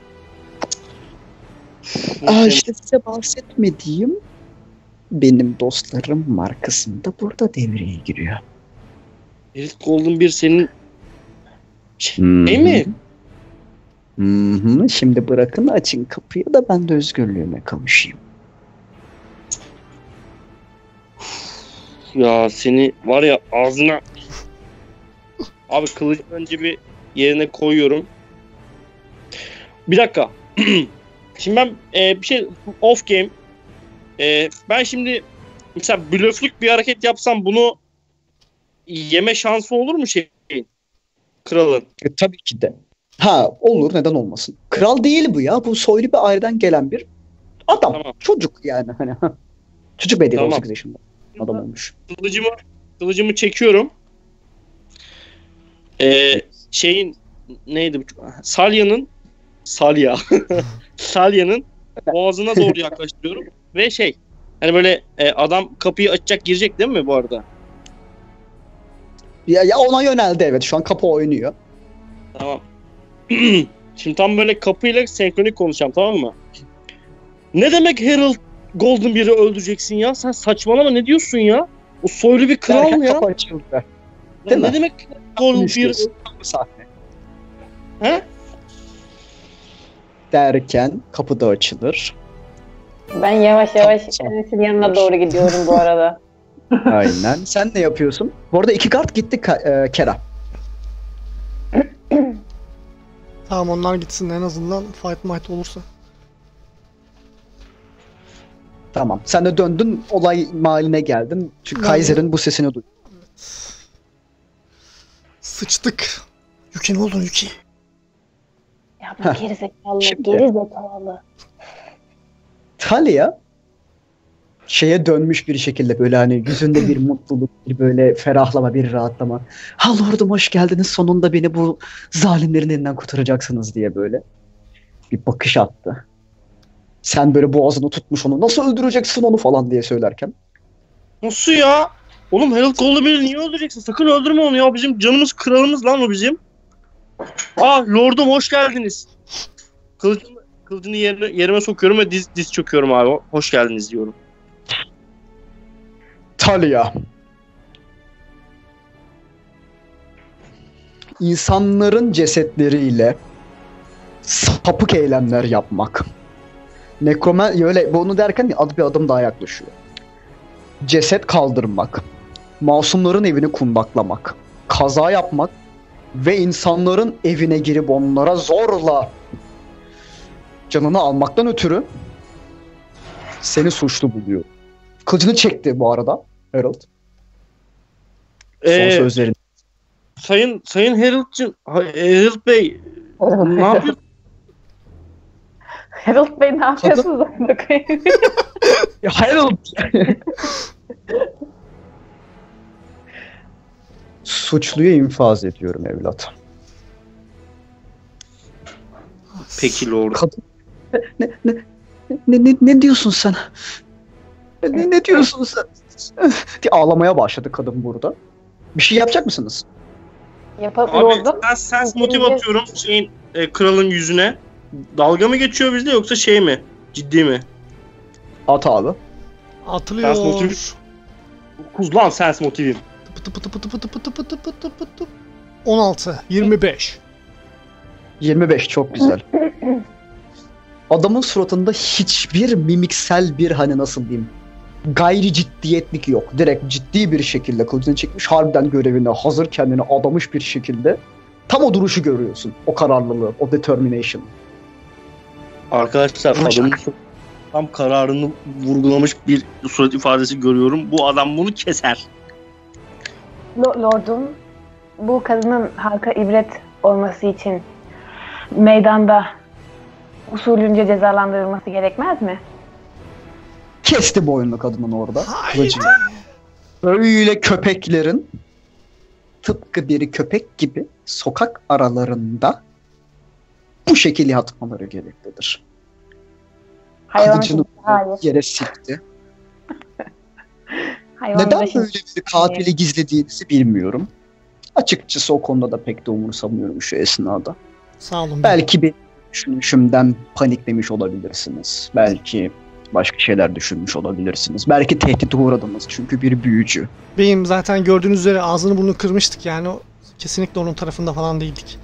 Aa, işte size bahsetmediğim benim dostlarım markasında burada devreye giriyor. Harold Golden bir senin şey Değil mi? Hı hı. Şimdi bırakın açın kapıyı da ben de özgürlüğüme kavuşayım. Ya seni var ya ağzına. Abi kılıcı önce bir yerine koyuyorum. Bir dakika. Şimdi ben e, bir şey off game. E, ben şimdi mesela blöflük bir hareket yapsam bunu yeme şansı olur mu şeyin? Kralın. E, tabii ki de. Ha olur, neden olmasın. Kral değil bu ya. Bu soylu bir aileden gelen bir adam. Tamam. Çocuk yani. Hani çocuk bey değil, Tamam. on sekiz yaşında. Adam olmuş. Kılıcımı kılıcımı çekiyorum. E, şeyin neydi bu? Salya'nın Salya. Salya'nın boğazına doğru yaklaştırıyorum ve şey hani böyle e, adam kapıyı açacak girecek değil mi bu arada? Ya, ya ona yöneldi evet. Şu an kapı oynuyor. Tamam. Şimdi tam böyle kapıyla senkronik konuşacağım, tamam mı? Ne demek Harold Goldenbeard'ı öldüreceksin ya? Sen saçmalama, ne diyorsun ya? O soylu bir kral Derken ya. kapı açıldı. Ya Değil ne mi? demek Goldenbeard? İstiyorsun. Bu sahne. He? Derken kapı da açılır. Ben yavaş yavaş Tamam. Enes'in yanına doğru gidiyorum bu arada. Aynen. Sen ne yapıyorsun? Bu arada iki kart gitti Ka- e, Kera. Tamam, onlar gitsin en azından fight might olursa. Tamam. Sen de döndün, olay mahalline geldin. Çünkü Ben- Kaiser'in bu sesini duydun. Sıçtık. Yuki ne oldu Yuki? Ya bu Heh. gerizekalı, Şimdi- gerizekalı. Talia şeye dönmüş bir şekilde, böyle hani yüzünde bir mutluluk, bir böyle ferahlama, bir rahatlama. Ha lordum, hoş geldiniz, sonunda beni bu zalimlerin elinden kurtaracaksınız diye böyle bir bakış attı. Sen böyle boğazını tutmuş onu, nasıl öldüreceksin onu falan diye söylerken. Nasıl ya? Oğlum Harold Goldenbeard'ı niye öldüreceksin? Sakın öldürme onu ya. Bizim canımız, kralımız lan o bizim. Aa lordum hoş geldiniz. Kılıcını, kılıcını yerine, yerime sokuyorum ve diz, diz çöküyorum abi. Hoş geldiniz diyorum. Talia. İnsanların cesetleriyle sapık eylemler yapmak. Nekromen öyle bunu derken adı bir adım daha yaklaşıyor. Ceset kaldırmak, masumların evini kundaklamak, kaza yapmak ve insanların evine girip onlara zorla canını almaktan ötürü seni suçlu buluyor. Kılıcını çekti bu arada Harold. Son Ee, sözlerini. sayın Sayın Harold'cığım, Harold Bey ne yapıyorsun? Harold Bey ne yapıyorsunuz? amına koyayım? Ya Harold. Suçluyu infaz ediyorum evlat. Peki lord. Kadın. Ne ne ne ne, ne diyorsun sen? Ne, ne diyorsun sen? diye ağlamaya başladı kadın burada. Bir şey yapacak mısınız? Yapalım Abi lordum. ben sens motiv atıyorum şeyin e, kralın yüzüne. Dalga mı geçiyor bizde yoksa şey mi? Ciddi mi? At abi. Atılıyor. Ters motiv- Kuz lan sens motivim. Pıtı pıtı pıtı pıtı pıtı pıtı pıtı pıtı. on altı, yirmi beş. yirmi beş çok güzel. Adamın suratında hiçbir mimiksel bir, hani nasıl diyeyim, gayri ciddiyetlik yok. Direkt ciddi bir şekilde kılıcını çekmiş, harbiden görevine hazır, kendini adamış bir şekilde. Tam o duruşu görüyorsun. O kararlılığı, o determination. Arkadaşlar Uğraş- adamın tam kararını vurgulamış bir surat ifadesi görüyorum. Bu adam bunu keser. Lo- Lordum, bu kadının halka ibret olması için meydanda usulünce cezalandırılması gerekmez mi? Kesti boynunu kadının orada. Haydi. Kılıcını. Öyle köpeklerin tıpkı bir köpek gibi sokak aralarında bu şekilde yatmaları gereklidir. Hayvan Kılıcını gibi, hayır. yere sikti. Hayvan Neden başı- böyle bir katili gizlediğinizi bilmiyorum. Açıkçası o konuda da pek de umursamıyorum şu esnada. Sağ olun. Belki bir düşünüşümden paniklemiş olabilirsiniz. Belki başka şeyler düşünmüş olabilirsiniz. Belki tehdit uğradınız çünkü bir büyücü. Beyim zaten gördüğünüz üzere ağzını burnunu kırmıştık yani. O, kesinlikle onun tarafında falan değildik.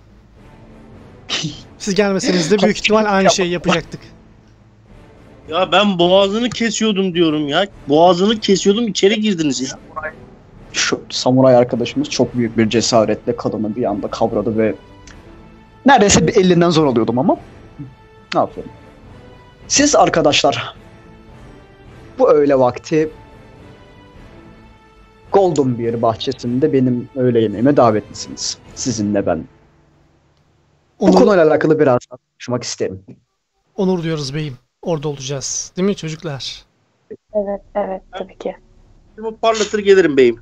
Siz gelmeseniz de büyük ihtimal aynı şeyi yapacaktık. Ya ben boğazını kesiyordum diyorum ya. Boğazını kesiyordum, içeri girdiniz ya. Şu samuray arkadaşımız çok büyük bir cesaretle kadını bir anda kavradı ve neredeyse bir elinden zor alıyordum ama Ne yapıyorum? Siz arkadaşlar bu öğle vakti Golden Beer bahçesinde benim öğle yemeğime davetlisiniz. Sizinle ben. Bu Onur, konuyla alakalı biraz konuşmak isterim. onur diyoruz beyim. Orada olacağız. Değil mi çocuklar? Evet, evet tabii ki. Bu parlatır gelirim beyim.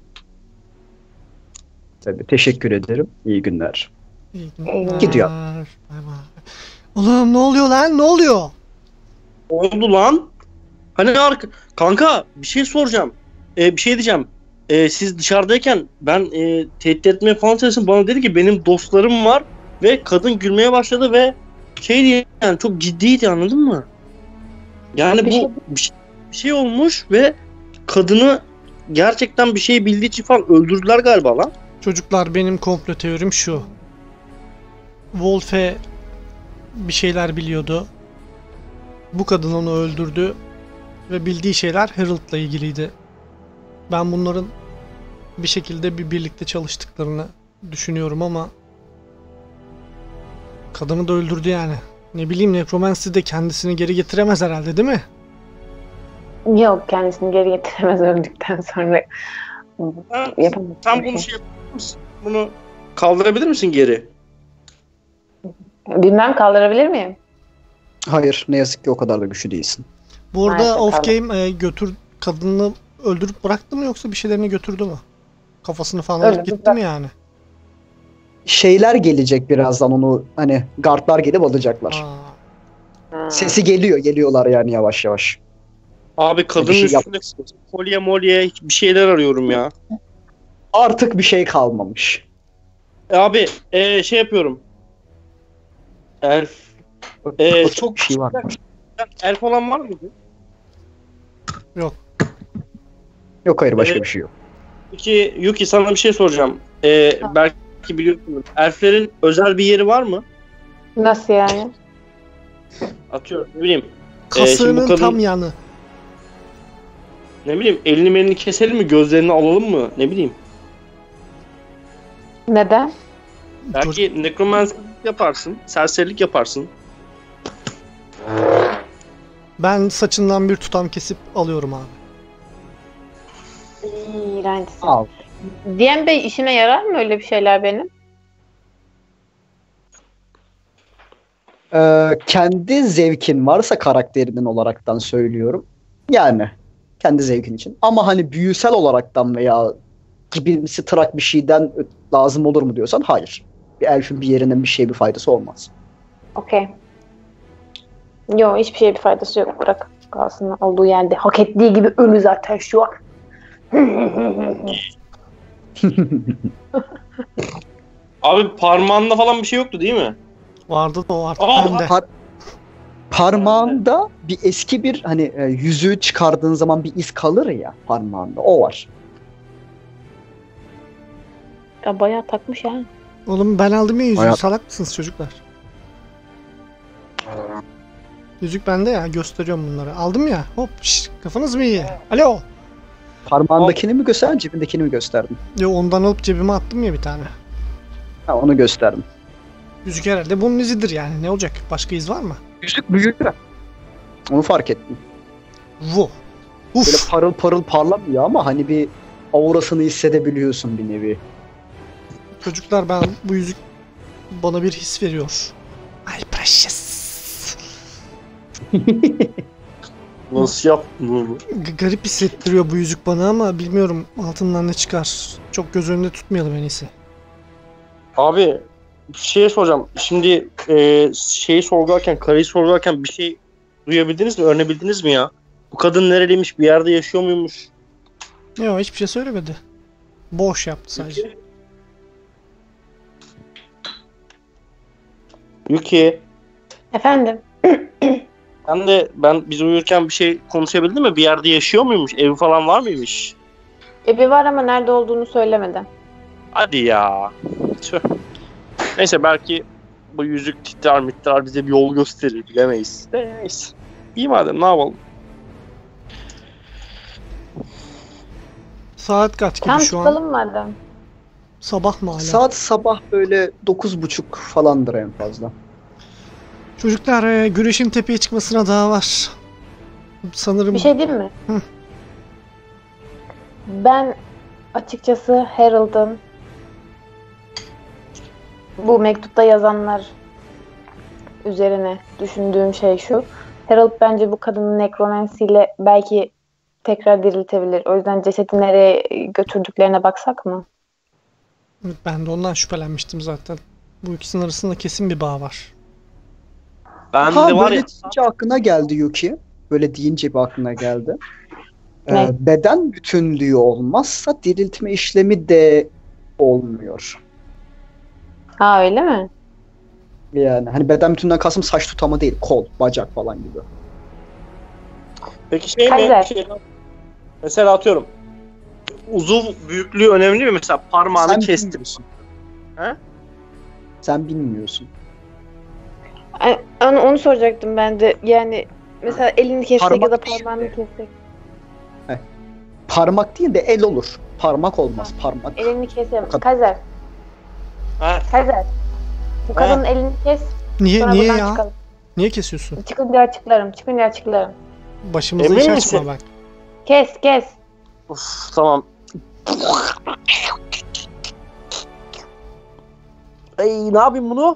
Tabii, teşekkür ederim. İyi günler. İyi günler. Gidiyor. Bay bay. Oğlum ne oluyor lan? Ne oluyor? Oldu lan. Hani arka... Kanka bir şey soracağım. Ee, bir şey diyeceğim. Ee, siz dışarıdayken ben e, tehdit etmeye falan çalıştım. Bana dedi ki benim dostlarım var ve kadın gülmeye başladı ve şey diye yani çok ciddiydi, anladın mı? Yani Bir bu şey- bir şey, bir şey olmuş ve kadını gerçekten bir şey bildiği için falan öldürdüler galiba lan. Çocuklar benim komplo teorim şu. Wolf'e bir şeyler biliyordu. Bu kadın onu öldürdü. Ve bildiği şeyler Harold'la ilgiliydi. Ben bunların bir şekilde bir birlikte çalıştıklarını düşünüyorum ama kadını da öldürdü yani. Ne bileyim, Necromancy de kendisini geri getiremez herhalde, değil mi? Yok, kendisini geri getiremez öldükten sonra. Sen, Yapamaz. sen bunu şey yapar mısın? Bunu kaldırabilir misin geri? Bilmem, kaldırabilir miyim? Hayır, ne yazık ki o kadar da güçlü değilsin. Bu arada Maalesef off kaldı. game e, götür kadını öldürüp bıraktı mı yoksa bir şeylerini götürdü mü? Kafasını falan Öldürdü, alıp gitti mi yani? Şeyler gelecek birazdan, onu hani guardlar gelip alacaklar. Aa, Ha. Sesi geliyor, geliyorlar yani yavaş yavaş. Abi kadının Bir şey yap- üstünde kolye molye bir şeyler arıyorum ya. Artık bir şey kalmamış. E abi e, şey yapıyorum. Elf. E, Çok çok bir şey var. elf olan var mıydı? yok. Yok, hayır, başka Evet. bir şey yok. Peki Yuki, sana bir şey soracağım. E, belki biliyorsunuz. Elflerin özel bir yeri var mı? Nasıl yani? Atıyorum ne bileyim. Kasığının kadın- tam yanı. Ne bileyim, elini melini keselim mi? Gözlerini alalım mı? Ne bileyim. Neden? Belki nekromansi yaparsın. Serserilik yaparsın. Ben saçından bir tutam kesip alıyorum abi. İğrençsin. Al. D M Bey, işine yarar mı öyle bir şeyler benim? Ee, kendi zevkin varsa karakterinin olaraktan söylüyorum. Yani kendi zevkin için. Ama hani büyüsel olaraktan veya gibimsi trak bir şeyden lazım olur mu diyorsan hayır. Bir elfin bir yerinin bir şeye bir faydası olmaz. Okey. Yok, hiçbir şeye bir faydası yok. Bırak kalsın olduğu yerde. Hak ettiği gibi ölü zaten şu an. Abi parmağında falan bir şey yoktu değil mi? Vardı da o artık Aa, bende. Par- parmağında bir eski bir hani e, yüzüğü çıkardığın zaman bir iz kalır ya parmağında. O var. Ya bayağı takmış ha. Oğlum ben aldım ya yüzüğü. Hayat- Salak mısınız çocuklar? Yüzük bende ya. Gösteriyorum bunları. Aldım ya. Hop. Şş, kafanız mı iyi? Alo. Parmağındakini mi gösterdin, cebindekini mi gösterdin? Yo, ondan alıp cebime attım ya bir tane. Ha, onu gösterdim. Yüzük herhalde bunun izidir yani. Ne olacak? Başka iz var mı? Yüzük büyüdü. Onu fark ettim. Vu. Böyle Uf. parıl parıl parlamıyor ama hani bir aurasını hissedebiliyorsun bir nevi. Çocuklar, ben bu yüzük bana bir his veriyor. Ay precious. Nasıl yaptın bunu? G- garip hissettiriyor bu yüzük bana ama bilmiyorum altından ne çıkar. Çok göz önünde tutmayalım en iyisi. Abi bir şey soracağım. Şimdi e, şeyi sorgularken, karıyı sorgularken bir şey duyabildiniz mi? Öğrenebildiniz mi ya? Bu kadın nereliymiş? Bir yerde yaşıyor muymuş? Yok, hiçbir şey söylemedi. Boş yaptı sadece. Yuki, Efendim? sen de ben biz uyurken bir şey konuşabildin mi? Bir yerde yaşıyor muymuş? Evi falan var mıymış? Evi var ama nerede olduğunu söylemedi. Hadi ya. Tüh. Neyse, belki bu yüzük titrer mitrer bize bir yol gösterir, bilemeyiz. Neyse. İyi madem, ne yapalım? Saat kaç gibi Tam şu an? çıkalım madem. Sabah mı hala? Saat sabah böyle dokuz buçuk falandır en fazla. Çocuklar e, güneşin tepeye çıkmasına daha var. Sanırım Bir şey diyeyim mi? Hı. Ben açıkçası Harold'ın bu mektupta yazanlar üzerine düşündüğüm şey şu. Harold bence bu kadının nekromansiyle belki tekrar diriltebilir. O yüzden cesedi nereye götürdüklerine baksak mı? ben de ondan şüphelenmiştim zaten. Bu ikisinin arasında kesin bir bağ var. Ben Ha de var böyle ya deyince aklına geldi Yuki. Böyle deyince bir aklına geldi. Ee, Ne? beden bütünlüğü olmazsa diriltme işlemi de olmuyor. Ha öyle mi? Yani hani beden bütünlüğünden kastım saç tutama değil, kol, bacak falan gibi. peki şey mi? Kaiser. Şey, mesela atıyorum. Uzuv büyüklüğü önemli mi? Mesela parmağını Sen kestim. bilmiyorsun. He? Sen bilmiyorsun. Ay, Onu, onu soracaktım ben de. Yani mesela elini kessek ya da Parmak değil parmağını de. kessek. Parmak değil de el olur. Parmak olmaz, parmak. Elini keselim. Kad- Kaiser. Ha. Kaiser. Bu kadının elini kes. Niye Sonra niye buradan ya? çıkalım. Niye kesiyorsun? Çıkınca açıklarım. Çıkınca açıklarım. Başımıza Emin iş misin? açma bak. Kes kes. Uf, tamam. Ay ne yapayım bunu?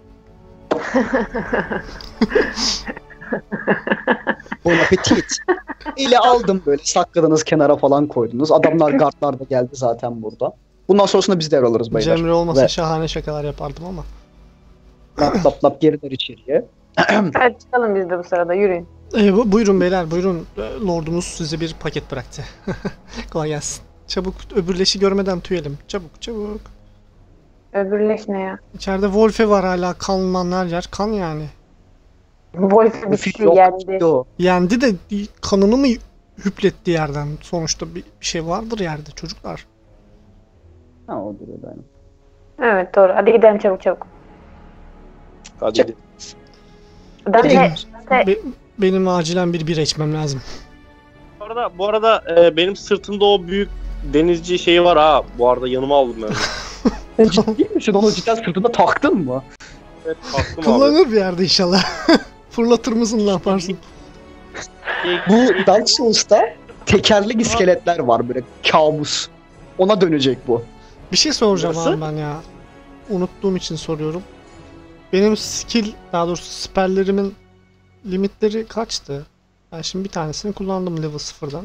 Bon appetit. Eli aldım böyle sakladınız kenara falan koydunuz. Adamlar gardlar da geldi zaten burada. Bundan sonrasında biz devralırız beyler. Cemre olmasa Ve- şahane şakalar yapardım ama. Lap lap lap geriler içeriye. Hadi çıkalım biz de bu sırada. Yürüyün. E, bu- buyurun beyler buyurun. E, Lordumuz size bir paket bıraktı. Kolay gelsin. Çabuk öbürleşi görmeden tüyelim. Çabuk çabuk. Öbürleş ne ya? İçeride Wolfe var hala, kanlanlar yer. Kan yani. Wolf bir Fil şey yok. yendi. Yo. Yendi de kanını mı hüpletti yerden? Sonuçta bir bir şey vardır yerde çocuklar. Ha o duruyor yani. Evet doğru. Hadi gidelim çabuk çabuk. Hadi Çık. gidelim. Ben Benim, de, ben de be- benim acilen bir bira içmem lazım. Bu arada, bu arada e, benim sırtımda o büyük denizci şeyi var ha. Bu arada yanıma aldım ben. Sen ciddi misin? Onu cidden sırtında taktın mı? Evet, baktım abi. Kullanır bir yerde inşallah. Fırlatır mısın, ne yaparsın? Bu Dark Souls'ta tekerlek iskeletler var böyle kabus. Ona dönecek bu. Bir şey soracağım Nasıl? abi ben ya. Unuttuğum için soruyorum. Benim skill, daha doğrusu spellerimin limitleri kaçtı? Ben şimdi bir tanesini kullandım level sıfırdan.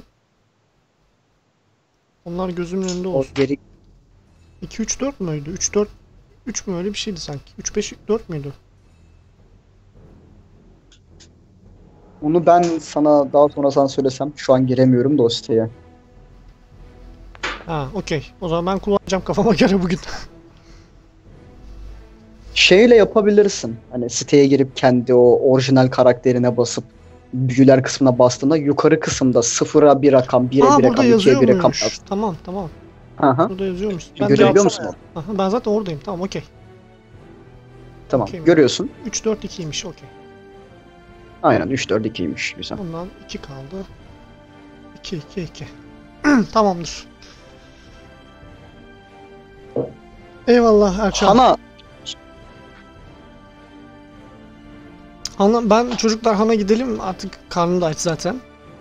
Onlar gözümün önünde O olsun. geri iki üç dört müydü? üç dört üç mü öyle bir şeydi sanki? üç beş dört müydü? Onu ben sana daha sonra sana söylesem şu an giremiyorum da o siteye. Ha, okey. O zaman ben kullanacağım kafama göre bugün. Şeyle yapabilirsin. Hani siteye girip kendi o orijinal karakterine basıp büyüler kısmına bastığında yukarı kısımda sıfıra bir rakam, bire Aa, bir burada rakam, ikiye yazıyor bir rakam muymuş? yaz. Tamam tamam. Aha. Burada yazıyormuş. Ben, Görebiliyor de- musun onu? Aha, ben zaten oradayım. Tamam, okey. Tamam. Okey. Görüyorsun. üç dört ikiymiş, okey. Aynen üç dört ikiymiş. Güzel. Bundan iki kaldı. iki iki iki. Tamamdır. Eyvallah Erçan. Hana Han'a, ben çocuklar Han'a gidelim, artık karnım da aç zaten.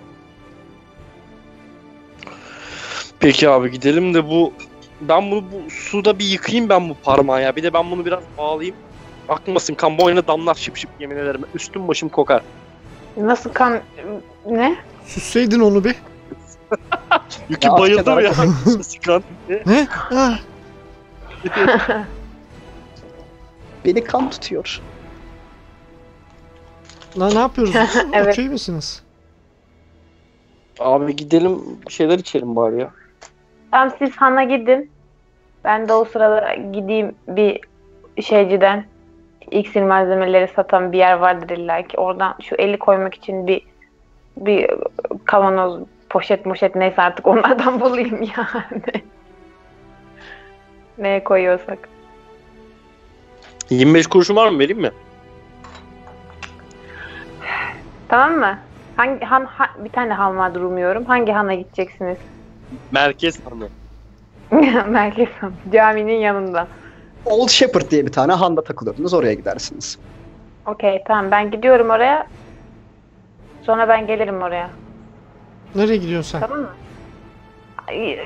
Peki abi gidelim de bu ben bunu bu suda bir yıkayayım ben bu parmağı ya. Bir de ben bunu biraz bağlayayım. Akmasın, kan boyuna damlar şıp şıp, yemin ederim. Üstüm başım kokar. nasıl kan ne? Süsseydin onu bir. Yükü Ya, bayıldı mı ya? arkadaşlar. kan. Ne? Ah, beni kan tutuyor. lan ne yapıyoruz? Evet. Okey misiniz? Abi gidelim bir şeyler içelim bari ya. Tamam siz Han'a gidin. Ben de o sırada gideyim bir şeyciden. İksir malzemeleri satan bir yer vardır illa ki. Oradan şu eli koymak için bir bir kavanoz, poşet moşet neyse artık onlardan bulayım yani. Neye koyuyorsak. yirmi beş kuruşun var mı, vereyim mi? Tamam mı? Hangi han, ha- bir tane han var umuyorum. Hangi hana gideceksiniz? Merkez hanı. Merkez Han. Caminin yanında. Old Shepherd diye bir tane handa takılıyordunuz. Oraya gidersiniz. Okey, tamam, ben gidiyorum oraya. Sonra ben gelirim oraya. Nereye gidiyorsun sen? Tamam mı? Ay,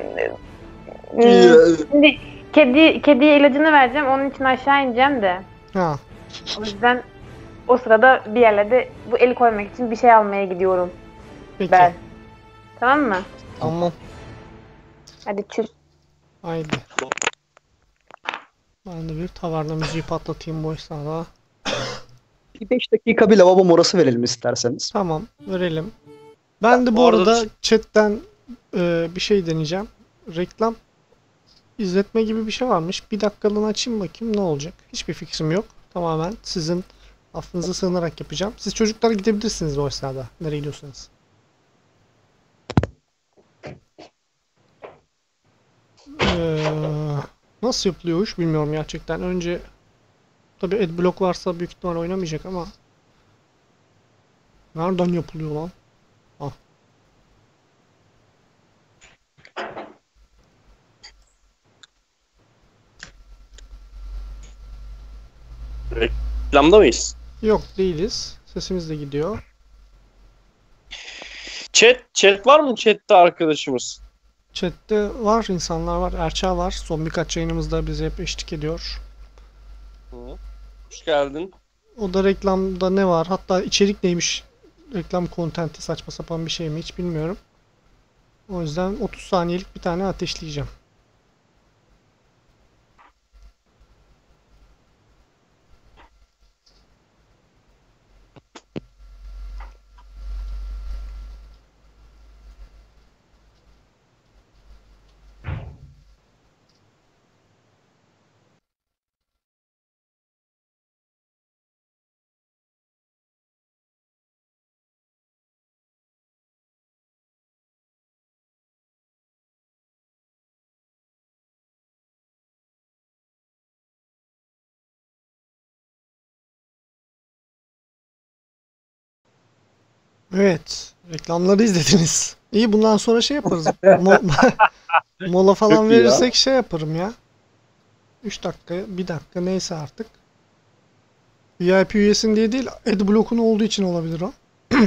ıı, Şimdi kedi kediye ilacını vereceğim. Onun için aşağı ineceğim de. Ha. O yüzden o sırada bir yerlerde bu eli koymak için bir şey almaya gidiyorum Peki. ben. Tamam mı? Tamam. Hadi çüz. Haydi. Ben de bir taverna müziği patlatayım bu esnada. Bir beş dakika bir lavabo molası verelim isterseniz. Tamam, verelim. Ben de bu Bu arada arada chatten e, bir şey deneyeceğim. Reklam izletme gibi bir şey varmış. Bir dakikalığını açayım bakayım ne olacak. Hiçbir fikrim yok. Tamamen sizin affınıza sığınarak yapacağım. Siz çocuklar gidebilirsiniz o esnada. Nereye gidiyorsanız. Ee, nasıl yapılıyor o iş bilmiyorum gerçekten. Önce tabii adblock varsa büyük ihtimal oynamayacak ama nereden yapılıyor lan? Ah. Reklamda mıyız? Yok değiliz. Sesimiz de gidiyor. Chat, chat var mı chatte arkadaşımız? Chat'te var, insanlar var. Erçaa var. Son birkaç yayınımızda bize hep eşlik ediyor. Hı. Hoş geldin. O da reklamda ne var? Hatta içerik neymiş? Reklam kontenti saçma sapan bir şey mi hiç bilmiyorum. O yüzden otuz saniyelik bir tane ateşleyeceğim. Evet. Reklamları izlediniz. İyi bundan sonra şey yaparız. Mo- mola falan Çok iyi ya. verirsek şey yaparım ya. üç dakika, bir dakika neyse artık. V I P üyesin diye değil, adblock'un olduğu için olabilir o.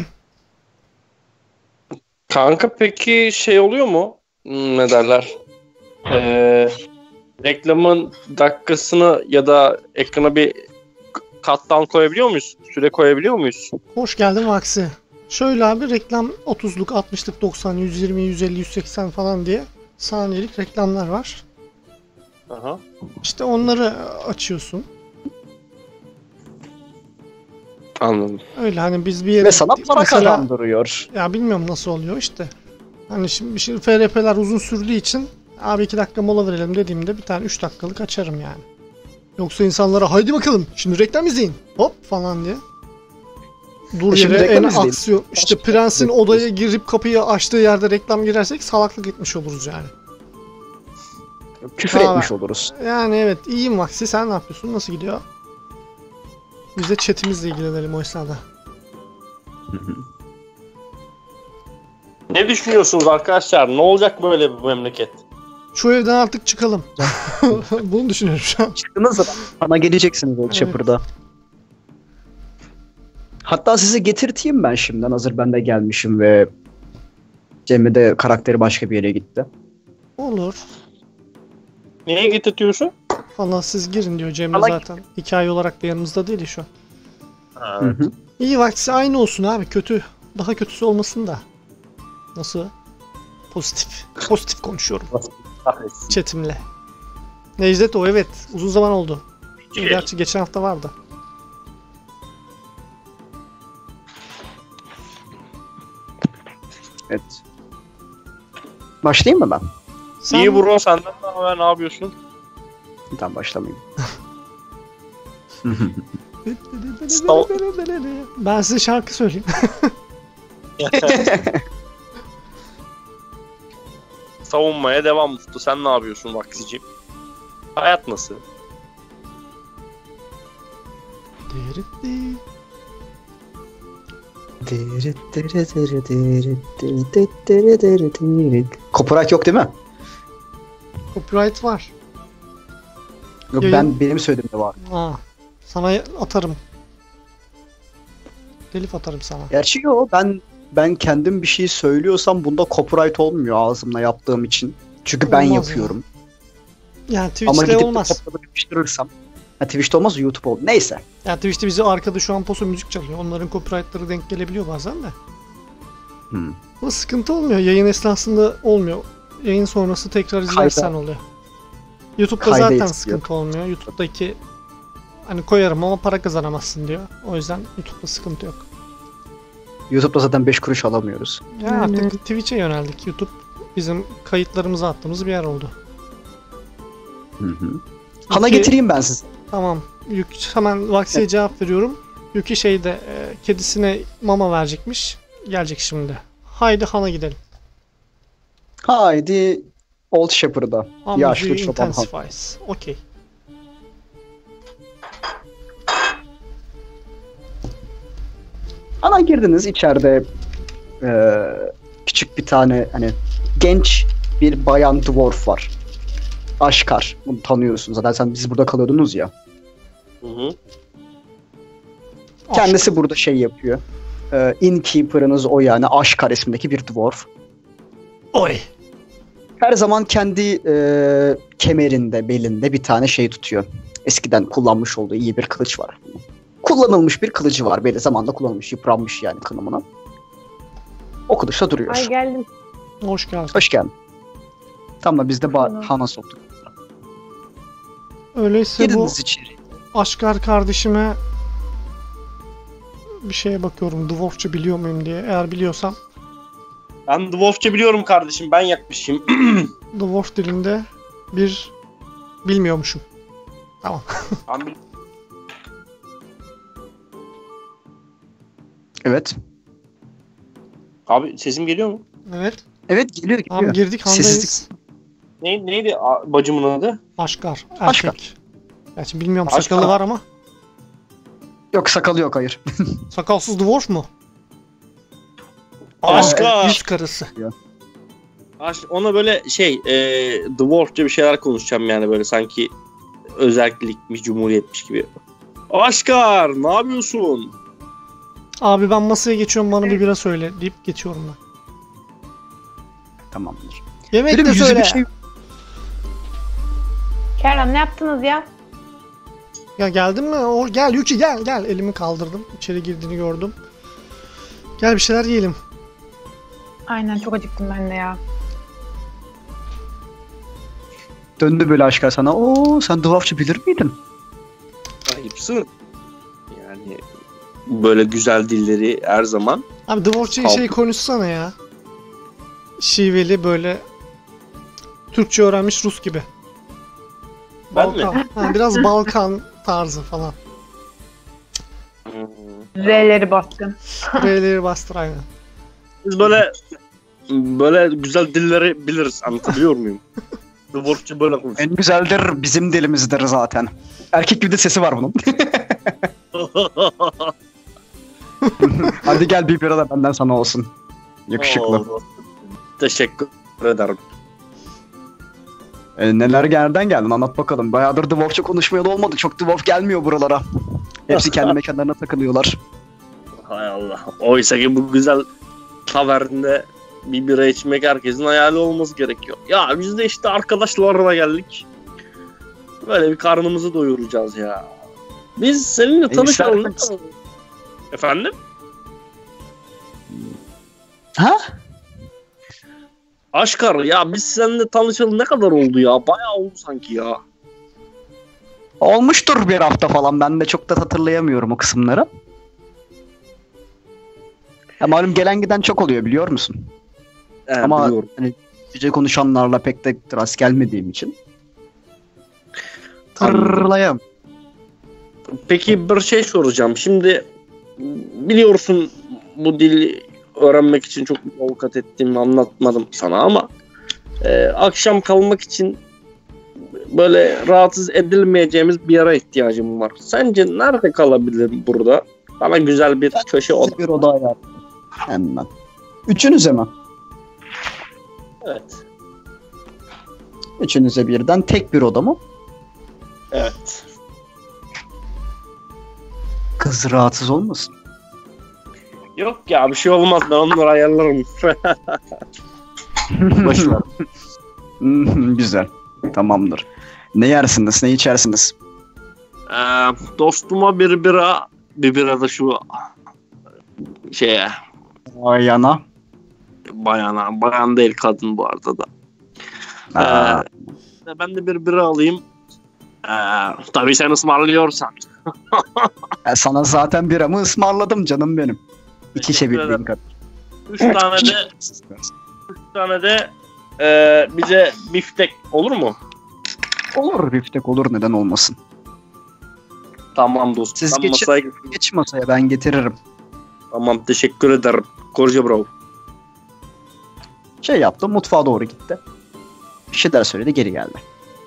Kanka peki şey oluyor mu? Hmm, ne derler? Ee, reklamın dakikasını ya da ekrana bir kattan koyabiliyor muyuz? Süre koyabiliyor muyuz? Hoş geldin Vaksi. Şöyle abi reklam otuzluk, altmışlık, doksan, yüz yirmi, yüz elli, yüz seksen falan diye saniyelik reklamlar var. Aha. İşte onları açıyorsun. Anladım. Öyle hani biz bir yere Ve sana para mesela kazandırıyor. ya bilmiyorum nasıl oluyor işte. Hani şimdi, şimdi F R P'ler uzun sürdüğü için abi iki dakika mola verelim dediğimde bir tane üç dakikalık açarım yani. Yoksa insanlara haydi bakalım şimdi reklam izleyin hop falan diye. Dur E şimdi yere en reklam izleyin. aksiyon. İşte Başka- prensin odaya girip kapıyı açtığı yerde reklam girersek salaklık etmiş oluruz yani. Küfür Aa, etmiş oluruz. Yani evet iyiyim Vaksi sen ne yapıyorsun nasıl gidiyor? Biz de chatimizle ilgilenelim o esnada. Ne düşünüyorsunuz arkadaşlar? Ne olacak böyle bu memleket? Şu evden artık çıkalım. Bunu düşünüyorum şu an. Çıktınız da bana geleceksiniz Old Evet. Shepherd'a. Hatta sizi getirteyim ben şimdiden hazır ben de gelmişim ve Cemre de karakteri başka bir yere gitti. Olur. Neye getirtiyorsun? Valla siz girin diyor Cemre Allah- zaten. Hikaye olarak da yanımızda değil ya şu an. Hı hı. İyi Vaksi aynı olsun abi kötü. Daha kötüsü olmasın da. Nasıl? Pozitif. Pozitif konuşuyorum Kahretsin. chatimle. Necdet o evet. Uzun zaman oldu. Gerçi geçen hafta vardı. Evet. Başlayayım mı ben? Sen... İyi Bruno senden ne haber? Ne yapıyorsun? Tamam başlamayayım. Ben size şarkı söyleyeyim. Savunmaya devam Mutlu. Sen ne yapıyorsun Vaksiciğim? Hayat nasıl? Copyright yok değil mi? Copyright var. Yok Yayın- ben benim söylediğimde var. Aa, sana atarım. Telif atarım sana. Gerçi yok, ben ben kendim bir şey söylüyorsam bunda copyright olmuyor ağzımla yaptığım için. Çünkü ben Olmaz yapıyorum. Yani Ama Twitch'te gidip olmaz. de kopyalayıp yapıştırırsam. Ha, Twitch'te olmaz, YouTube olur. Neyse. Yani Twitch'te bizi arkada şu an Poso müzik çalıyor. Onların copyright'ları denk gelebiliyor bazen de. Hmm. Ama sıkıntı olmuyor. Yayın esnasında olmuyor. Yayın sonrası tekrar izlersen Kayda- oluyor. YouTube'da Kayda zaten etkiliyor. sıkıntı olmuyor. YouTube'daki hani koyarım ama para kazanamazsın diyor. O yüzden YouTube'da sıkıntı yok. YouTube'da zaten beş kuruş alamıyoruz. Ya artık Twitch'e yöneldik. YouTube bizim kayıtlarımızı attığımız bir yer oldu. Hı hı. Hana Yuki- getireyim ben size. Tamam. Yük, hemen Vaksi'ye cevap veriyorum. Yuki şeyde e, kedisine mama verecekmiş. Gelecek şimdi. Haydi Han'a gidelim. Haydi Old Shepherd'a. Amacı Yaşlı çoban Han. intensifies. Okey. Ana girdiniz, içeride e, küçük bir tane hani genç bir bayan dwarf var. Aşkar. Bunu tanıyorsunuz. Zaten sen biz burada kalıyordunuz ya. Hı hı. Kendisi burada şey yapıyor. E, innkeeper'ınız o yani. Aşkar ismindeki bir dwarf. Oy. Her zaman kendi e, kemerinde, belinde bir tane şey tutuyor. Eskiden kullanmış olduğu iyi bir kılıç var. Kullanılmış bir kılıcı var. Belli zamanda kullanılmış, yıpranmış yani kınamına. O kılıçla duruyor. Ay geldim. Hoş geldin. Hoş geldin. Tam da biz de ba- Tamam. Han'a soktuk. Öyleyse bu Girdiniz içeri. Aşkar kardeşime bir şeye bakıyorum. Dwarfça biliyor muyum diye. Eğer biliyorsam Ben Dwarf'ça biliyorum kardeşim. Ben yakmışım. Dwarf dilinde bir bilmiyormuşum. Tamam. Ben bil- Evet. Abi sesim geliyor mu? Evet. Evet, geliyor geliyor. Tamam girdik Han'dayız. Sessizlik. Ne, neydi a- bacımın adı? Aşkar. Erkek. Aşkar. Gerçi bilmiyorum Aşkar. sakalı var ama. Yok, sakalı yok, hayır. Sakalsız dwarf mu? Aşkar. Yüz karısı. Aş- Ona böyle şey e, Dwarf'ça bir şeyler konuşacağım yani böyle sanki özellikmiş, cumhuriyetmiş gibi. Aşkar ne yapıyorsun? Abi ben masaya geçiyorum bana bir bira söyle deyip geçiyorum ben. Tamamdır. Yemek Benim de yüzü söyle. bir şey... Kerem ne yaptınız ya? Ya geldin mi? O gel Yuki gel gel. Elimi kaldırdım. İçeri girdiğini gördüm. Gel bir şeyler yiyelim. Aynen çok acıktım ben de ya. Döndü böyle Aşkar sana. Oo, sen dwarfçı bilir miydin? Ayıpsın. Yani böyle güzel dilleri her zaman. Abi Dwarfçı Kaldı. şey konuşsana ya. Şiveli böyle Türkçe öğrenmiş Rus gibi. Ben mi? Balkan. Ha, biraz Balkan tarzı falan. R'leri baskın. R'leri bastır aynen. Biz böyle böyle güzel dilleri biliriz, anlatabiliyor muyum? Dwarf'ça böyle konuşuyor. En güzeldir, bizim dilimizdir zaten. Erkek gibi de sesi var bunun. Hadi gel, bir bira da benden sana olsun. Yakışıklı. Oo, teşekkür ederim. E, neler nereden geldin, anlat bakalım. Bayağıdır dwarfça konuşmayalı olmadı. Çok dwarf gelmiyor buralara. Hepsi kendi mekanlarına takılıyorlar. Hay Allah. Oysa ki bu güzel tavernde bir bira içmek herkesin hayali olması gerekiyor. Ya biz de işte arkadaşlarla geldik. Böyle bir karnımızı doyuracağız ya. Biz seninle tanışalım. isterseniz- Efendim? Ha? Aşkar ya biz seninle tanışalı ne kadar oldu ya? Bayağı oldu sanki ya. Olmuştur bir hafta falan. Ben de çok da hatırlayamıyorum o kısımları. Ya malum gelen giden çok oluyor, biliyor musun? He, Ama biliyorum. hani Türkçe konuşanlarla pek de rast gelmediğim için. Hatırlayamam. Peki bir şey soracağım. Şimdi biliyorsun bu dili öğrenmek için çok avukat ettiğimi anlatmadım sana ama e, akşam kalmak için böyle rahatsız edilmeyeceğimiz bir yere ihtiyacım var. Sence nerede kalabilirim burada? Bana güzel bir köşe oda. Bir oda ayar. Hemen. Üçünüze mi? Evet. Üçünüze birden tek bir oda mı? Evet. Kız rahatsız olmasın. Yok ya bir şey olmaz ben onları ayarlarım. Boş ver. Hmm, güzel. Tamamdır. Ne yersiniz, ne içersiniz? Ee, dostuma bir bira, bir bira da şu şeye Ayana. bayana, bayan değil kadın bu arada da. Aa, Ee, ben de bir bira alayım. Ee, tabii sen ısmarlıyorsan. e, sana zaten biramı ısmarladım canım benim. İki Teşekkür çevirdiğim ederim. kadar. Üç tane de üç tane de e, bize biftek olur mu? Olur biftek olur, neden olmasın. Tamam dostum. Siz Sen geçin. masaya- Geç masaya, ben getiririm. Tamam teşekkür ederim. Korca bro. Şey yaptı, mutfağa doğru gitti. Bir şeyler söyledi, geri geldi.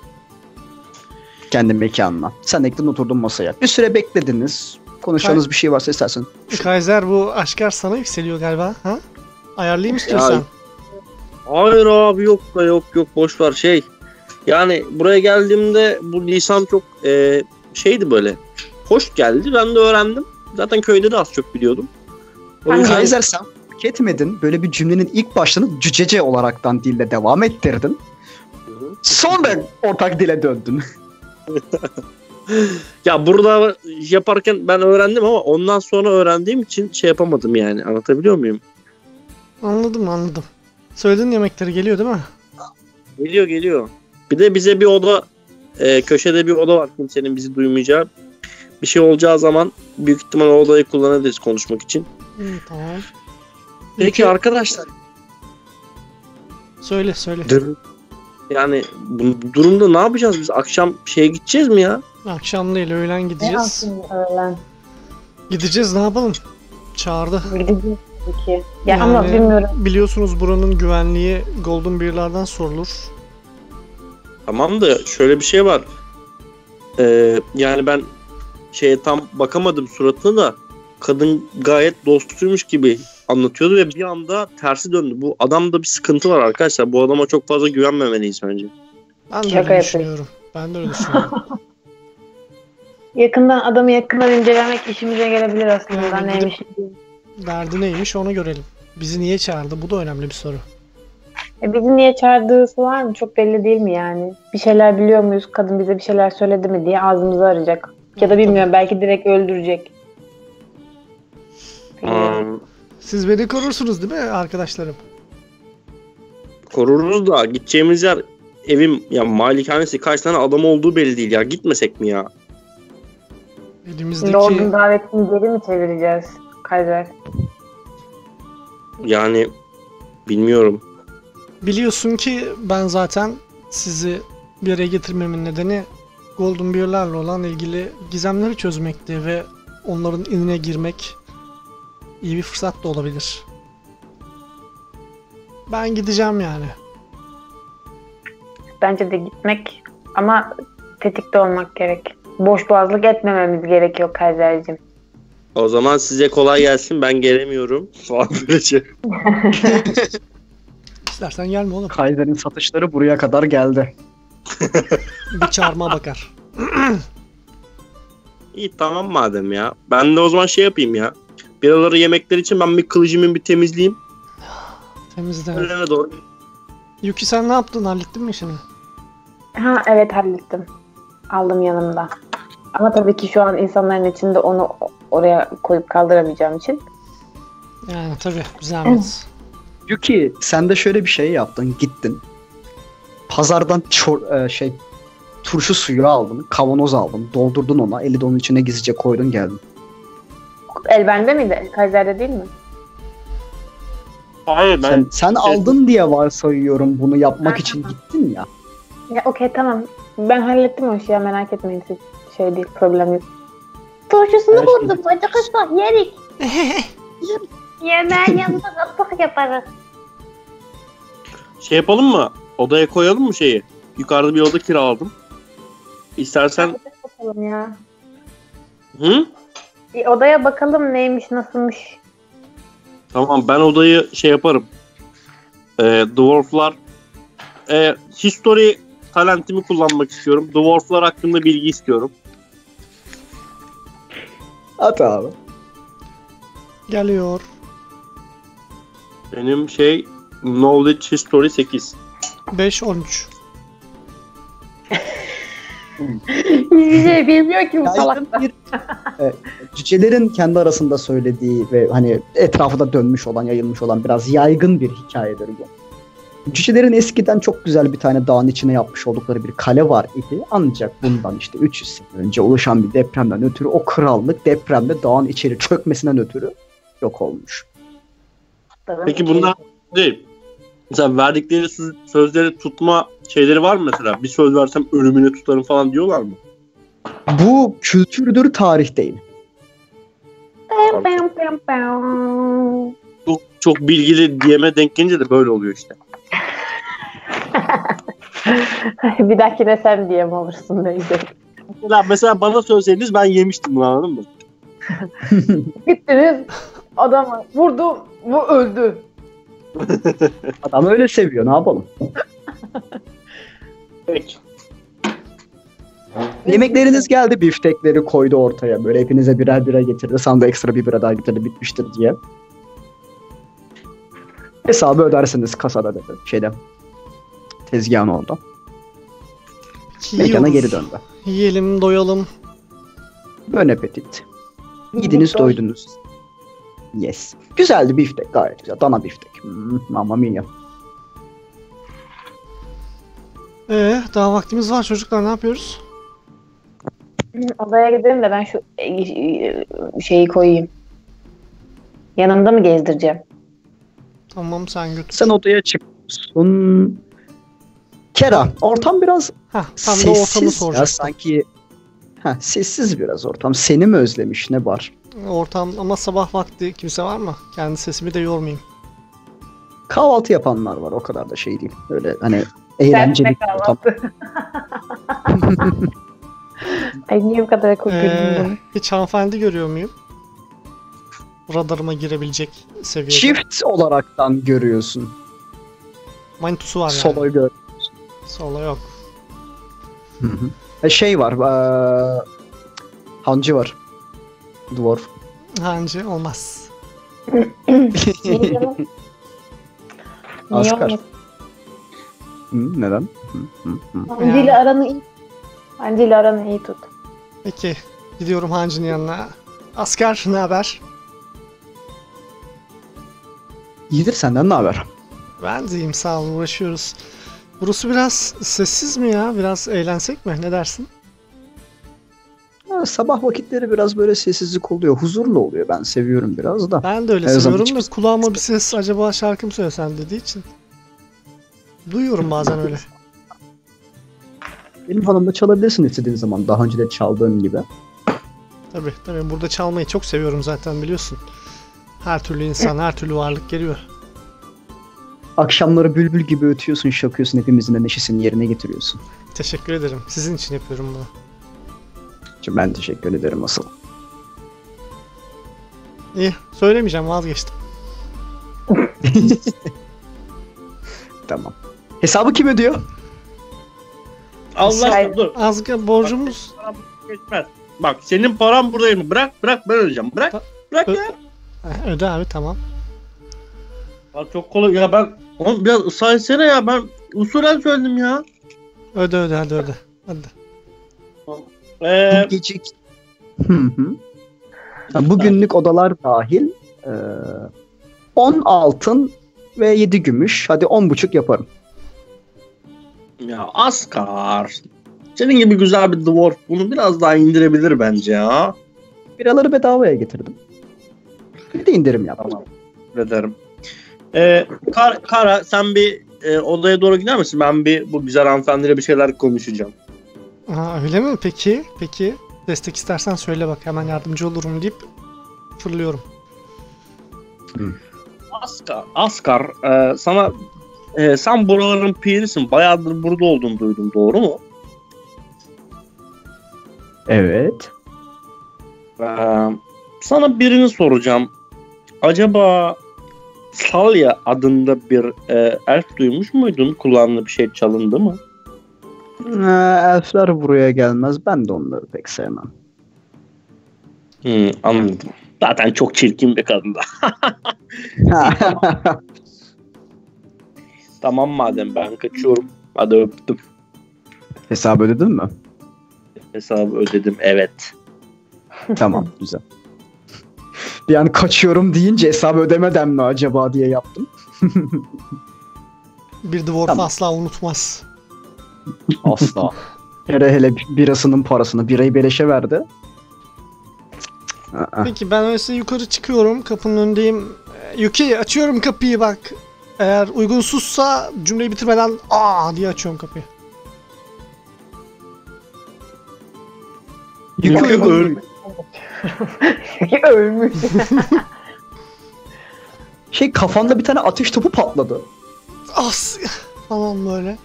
Kendi mekanına. Sen de gittin, oturdun masaya. Bir süre beklediniz. Konuşacağınız bir şey varsa istersen. Kaiser, bu aşkar sana yükseliyor galiba. Ha? Ayarlayayım istiyorsan. Ya- Hayır abi yok da yok yok boş ver şey. Yani buraya geldiğimde bu lisan çok e, şeydi böyle. Hoş geldi. Ben de öğrendim. Zaten köyde de az çok biliyordum. O Hangi- yüzden- Kaiser, sen fark etmedin. Böyle bir cümlenin ilk başlığını cücece olaraktan dille devam ettirdin. Sonra ortak dile döndün. Ya burada yaparken ben öğrendim ama ondan sonra öğrendiğim için şey yapamadım yani. Anlatabiliyor muyum? Anladım anladım. Söylediğin yemekleri geliyor değil mi? Geliyor geliyor. Bir de bize bir oda e, köşede bir oda var kimsenin bizi duymayacağı. Bir şey olacağı zaman büyük ihtimal o odayı kullanabiliriz konuşmak için. Hı, tamam. Peki arkadaşlar. Söyle söyle. Yani bu durumda ne yapacağız biz? Akşam şeye gideceğiz mi ya? Akşam değil öğlen Ne gideceğiz. aslında öğlen Gideceğiz, ne yapalım? Çağırdı. gideceğiz tabii ki. Ya Yani ama bilmiyorum. Biliyorsunuz buranın güvenliği Golden Bear'lardan sorulur. Tamam da şöyle bir şey var. Ee, yani ben şeye tam bakamadım suratına da kadın gayet dostuymuş gibi anlatıyordu ve bir anda tersi döndü. Bu adamda bir sıkıntı var arkadaşlar. Bu adama çok fazla güvenmemeliyiz bence. Ben de Şaka öyle yapıyorum. düşünüyorum. Ben de öyle düşünüyorum. Yakından adamı yakından incelemek işimize gelebilir aslında. Yani gidip- Neymiş? Derdi neymiş onu görelim. Bizi niye çağırdı? Bu da önemli bir soru. E bizi niye çağırdığı var mı? Çok belli değil mi yani? Bir şeyler biliyor muyuz? Kadın bize bir şeyler söyledi mi diye ağzımızı arayacak. Ya da bilmiyorum, belki direkt öldürecek. Bilmiyorum. Hmm, Siz beni korursunuz değil mi arkadaşlarım? koruruz da gideceğimiz yer evim ya malikanesi kaç tane adam olduğu belli değil ya. Gitmesek mi ya? Elimizdeki Lord'un davetini geri mi çevireceğiz Kaiser? Yani bilmiyorum. biliyorsun ki ben zaten sizi bir yere getirmemin nedeni Golden Bear'larla olan ilgili gizemleri çözmekti ve onların inine girmek iyi bir fırsat da olabilir. Ben gideceğim yani. Bence de gitmek ama tetikte olmak gerek. Boş boğazlık etmememiz gerekiyor Kaiser'cim. O zaman size kolay gelsin ben gelemiyorum. Falan böylece. İstersen gelme oğlum. Kaiser'in satışları buraya kadar geldi. Bir çağırma bakar. İyi tamam madem ya. Ben de o zaman şey yapayım ya. Biraları yemekler için ben bir kılıcımı bir temizleyeyim. Temizle. Önüne doğru. Yuki sen ne yaptın? Hallettin mi işini? Ha evet, hallettim. Aldım yanımda. Ama tabii ki şu an insanların içinde onu oraya koyup kaldıramayacağım için. Yani tabii zahmet. Yuki, sen de şöyle bir şey yaptın, gittin. Pazardan çor- e, şey turşu suyu aldın, kavanoz aldın, doldurdun ona, eli de onun içine gizlice koydun, geldin. El bende miydi? Kaiser'de değil mi? Hayır ben Sen, sen şey- aldın diye varsayıyorum, bunu yapmak Ha, için gittin ya. Ya okey, tamam. Ben hallettim o işi ya, merak etmeyin siz. Şey değil, problem yok. Turşusunu Her şey- buldum. Bacak ıslak yerik. Yemeğin yanında ıslak yaparız. şey yapalım mı? Odaya koyalım mı şeyi? Yukarıda bir oda kiraladım. İstersen Bakalım ya. hı? Bir odaya bakalım neymiş, nasılmış. Tamam ben odayı şey yaparım. Ee, dwarflar e, history talentimi kullanmak istiyorum. Dwarflar hakkında bilgi istiyorum. At abi. Geliyor. Benim şey Knowledge History sekiz. beş on üç. Hiçbir şey bilmiyor ki bu salak. Yaygın bir e, cücelerin kendi arasında söylediği ve hani etrafında dönmüş olan, yayılmış olan biraz yaygın bir hikayedir bu. Cücelerin eskiden çok güzel bir tane dağın içine yapmış oldukları bir kale var idi. Ancak bundan işte üç yüz sene önce oluşan bir depremden ötürü o krallık depremde dağın içeri çökmesinden ötürü yok olmuş. Peki bunlar değil. Mesela verdikleri söz- sözleri tutma şeyleri var mı mesela? Bir söz versem ölümüne tutarım falan diyorlar mı? Bu kültürdür, tarih değil. Çok, çok bilgili diyeme denk gelince de böyle oluyor işte. Bir dahakine sen diyem olursun neyse. Mesela, mesela bana söyleseydiniz ben yemiştim bunu, anladın mı? Gittiniz adamı vurdu, bu öldü. Adam öyle seviyor, ne yapalım? Peki. Yemekleriniz geldi, biftekleri koydu ortaya. Böyle hepinize birer birer getirdi. Sana da ekstra bir bira daha getirdi, bitmiştir diye. Hesabı ödersiniz kasada dedi. Şeyde. Tezgahın oldu. Mekana geri döndü. Yiyelim, doyalım. Bon appetit. Yediniz, doydunuz. Yes. Güzeldi biftek, gayet güzel. Dana biftek. Hmm, mamma mia. Ee, daha vaktimiz var çocuklar, ne yapıyoruz? Odaya gidelim de ben şu e, şeyi koyayım. Yanımda mı gezdireceğim? Tamam, sen götür. Sen odaya çıkıyorsun. Kera, ortam biraz Hah, tam da ortamı sessiz ya, soracaktım. sanki. Heh, sessiz biraz ortam. Seni mi özlemiş, ne var? Ortam ama sabah vakti kimse var mı? Kendi sesimi de yormayayım. Kahvaltı yapanlar var, o kadar da şey değil. Öyle hani eğlenceli bir ortam. Ay niye bu kadar güldüm Ee, bunu? hiç hanımefendi görüyor muyum? Radarıma girebilecek seviyede. Çift olaraktan görüyorsun. Manitusu var yani. Solo gör. Solo yok. Hı hı. E, şey var. Ee, Hancı var. Dwarf. Hancı olmaz. Niye canım? Niye Asgari. olmasın? Hı, neden? Hı, hı, hı. Hancı ile aranı iyi. Hancı ile aranı iyi tut. Peki. Gidiyorum Hancı'nın yanına. Asker, ne haber? İyidir, senden ne haber? Ben de iyiyim, sağ ol, uğraşıyoruz. Burası biraz sessiz mi ya? Biraz eğlensek mi? Ne dersin? Ha, sabah vakitleri biraz böyle sessizlik oluyor. Huzurlu oluyor. Ben seviyorum biraz da. Ben de öyle Her zaman seviyorum da hiçbir- kulağıma bir ses acaba şarkı mı söylesen dediği için. Duyuyorum bazen öyle. Benim hanımla çalabilirsin istediğin zaman. Daha önce de çaldığın gibi. Tabii tabii, burada çalmayı çok seviyorum zaten, biliyorsun. Her türlü insan, her türlü varlık geliyor. Akşamları bülbül gibi ötüyorsun, şakıyorsun. Hepimizin de neşesini yerine getiriyorsun. Teşekkür ederim. Sizin için yapıyorum bunu. Şimdi ben teşekkür ederim asıl. İyi, söylemeyeceğim, vazgeçtim. Tamam. Hesabı kim ödüyor? Allah Hayır. aşkına dur. Azga borcumuz... Geçmez. Bak senin paran buradayım. Bırak bırak ben ödeyeceğim. Bırak. Bırak Ö- ya. Heh, öde abi, tamam. Bak çok kolay ya, ben oğlum biraz ısrar etsene ya, ben usulen söyledim ya. Öde öde, hadi öde. Hadi. Ee, Bu gece... Hı hı. Ha, bugünlük odalar dahil e, on altın ve yedi gümüş. Hadi on buçuk yaparım. ya Asgар. Senin gibi güzel bir dwarf bunu biraz daha indirebilir bence ya. Biraları bedavaya getirdim. Bir de indirim yaptım. Tamam. Ederim. Ee, Kar, Kara sen bir e, odaya doğru gider misin? Ben bir bu güzel hanımefendiyle bir şeyler konuşacağım. Aa, öyle mi? Peki, peki. Destek istersen söyle bak, hemen yardımcı olurum deyip fırlıyorum. Asgар, Asgar e, sana e, sen buraların pirisin. Bayağıdır burada olduğunu duydum. Doğru mu? Evet. Ee, sana birini soracağım. Acaba Salya adında bir e, elf duymuş muydun? Kulağına bir şey çalındı mı? Ee, elfler buraya gelmez. Ben de onları pek sevmem. Hmm, anladım. Zaten çok çirkin bir kadın da. Tamam madem ben kaçıyorum. Hadi öptüm. Hesabı ödedin mi? Hesabı ödedim evet. Tamam güzel. Bir an kaçıyorum deyince hesabı ödemeden mi acaba diye yaptım. Bir dwarf Tamam. asla unutmaz. Asla. Hele hele birasının parasını birayı beleşe verdi. Aa, Peki ben öyleyse yukarı çıkıyorum. Kapının önündeyim. Ee, Yuki açıyorum kapıyı bak. Eğer uygunsuzsa cümleyi bitirmeden aa diye açıyorum kapıyı. Yukarı Yukarı öl- Ölmüş. Şey kafanda bir tane ateş topu patladı. As falan böyle.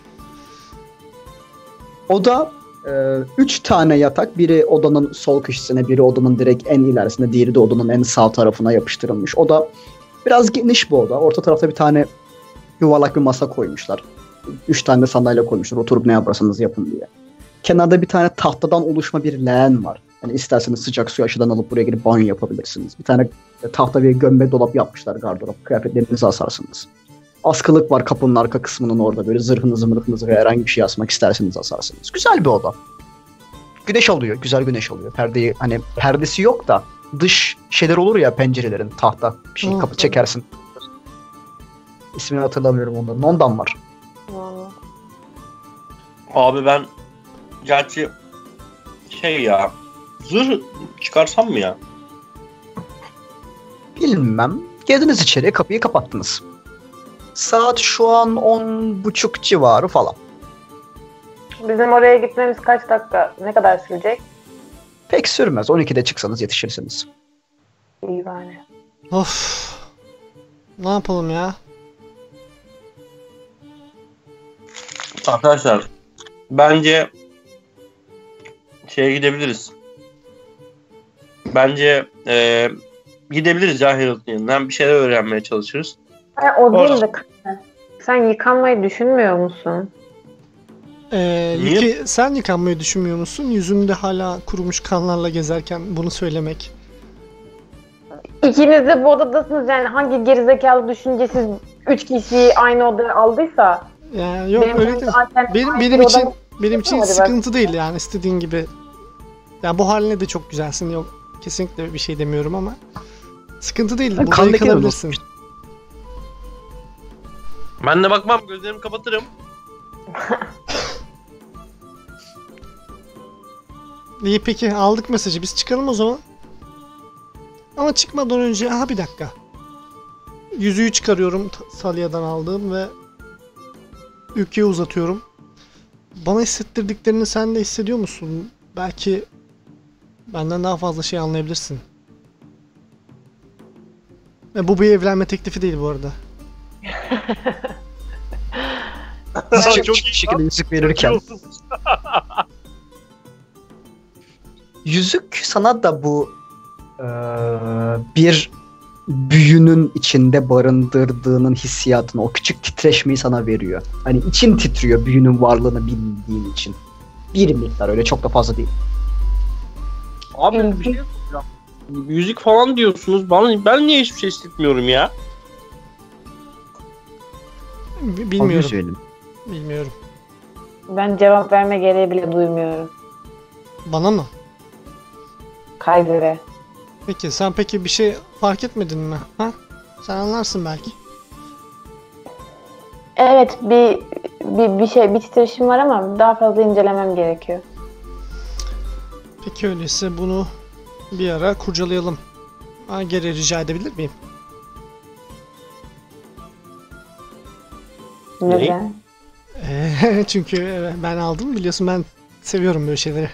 Oda e, üç tane yatak. Biri odanın sol köşesine, biri odanın direkt en ilerisine, diğeri de odanın en sağ tarafına yapıştırılmış. Oda biraz geniş bu oda. Orta tarafta bir tane yuvarlak bir masa koymuşlar. Üç tane de sandalye koymuşlar. Oturup ne yaparsanız yapın diye. Kenarda bir tane tahtadan oluşma bir leğen var. Yani isterseniz sıcak suyu aşağıdan alıp buraya girip banyo yapabilirsiniz. Bir tane tahta bir gömme dolap yapmışlar, gardırop. Kıyafetlerinizi asarsınız. Askılık var kapının arka kısmının orada. Böyle zırhınızı mırhınızı ve herhangi bir şey asmak isterseniz asarsınız. Güzel bir oda. Güneş alıyor. Güzel güneş alıyor. Perdeyi hani perdesi yok da dış şeyler olur ya, pencerelerin tahta bir şey Hı. kapı çekersin. İsmini hatırlamıyorum onların. Ondan var. Abi ben gerçi şey ya zırh çıkarsam mı ya? Bilmem. Girdiniz içeriye, kapıyı kapattınız. Saat şu an on buçuk civarı falan. Bizim oraya gitmemiz kaç dakika, ne kadar sürecek? Pek sürmez. on ikide çıksanız yetişirsiniz. İyi bari. Of. Ne yapalım ya? Arkadaşlar bence şeye gidebiliriz. Bence e, gidebiliriz ya Herald'ın yanına. Hem bir şeyler öğrenmeye çalışırız. Ha, o değil Orada. de sen yıkanmayı düşünmüyor musun? Ee, Niye? Yuki sen yıkanmayı düşünmüyor musun? Yüzünde hala kurumuş kanlarla gezerken bunu söylemek. İkiniz de bu odadasınız, yani hangi gerizekalı düşüncesiz üç kişiyi aynı odaya aldıysa. Yani yok benim öyle değil. zaten Benim aynı benim bir için odam- benim için Hadi bak. sıkıntı değil yani istediğin gibi. Ya bu haline de çok güzelsin. Yok kesinlikle bir şey demiyorum ama sıkıntı değil. Ben Burada kandaki de yıkanabilirsin. Ben de bakmam, gözlerimi kapatırım. İyi peki aldık mesajı. Biz çıkalım o zaman. Ama çıkmadan önce aha bir dakika. Yüzüğü çıkarıyorum t- Salia'dan aldığım ve Yuki'ye uzatıyorum. Bana hissettirdiklerini sen de hissediyor musun? Belki benden daha fazla şey anlayabilirsin. Ve bu bir evlenme teklifi değil bu arada. Çok, Çok çok iyi şekilde yüzük verirken. Yüzük sana da bu eee, bir büyünün içinde barındırdığının hissiyatını, o küçük titreşmeyi sana veriyor. Hani için titriyor büyünün varlığını bildiğin için. Bir miktar, öyle çok da fazla değil. Abi bir şey soracağım. Müzik falan diyorsunuz. Bana, ben niye hiçbir şey hissetmiyorum ya? B- Bilmiyorum. Söyleyeyim. Bilmiyorum. Ben cevap verme gereği bile duymuyorum. Bana mı? Kaydere. Peki sen peki bir şey fark etmedin mi? Ha? Sen anlarsın belki. Evet, bir, bir bir şey bir titreşim var ama daha fazla incelemem gerekiyor. Peki öyleyse bunu bir ara kurcalayalım. Ha, geri rica edebilir miyim? Neden? Ee, çünkü ben aldım biliyorsun ben seviyorum böyle şeyleri.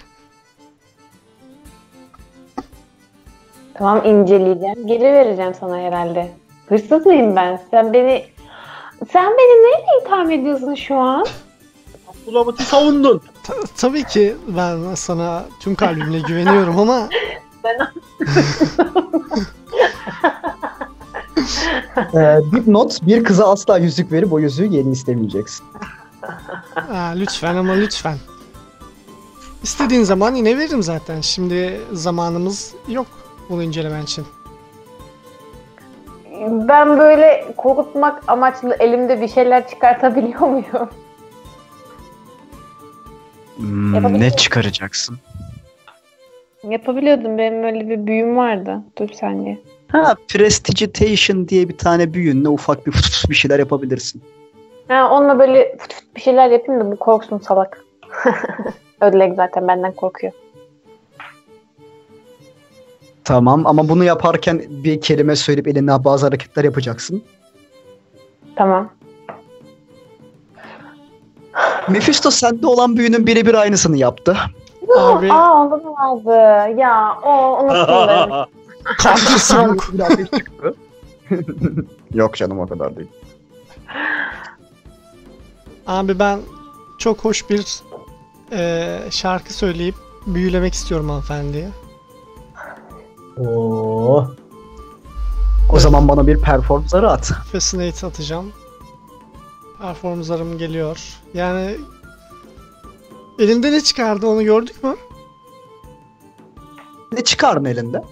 Tamam, inceleyeceğim. Geri vereceğim sana herhalde. Hırsız mıyım ben? Sen beni sen beni neyle itham ediyorsun şu an? Abdülhamit'i savundun. Ta- tabii ki ben sana tüm kalbimle güveniyorum ama Ee, dipnot, bir kıza asla yüzük verip o yüzüğü geri istemeyeceksin. aa, lütfen ama lütfen. İstediğin zaman yine veririm zaten. Şimdi zamanımız yok bunu incelemen için. Ben böyle korkutmak amaçlı elimde bir şeyler çıkartabiliyor muyum? Hmm, Yapabilirim. ne çıkaracaksın? Yapabiliyordum. Benim öyle bir büyüm vardı. Dur bir saniye. Ha, Prestigitation diye bir tane büyünle ufak bir bir şeyler yapabilirsin. Ha, onunla böyle fıt fıt bir şeyler yapayım da bu korksun salak. Ödlek zaten benden korkuyor. Tamam ama bunu yaparken bir kelime söyleyip eline bazı hareketler yapacaksın. Tamam. Mephisto sende olan büyünün birebir aynısını yaptı. Abi Aa onda da vardı. Ya o unuttum ben. Counter Smoke. Biraz bir çıktı. Yok canım o kadar değil. Abi ben çok hoş bir e, şarkı söyleyip büyülemek istiyorum hanımefendiye. Oo. O zaman bana bir perform zarı at. Fascinate atacağım. Performanslarım geliyor. Yani elinde ne çıkardı onu gördük mü? Ne çıkardın elinde?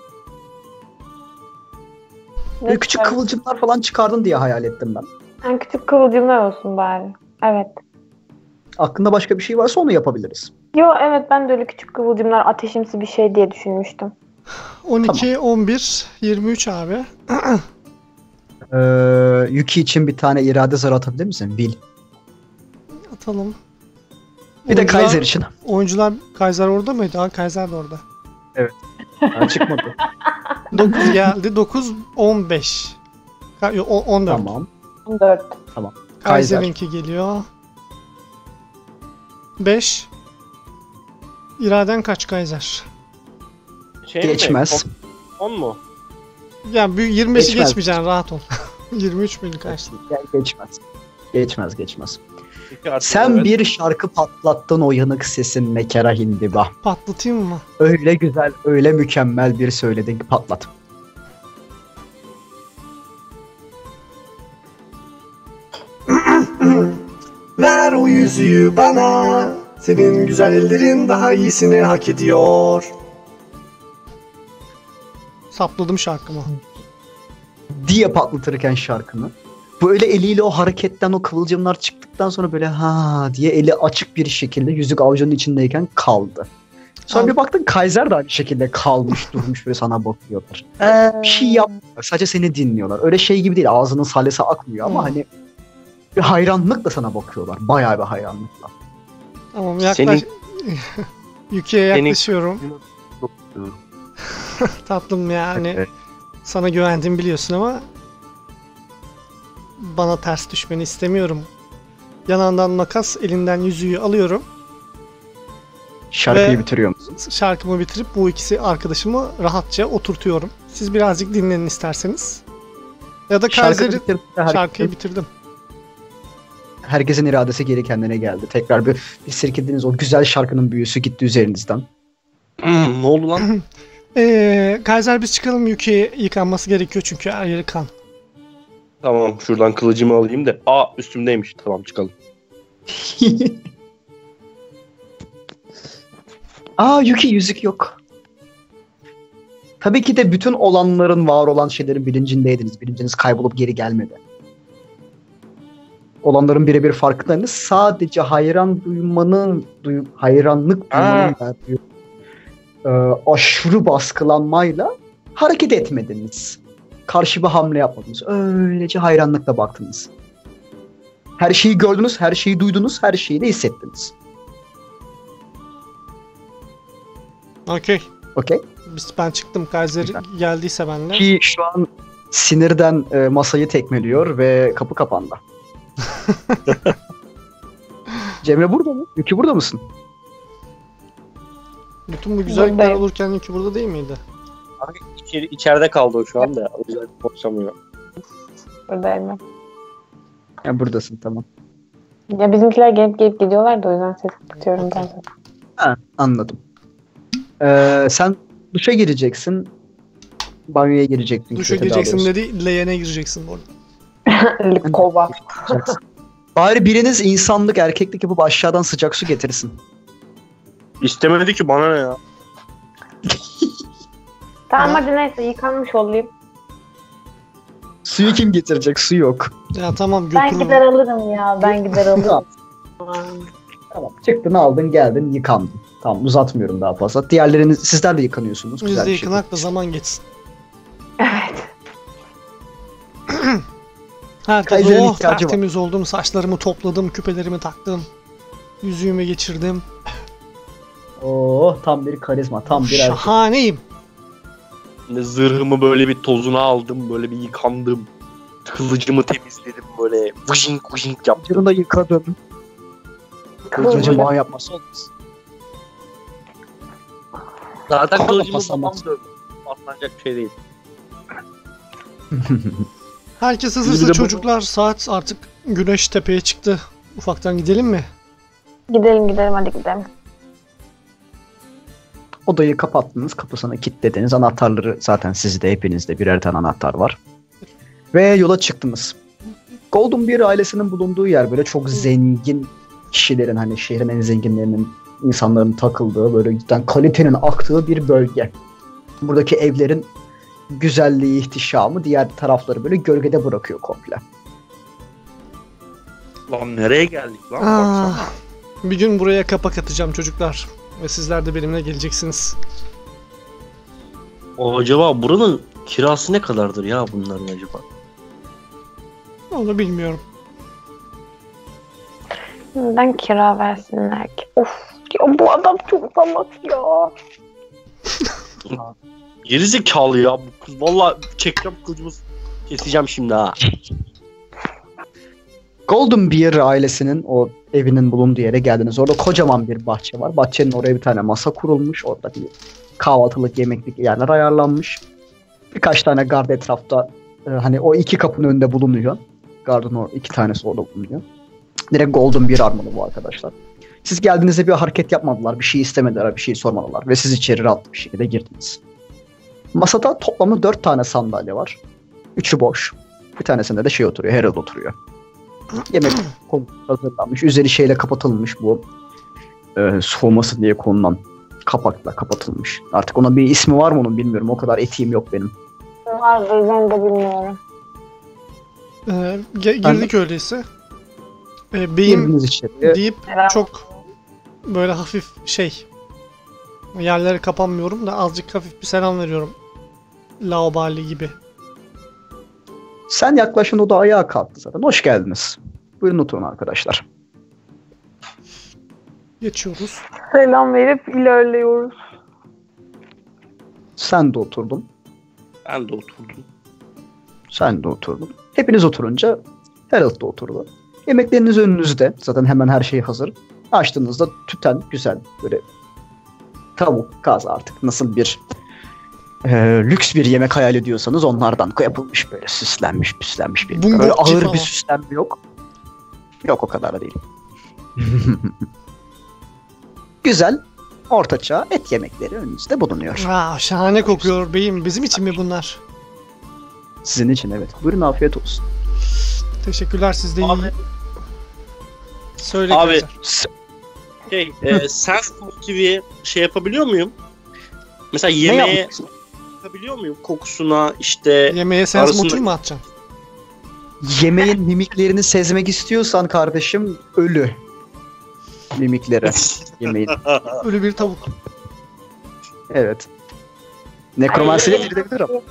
Böyle küçük kıvılcımlar falan çıkardın diye hayal ettim ben. En küçük kıvılcımlar olsun bari. Evet. Aklında başka bir şey varsa onu yapabiliriz. Yo evet ben de öyle küçük kıvılcımlar ateşimsi bir şey diye düşünmüştüm. on iki, on bir, yirmi üç abi. Ee, Yuki için bir tane irade zarı atabilir misin? Will. Atalım. Bir de Oyuncular- Kaiser için. Oyuncular Kaiser orada mıydı? Ha, Kaiser de orada. Ha, çıkmadı. dokuz geldi. dokuz, on beş. Ka- yo, o- on dört. Tamam. on dört. Kaiser. Kaiser'inki geliyor. beş. İraden kaç Kaiser? Şey Geçmez. Mi? on mu? Yani büyük yirmi beşi Geçmez. geçmeyeceksin rahat ol. yirmi üç müydü kaçtı? Gel, geçmez. Geçmez geçmez. İki artı Sen evet. bir şarkı patlattın o yanık sesinle Kera Hindiba. Patlatayım mı? Öyle güzel, öyle mükemmel bir söyledin ki patlat. Ver o yüzüğü bana. Senin güzel ellerin daha iyisini hak ediyor. Sapladım şarkımı. Diye patlatırken şarkını. Böyle eliyle o hareketten o kıvılcımlar çıktıktan sonra böyle ha diye eli açık bir şekilde yüzük avucunun içindeyken kaldı. Sonra Al. bir baktın Kaiser de aynı şekilde kalmış durmuş böyle sana bakıyorlar. Bir şey yapmıyorlar. Sadece seni dinliyorlar. Öyle şey gibi değil. Ağzının salesi akmıyor ama Hı. hani bir hayranlıkla sana bakıyorlar. Bayağı bir hayranlıkla. Tamam yaklaş. Senin- Yuki'ye Senin- yaklaşıyorum. Tatlım yani. Evet. Sana güvendim biliyorsun ama bana ters düşmeni istemiyorum. Yanağından makas, elinden yüzüğü alıyorum. Şarkıyı Ve- bitiriyor musun? Şarkımı bitirip bu ikisi arkadaşımı rahatça oturtuyorum. Siz birazcık dinlenin isterseniz. Ya da Şarkıyı Kaiser'i bitirdi. Herkesin, şarkıyı bitirdim. herkesin iradesi geri kendine geldi. Tekrar bir, bir sirkediğiniz o güzel şarkının büyüsü gitti üzerinizden. Hmm, ne oldu lan? Ee, Kaiser biz çıkalım, Yuki yıkanması gerekiyor çünkü her yeri kan. Tamam şuradan kılıcımı alayım da. Aa üstümdeymiş. Tamam çıkalım. Aa Yuki yüzük yok. Tabii ki de bütün olanların var olan şeylerin bilincindeydiniz. Bilinciniz kaybolup geri gelmedi. Olanların birebir farkındaydınız. Sadece hayran duymanın, duy, hayranlık duymanın verdiği e, aşırı baskılanmayla hareket etmediniz. Karşı bir hamle yapmadınız. Öylece hayranlıkla baktınız. Her şeyi gördünüz, her şeyi duydunuz, her şeyi de hissettiniz. Okey. Okey? Biz ben çıktım. Kaiser Güzel. geldiyse benimle. Ki şu an sinirden e, masayı tekmeliyor ve kapı kapandı. Cemre burada mı? Yuki burada mısın? Bütün bu güzellikler Buradayım. olurken Yuki burada değil miydi? İçeri, içeride kaldı o şu anda. O yüzden konuşamıyor. Buradayım ben. Ya buradasın tamam. Ya bizimkiler gelip gelip gidiyorlar da o yüzden ses tutuyorum ben zaten. Ha, anladım. Ee, sen duşa gireceksin. Banyoya gireceksin. Duşa küvete daha gireceksin doğrusu. dedi. Leğene gireceksin bu arada. Kova. Gireceksin. Bari biriniz insanlık, erkeklik yapıp aşağıdan sıcak su getirsin. İstemedi ki bana ne ya? Tamam hadi neyse yıkanmış olayım. Suyu kim getirecek? Su yok. Ya tamam Ben götürürüm. gider alırım ya. Ben gider alırım. Tamam. Çıktın aldın geldin yıkandın. Tamam uzatmıyorum daha fazla. Diğerlerini sizler de yıkanıyorsunuz. Biz Güzel de bir şey. yıkanak da zaman geçsin. Evet. Herkes Kaiser'in oh ihtiyacı var. tertemiz oldum. Saçlarımı topladım. Küpelerimi taktım. Yüzüğümü geçirdim. Oh tam bir karizma. Tam bir erkek. Şahaneyim. Zırhımı böyle bir tozuna aldım. Böyle bir yıkandım. Kılıcımı temizledim böyle. Vıjink vıjink yaptım. Kılıcını da yıkadın. Kılıcın bağ yapması olmaz. Zaten Kalma kılıcımı basamaz. babam dövdü. Atlanacak bir şey değil. Herkes Bir hazırsa de bu- çocuklar saat artık güneş tepeye çıktı. Ufaktan gidelim mi? Gidelim gidelim hadi gidelim. Odayı kapattınız. Kapısını kilitlediniz. Anahtarları zaten sizde. Hepinizde birer tane anahtar var. Ve yola çıktınız. Golden Bear ailesinin bulunduğu yer böyle çok zengin kişilerin hani şehrin en zenginlerinin insanların takıldığı böyle cidden kalitenin aktığı bir bölge. Buradaki evlerin güzelliği, ihtişamı diğer tarafları böyle gölgede bırakıyor komple. Lan nereye geldik lan? Baksana. Ah, bir gün buraya kapak atacağım çocuklar. Ve sizler de benimle geleceksiniz. O acaba buranın kirası ne kadardır ya bunların acaba? Onu bilmiyorum. Neden kira versinler ki? Of ya bu adam çok salak ya. Gerizekalı ya bu kız. Valla çekeceğim kılıcımı keseceğim şimdi ha. Golden Bear ailesinin o evinin bulunduğu yere geldiniz. Orada kocaman bir bahçe var. Bahçenin oraya bir tane masa kurulmuş. Orada bir kahvaltılık, yemeklik yerler ayarlanmış. Birkaç tane gard etrafta e, hani o iki kapının önünde bulunuyor. Gardın o iki tanesi orada bulunuyor. Direkt Golden Bear armalı bu arkadaşlar. Siz geldiğinizde bir hareket yapmadılar. Bir şey istemediler, bir şey sormadılar. Ve siz içeri rahat bir şekilde girdiniz. Masada toplamda dört tane sandalye var. Üçü boş. Bir tanesinde de şey oturuyor, Harold oturuyor. Yemek hazırlanmış. Üzeri şeyle kapatılmış bu. E, soğumasın diye konulan kapakla kapatılmış. Artık ona bir ismi var mı onun bilmiyorum. O kadar etiğim yok benim. Var ben de bilmiyorum. Ee, ge- girdik öyleyse. Ee, beyim Girdiniz içeri. deyip Evet. çok böyle hafif şey yerlere kapanmıyorum da azıcık hafif bir selam veriyorum. Laubali gibi. Sen yaklaşın o da ayağa kalktı zaten. Hoş geldiniz. Buyurun oturun arkadaşlar. Geçiyoruz. Selam verip ilerliyoruz. Sen de oturdun. Ben de oturdum. Sen de oturdun. Hepiniz oturunca Harold da oturdu. Yemekleriniz önünüzde. Zaten hemen her şey hazır. Açtığınızda tüten güzel böyle tavuk, kaz artık nasıl bir e, lüks bir yemek hayal ediyorsanız onlardan yapılmış böyle süslenmiş püslenmiş bir Bum böyle bokçi ağır falan. bir süslenme yok. Yok o kadar da değil. Güzel ortaçağ et yemekleri önünüzde bulunuyor. Aa, şahane kokuyor beyim. Bizim için mi bunlar? Sizin için evet. Buyurun afiyet olsun. Teşekkürler, siz de iyi. Abi- Söyle Abi- Kaiser. Şey, e, Sense Motive'ye şey yapabiliyor muyum? Mesela Ne yemeğe yapmışsın? bakabiliyor muyum? Kokusuna işte Yemeğe sens arasında- motiv mu atacaksın? Yemeğin mimiklerini sezmek istiyorsan kardeşim ölü mimikleri yemeğin. Ölü bir tavuk. Evet. Nekromansiyle dirilebilir ama.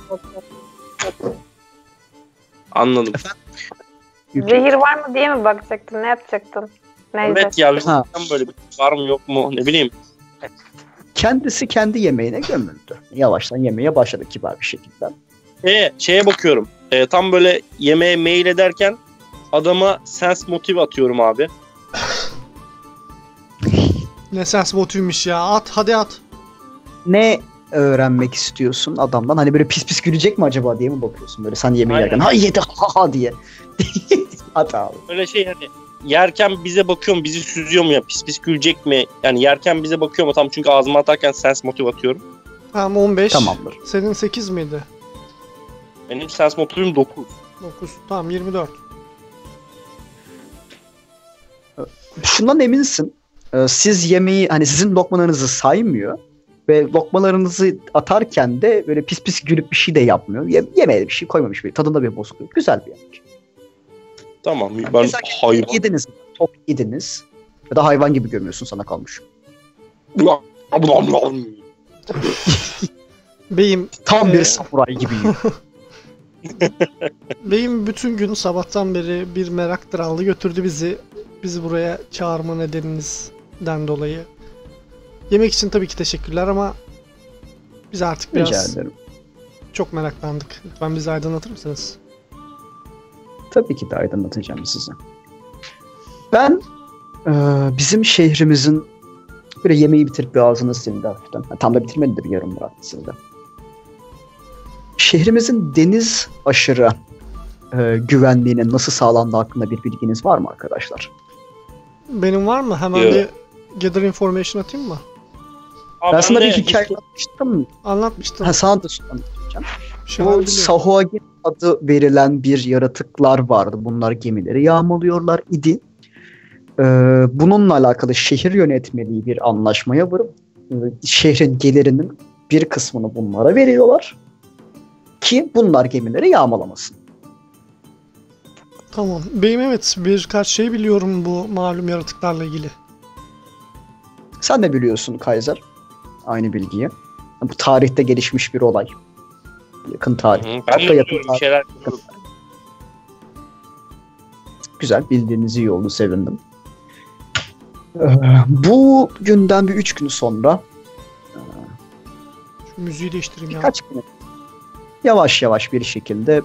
Anladım. Zehir var mı diye mi bakacaktın? Ne yapacaktın? Neyse. Evet ya Ha. bizden böyle bir var mı yok mu ne bileyim. Kendisi kendi yemeğine gömüldü. Yavaştan yemeye başladı kibar bir şekilde. Şeye, şeye bakıyorum. E, tam böyle yemeğe mail ederken adama Sense Motive atıyorum abi. Ne sens motivmiş ya. At hadi at. Ne öğrenmek istiyorsun adamdan? Hani böyle pis pis gülecek mi acaba diye mi bakıyorsun? Böyle sen yemeği Aynen. yerken ha yedi ha ha diye. At abi. Böyle şey hani yerken bize bakıyor mu, bizi süzüyor mu ya, pis pis gülecek mi? Yani yerken bize bakıyor mu tam, çünkü ağzıma atarken Sense Motive atıyorum. Tamam on beş. Tamamdır. Senin sekiz miydi? Benim Sense Motive'im dokuz. dokuz. Tamam yirmi dört. Şundan eminsin. Ee, Siz yemeği hani sizin lokmalarınızı saymıyor Ve lokmalarınızı atarken de böyle pis pis gülüp bir şey de yapmıyor. Ye yemeğe bir şey koymamış. Bir tadında bir bozukluk. Güzel bir yemek. Tamam. Yani Ben mesela hayvan. yediniz. Tok yediniz. Ya da hayvan gibi görmüyorsun, sana kalmış. Beyim, Tam Ee, bir samuray gibi yiyor. beyim bütün gün sabahtan beri bir meraktır aldı götürdü bizi. Bizi buraya çağırma nedeninizden dolayı. Yemek için tabii ki teşekkürler ama biz artık Rica biraz ederim. çok meraklandık. Lütfen bizi aydınlatır mısınız? Tabii ki de aydınlatacağım size. Ben e, bizim şehrimizin böyle yemeği bitirip bir ağzını sildi hafiften. Ha, tam da bitirmedi de bir yarım bıraktı sildi. Şehrimizin deniz aşırı e, güvenliğinin nasıl sağlandığı hakkında bir bilginiz var mı arkadaşlar? Benim var mı? Hemen Yok. bir gather information atayım mı? Abi Ben sana de bir hikaye işte- anlatmıştım. Anlatmıştım. Ha, sana da anlatacağım. Bir şeyler Bu biliyorum. Sahuagin adı verilen bir yaratıklar vardı. Bunlar gemileri yağmalıyorlar idi. Ee, bununla alakalı şehir yönetmeliği bir anlaşmaya varıp e, şehrin gelirinin bir kısmını bunlara veriyorlar ki bunlar gemileri yağmalamasın. Tamam. Beyim evet birkaç şey biliyorum bu malum yaratıklarla ilgili. Sen de biliyorsun Kaiser aynı bilgiyi. Bu tarihte gelişmiş bir olay. Yakın tarih. Hı, Ben Hatta de yakın biliyorum bir tarih. şeyler. Güzel, bildiğiniz iyi oldu, sevindim. Ee, bu günden bir üç gün sonra Şu müziği değiştireyim ya. birkaç gün yavaş yavaş bir şekilde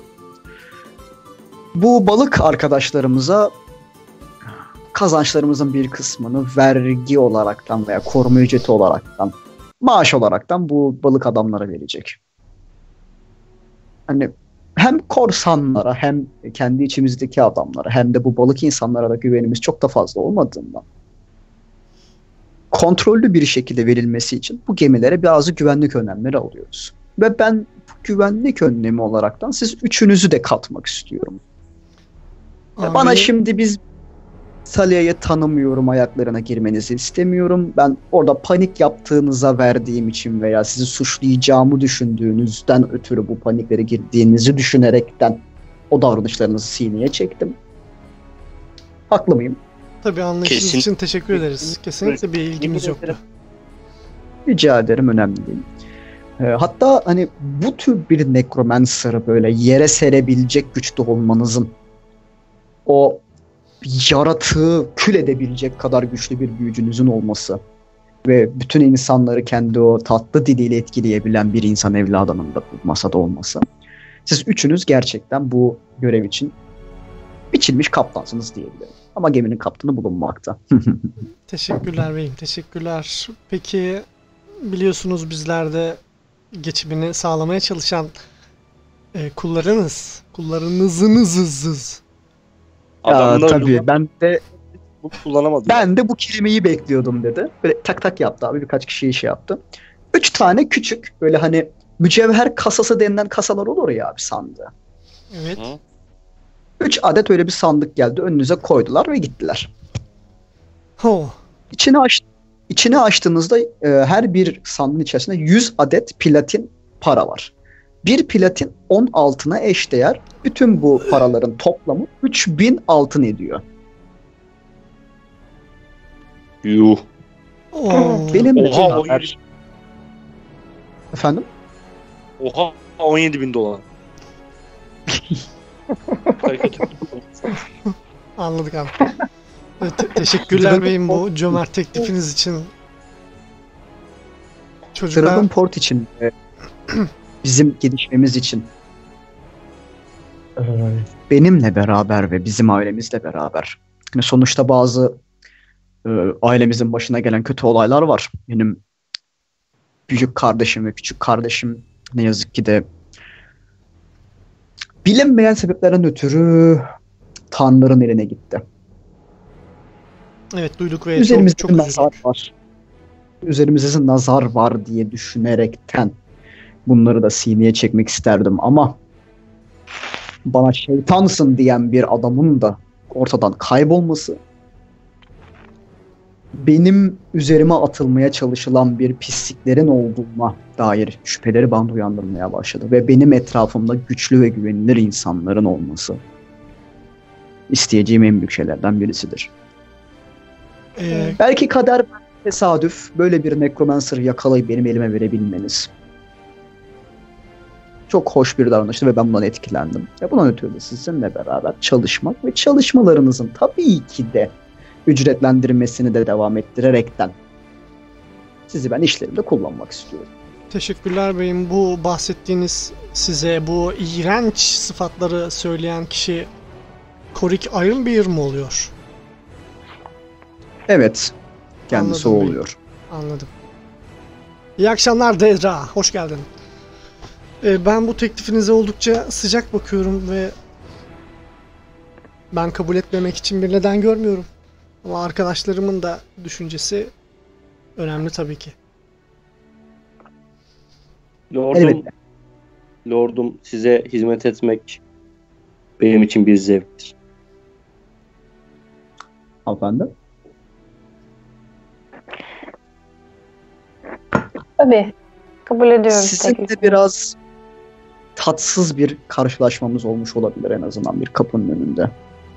bu balık arkadaşlarımıza kazançlarımızın bir kısmını vergi olaraktan veya koruma ücreti olaraktan, maaş olaraktan bu balık adamlara verecek. Hani hem korsanlara hem kendi içimizdeki adamlara hem de bu balık insanlara da güvenimiz çok da fazla olmadığından kontrollü bir şekilde verilmesi için bu gemilere bazı güvenlik önlemleri alıyoruz. Ve ben bu güvenlik önlemi olaraktan siz üçünüzü de katmak istiyorum. Abi, Bana şimdi biz Salia'yı tanımıyorum ayaklarına girmenizi istemiyorum. Ben orada panik yaptığınıza verdiğim için veya sizi suçlayacağımı düşündüğünüzden ötürü bu paniklere girdiğinizi düşünerekten o davranışlarınızı sineye çektim. Haklı mıyım? tabii anlayışınız Kesin- için teşekkür ederiz. Kesinlikle bir ilgimiz Teşekkür yoktu. ederim. Rica ederim, önemli değil. Ee, hatta hani bu tür bir nekromancer'ı böyle yere serebilecek güçte olmanızın, o yaratığı kül edebilecek kadar güçlü bir büyücünüzün olması ve bütün insanları kendi o tatlı diliyle etkileyebilen bir insan evladının da bu masada olması. Siz üçünüz gerçekten bu görev için biçilmiş kaptansınız diyebilirim. Ama geminin kaptanı bulunmakta. Teşekkürler beyim, teşekkürler. Peki biliyorsunuz bizler de geçimini sağlamaya çalışan e, kullarınız, kullarınızınızız. Ya, Adamlar tabii ben de bu kullanamadı. ben de bu kelimeyi bekliyordum dedi. Böyle tak tak yaptı abi, birkaç kişiyi şey yaptı. Üç tane küçük böyle hani mücevher kasası denilen kasalar olur ya abi, sandığı. Evet. Hı. Üç adet öyle bir sandık geldi, önünüze koydular ve gittiler. Ho. İçini aç içini açtığınızda e, her bir sandığın içerisinde yüz adet platin para var. Bir platin on altına eşdeğer. Bütün bu paraların toplamı üç bin altın ediyor. Yuh. Oo. Benim de Oha, haber- on yedi, Efendim? oha on yedi bin dolar. Karikatür. Anladık abi. Evet, te- teşekkürler beyim bu cömert teklifiniz için. Çocuklar Dragon Port için e, bizim gelişmemiz için e, benimle beraber ve bizim ailemizle beraber. Yani sonuçta bazı e, ailemizin başına gelen kötü olaylar var. Benim büyük kardeşim ve küçük kardeşim ne yazık ki de bilinmeyen sebeplerden ötürü Tanrı'nın eline gitti. evet duyduk ve çok, Üzerimizde çok nazar üzüldük. var. Üzerimizde nazar var diye düşünerekten bunları da sineye çekmek isterdim ama bana şeytansın diyen bir adamın da ortadan kaybolması benim üzerime atılmaya çalışılan bir pisliklerin olduğuna dair şüpheleri bana uyandırmaya başladı. Ve benim etrafımda güçlü ve güvenilir insanların olması isteyeceğim en büyük şeylerden birisidir. Ee, Belki kader, tesadüf böyle bir necromancer yakalayıp benim elime verebilmeniz çok hoş bir davranıştı ve ben bundan etkilendim. Ve bundan ötürü de sizinle beraber çalışmak ve çalışmalarınızın tabii ki de ücretlendirmesini de devam ettirerekten sizi ben işlerimde kullanmak istiyorum. Teşekkürler beyim. Bu bahsettiğiniz, size bu iğrenç sıfatları söyleyen kişi Korik Ironbeard mi oluyor? Evet, kendisi Anladım o beyim. oluyor. Anladım. İyi akşamlar Dedra. Hoş geldin. Ee, ben bu teklifinize oldukça sıcak bakıyorum ve ben kabul etmemek için bir neden görmüyorum. Ama arkadaşlarımın da düşüncesi önemli tabii ki. Lordum, Elbette. Lordum size hizmet etmek benim için bir zevktir. Hanımefendi. Tabii. Kabul ediyorum Sizinle teklifini. biraz tatsız bir karşılaşmamız olmuş olabilir en azından bir kapının önünde.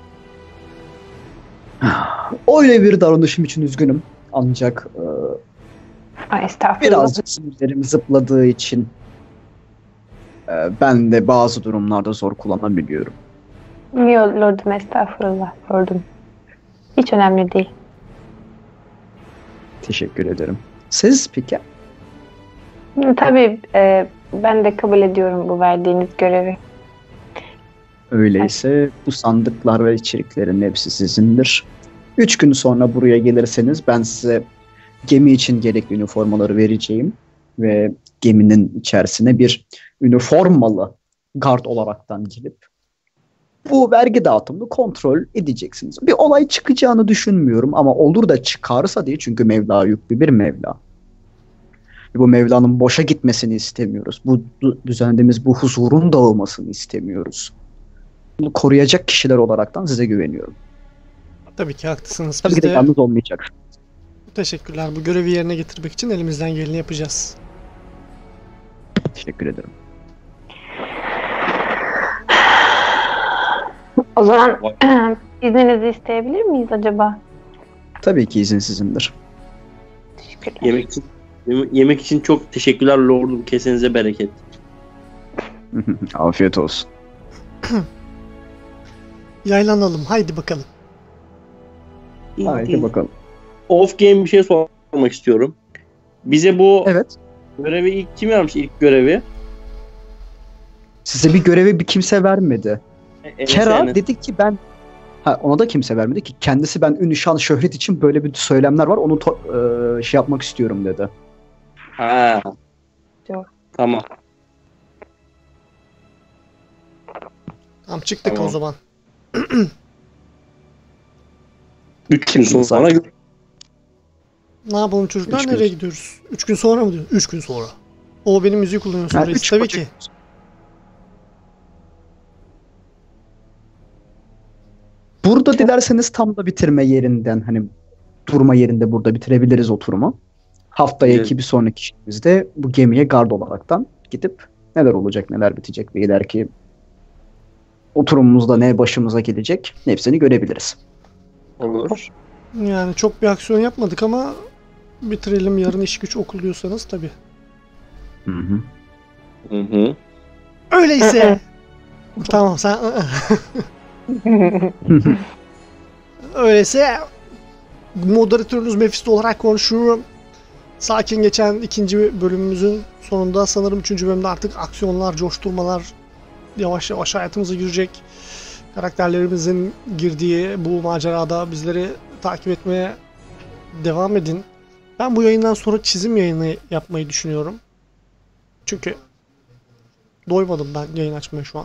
Öyle bir davranışım için üzgünüm. Ancak e, Ay, estağfurullah. birazcık sinirlerim zıpladığı için e, ben de bazı durumlarda zor kullanabiliyorum. Yok lordum, estağfurullah lordum. Hiç önemli değil. Teşekkür ederim. Siz peki? Hı, Tabii e, ben de kabul ediyorum bu verdiğiniz görevi. Öyleyse bu sandıklar ve içeriklerin hepsi sizindir. Üç gün sonra buraya gelirseniz ben size gemi için gerekli üniformaları vereceğim. Ve geminin içerisine bir üniformalı gard olaraktan girip bu vergi dağıtımını kontrol edeceksiniz. Bir olay çıkacağını düşünmüyorum ama olur da çıkarsa diye, çünkü Mevla yüklü bir Mevla. Bu Mevla'nın boşa gitmesini istemiyoruz. Bu du- düzenlediğimiz bu huzurun dağılmasını istemiyoruz. Bunu koruyacak kişiler olaraktan size güveniyorum. Tabii ki haklısınız. Tabii Biz ki de de yalnız olmayacak. teşekkürler. Bu görevi yerine getirmek için elimizden geleni yapacağız. Teşekkür ederim. O zaman izninizi isteyebilir miyiz acaba? Tabii ki izin sizindir. Teşekkürler. Yemek için, yeme- yemek için çok teşekkürler Lordum. Kesenize bereket. Afiyet olsun. Yaylanalım. Haydi bakalım. Haydi bakalım. Off game bir şey sormak istiyorum. Bize bu Evet. görevi ilk kim yapmış, ilk görevi? Size bir görevi bir kimse vermedi. E, Kera Enes- dedi ki ben ha, ona da kimse vermedi ki, kendisi ben ün, şan, şöhret için böyle bir söylemler var, onu to- e, şey yapmak istiyorum dedi. Ha. Yok. Tamam. Tamam, çıktık Tamam. o zaman. Üç gün Şimdi sonra zaten- Ne yapalım çocuklar? Üç gün. Nereye gidiyoruz? Üç gün sonra mı diyor? Üç gün sonra. O benim müziği kullanıyorsun Ha, reis. üç Tabii buçuk- ki. Burada dilerseniz tam da bitirme yerinden, hani durma yerinde burada bitirebiliriz oturumu. Haftaya Evet. iki bir sonraki işimizde bu gemiye gard olaraktan gidip neler olacak, neler bitecek ve ileriki oturumumuzda ne başımıza gelecek hepsini görebiliriz. olur. Yani çok bir aksiyon yapmadık ama bitirelim, yarın iş güç okul diyorsanız tabii. Hı hı. Hı hı. Öyleyse. Tamam sen. Öyleyse moderatörünüz Mephisto olarak konuşuyorum. Sakin geçen ikinci bölümümüzün sonunda, sanırım üçüncü bölümde artık aksiyonlar, coşturmalar yavaş yavaş hayatımıza girecek. Karakterlerimizin girdiği bu macerada bizleri takip etmeye devam edin. Ben bu yayından sonra çizim yayını yapmayı düşünüyorum. Çünkü doymadım ben yayın açmaya şu an.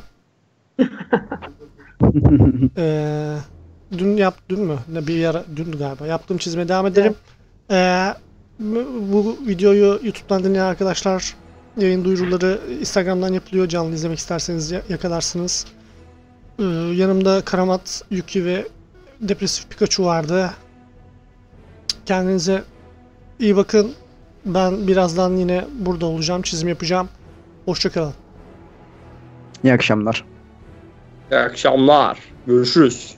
Ee, dün yap dün mü? Ne bir ara dündü galiba. Yaptığım çizime devam edelim. Ee, bu videoyu YouTube'dan dinleyen arkadaşlar, yayın duyuruları Instagram'dan yapılıyor. Canlı izlemek isterseniz yakalarsınız. Ee, yanımda Karamat, Yuki ve Depresif Pikachu vardı. Kendinize iyi bakın. Ben birazdan yine burada olacağım. Çizim yapacağım. Hoşça kalın. İyi akşamlar. İyi akşamlar. Görüşürüz.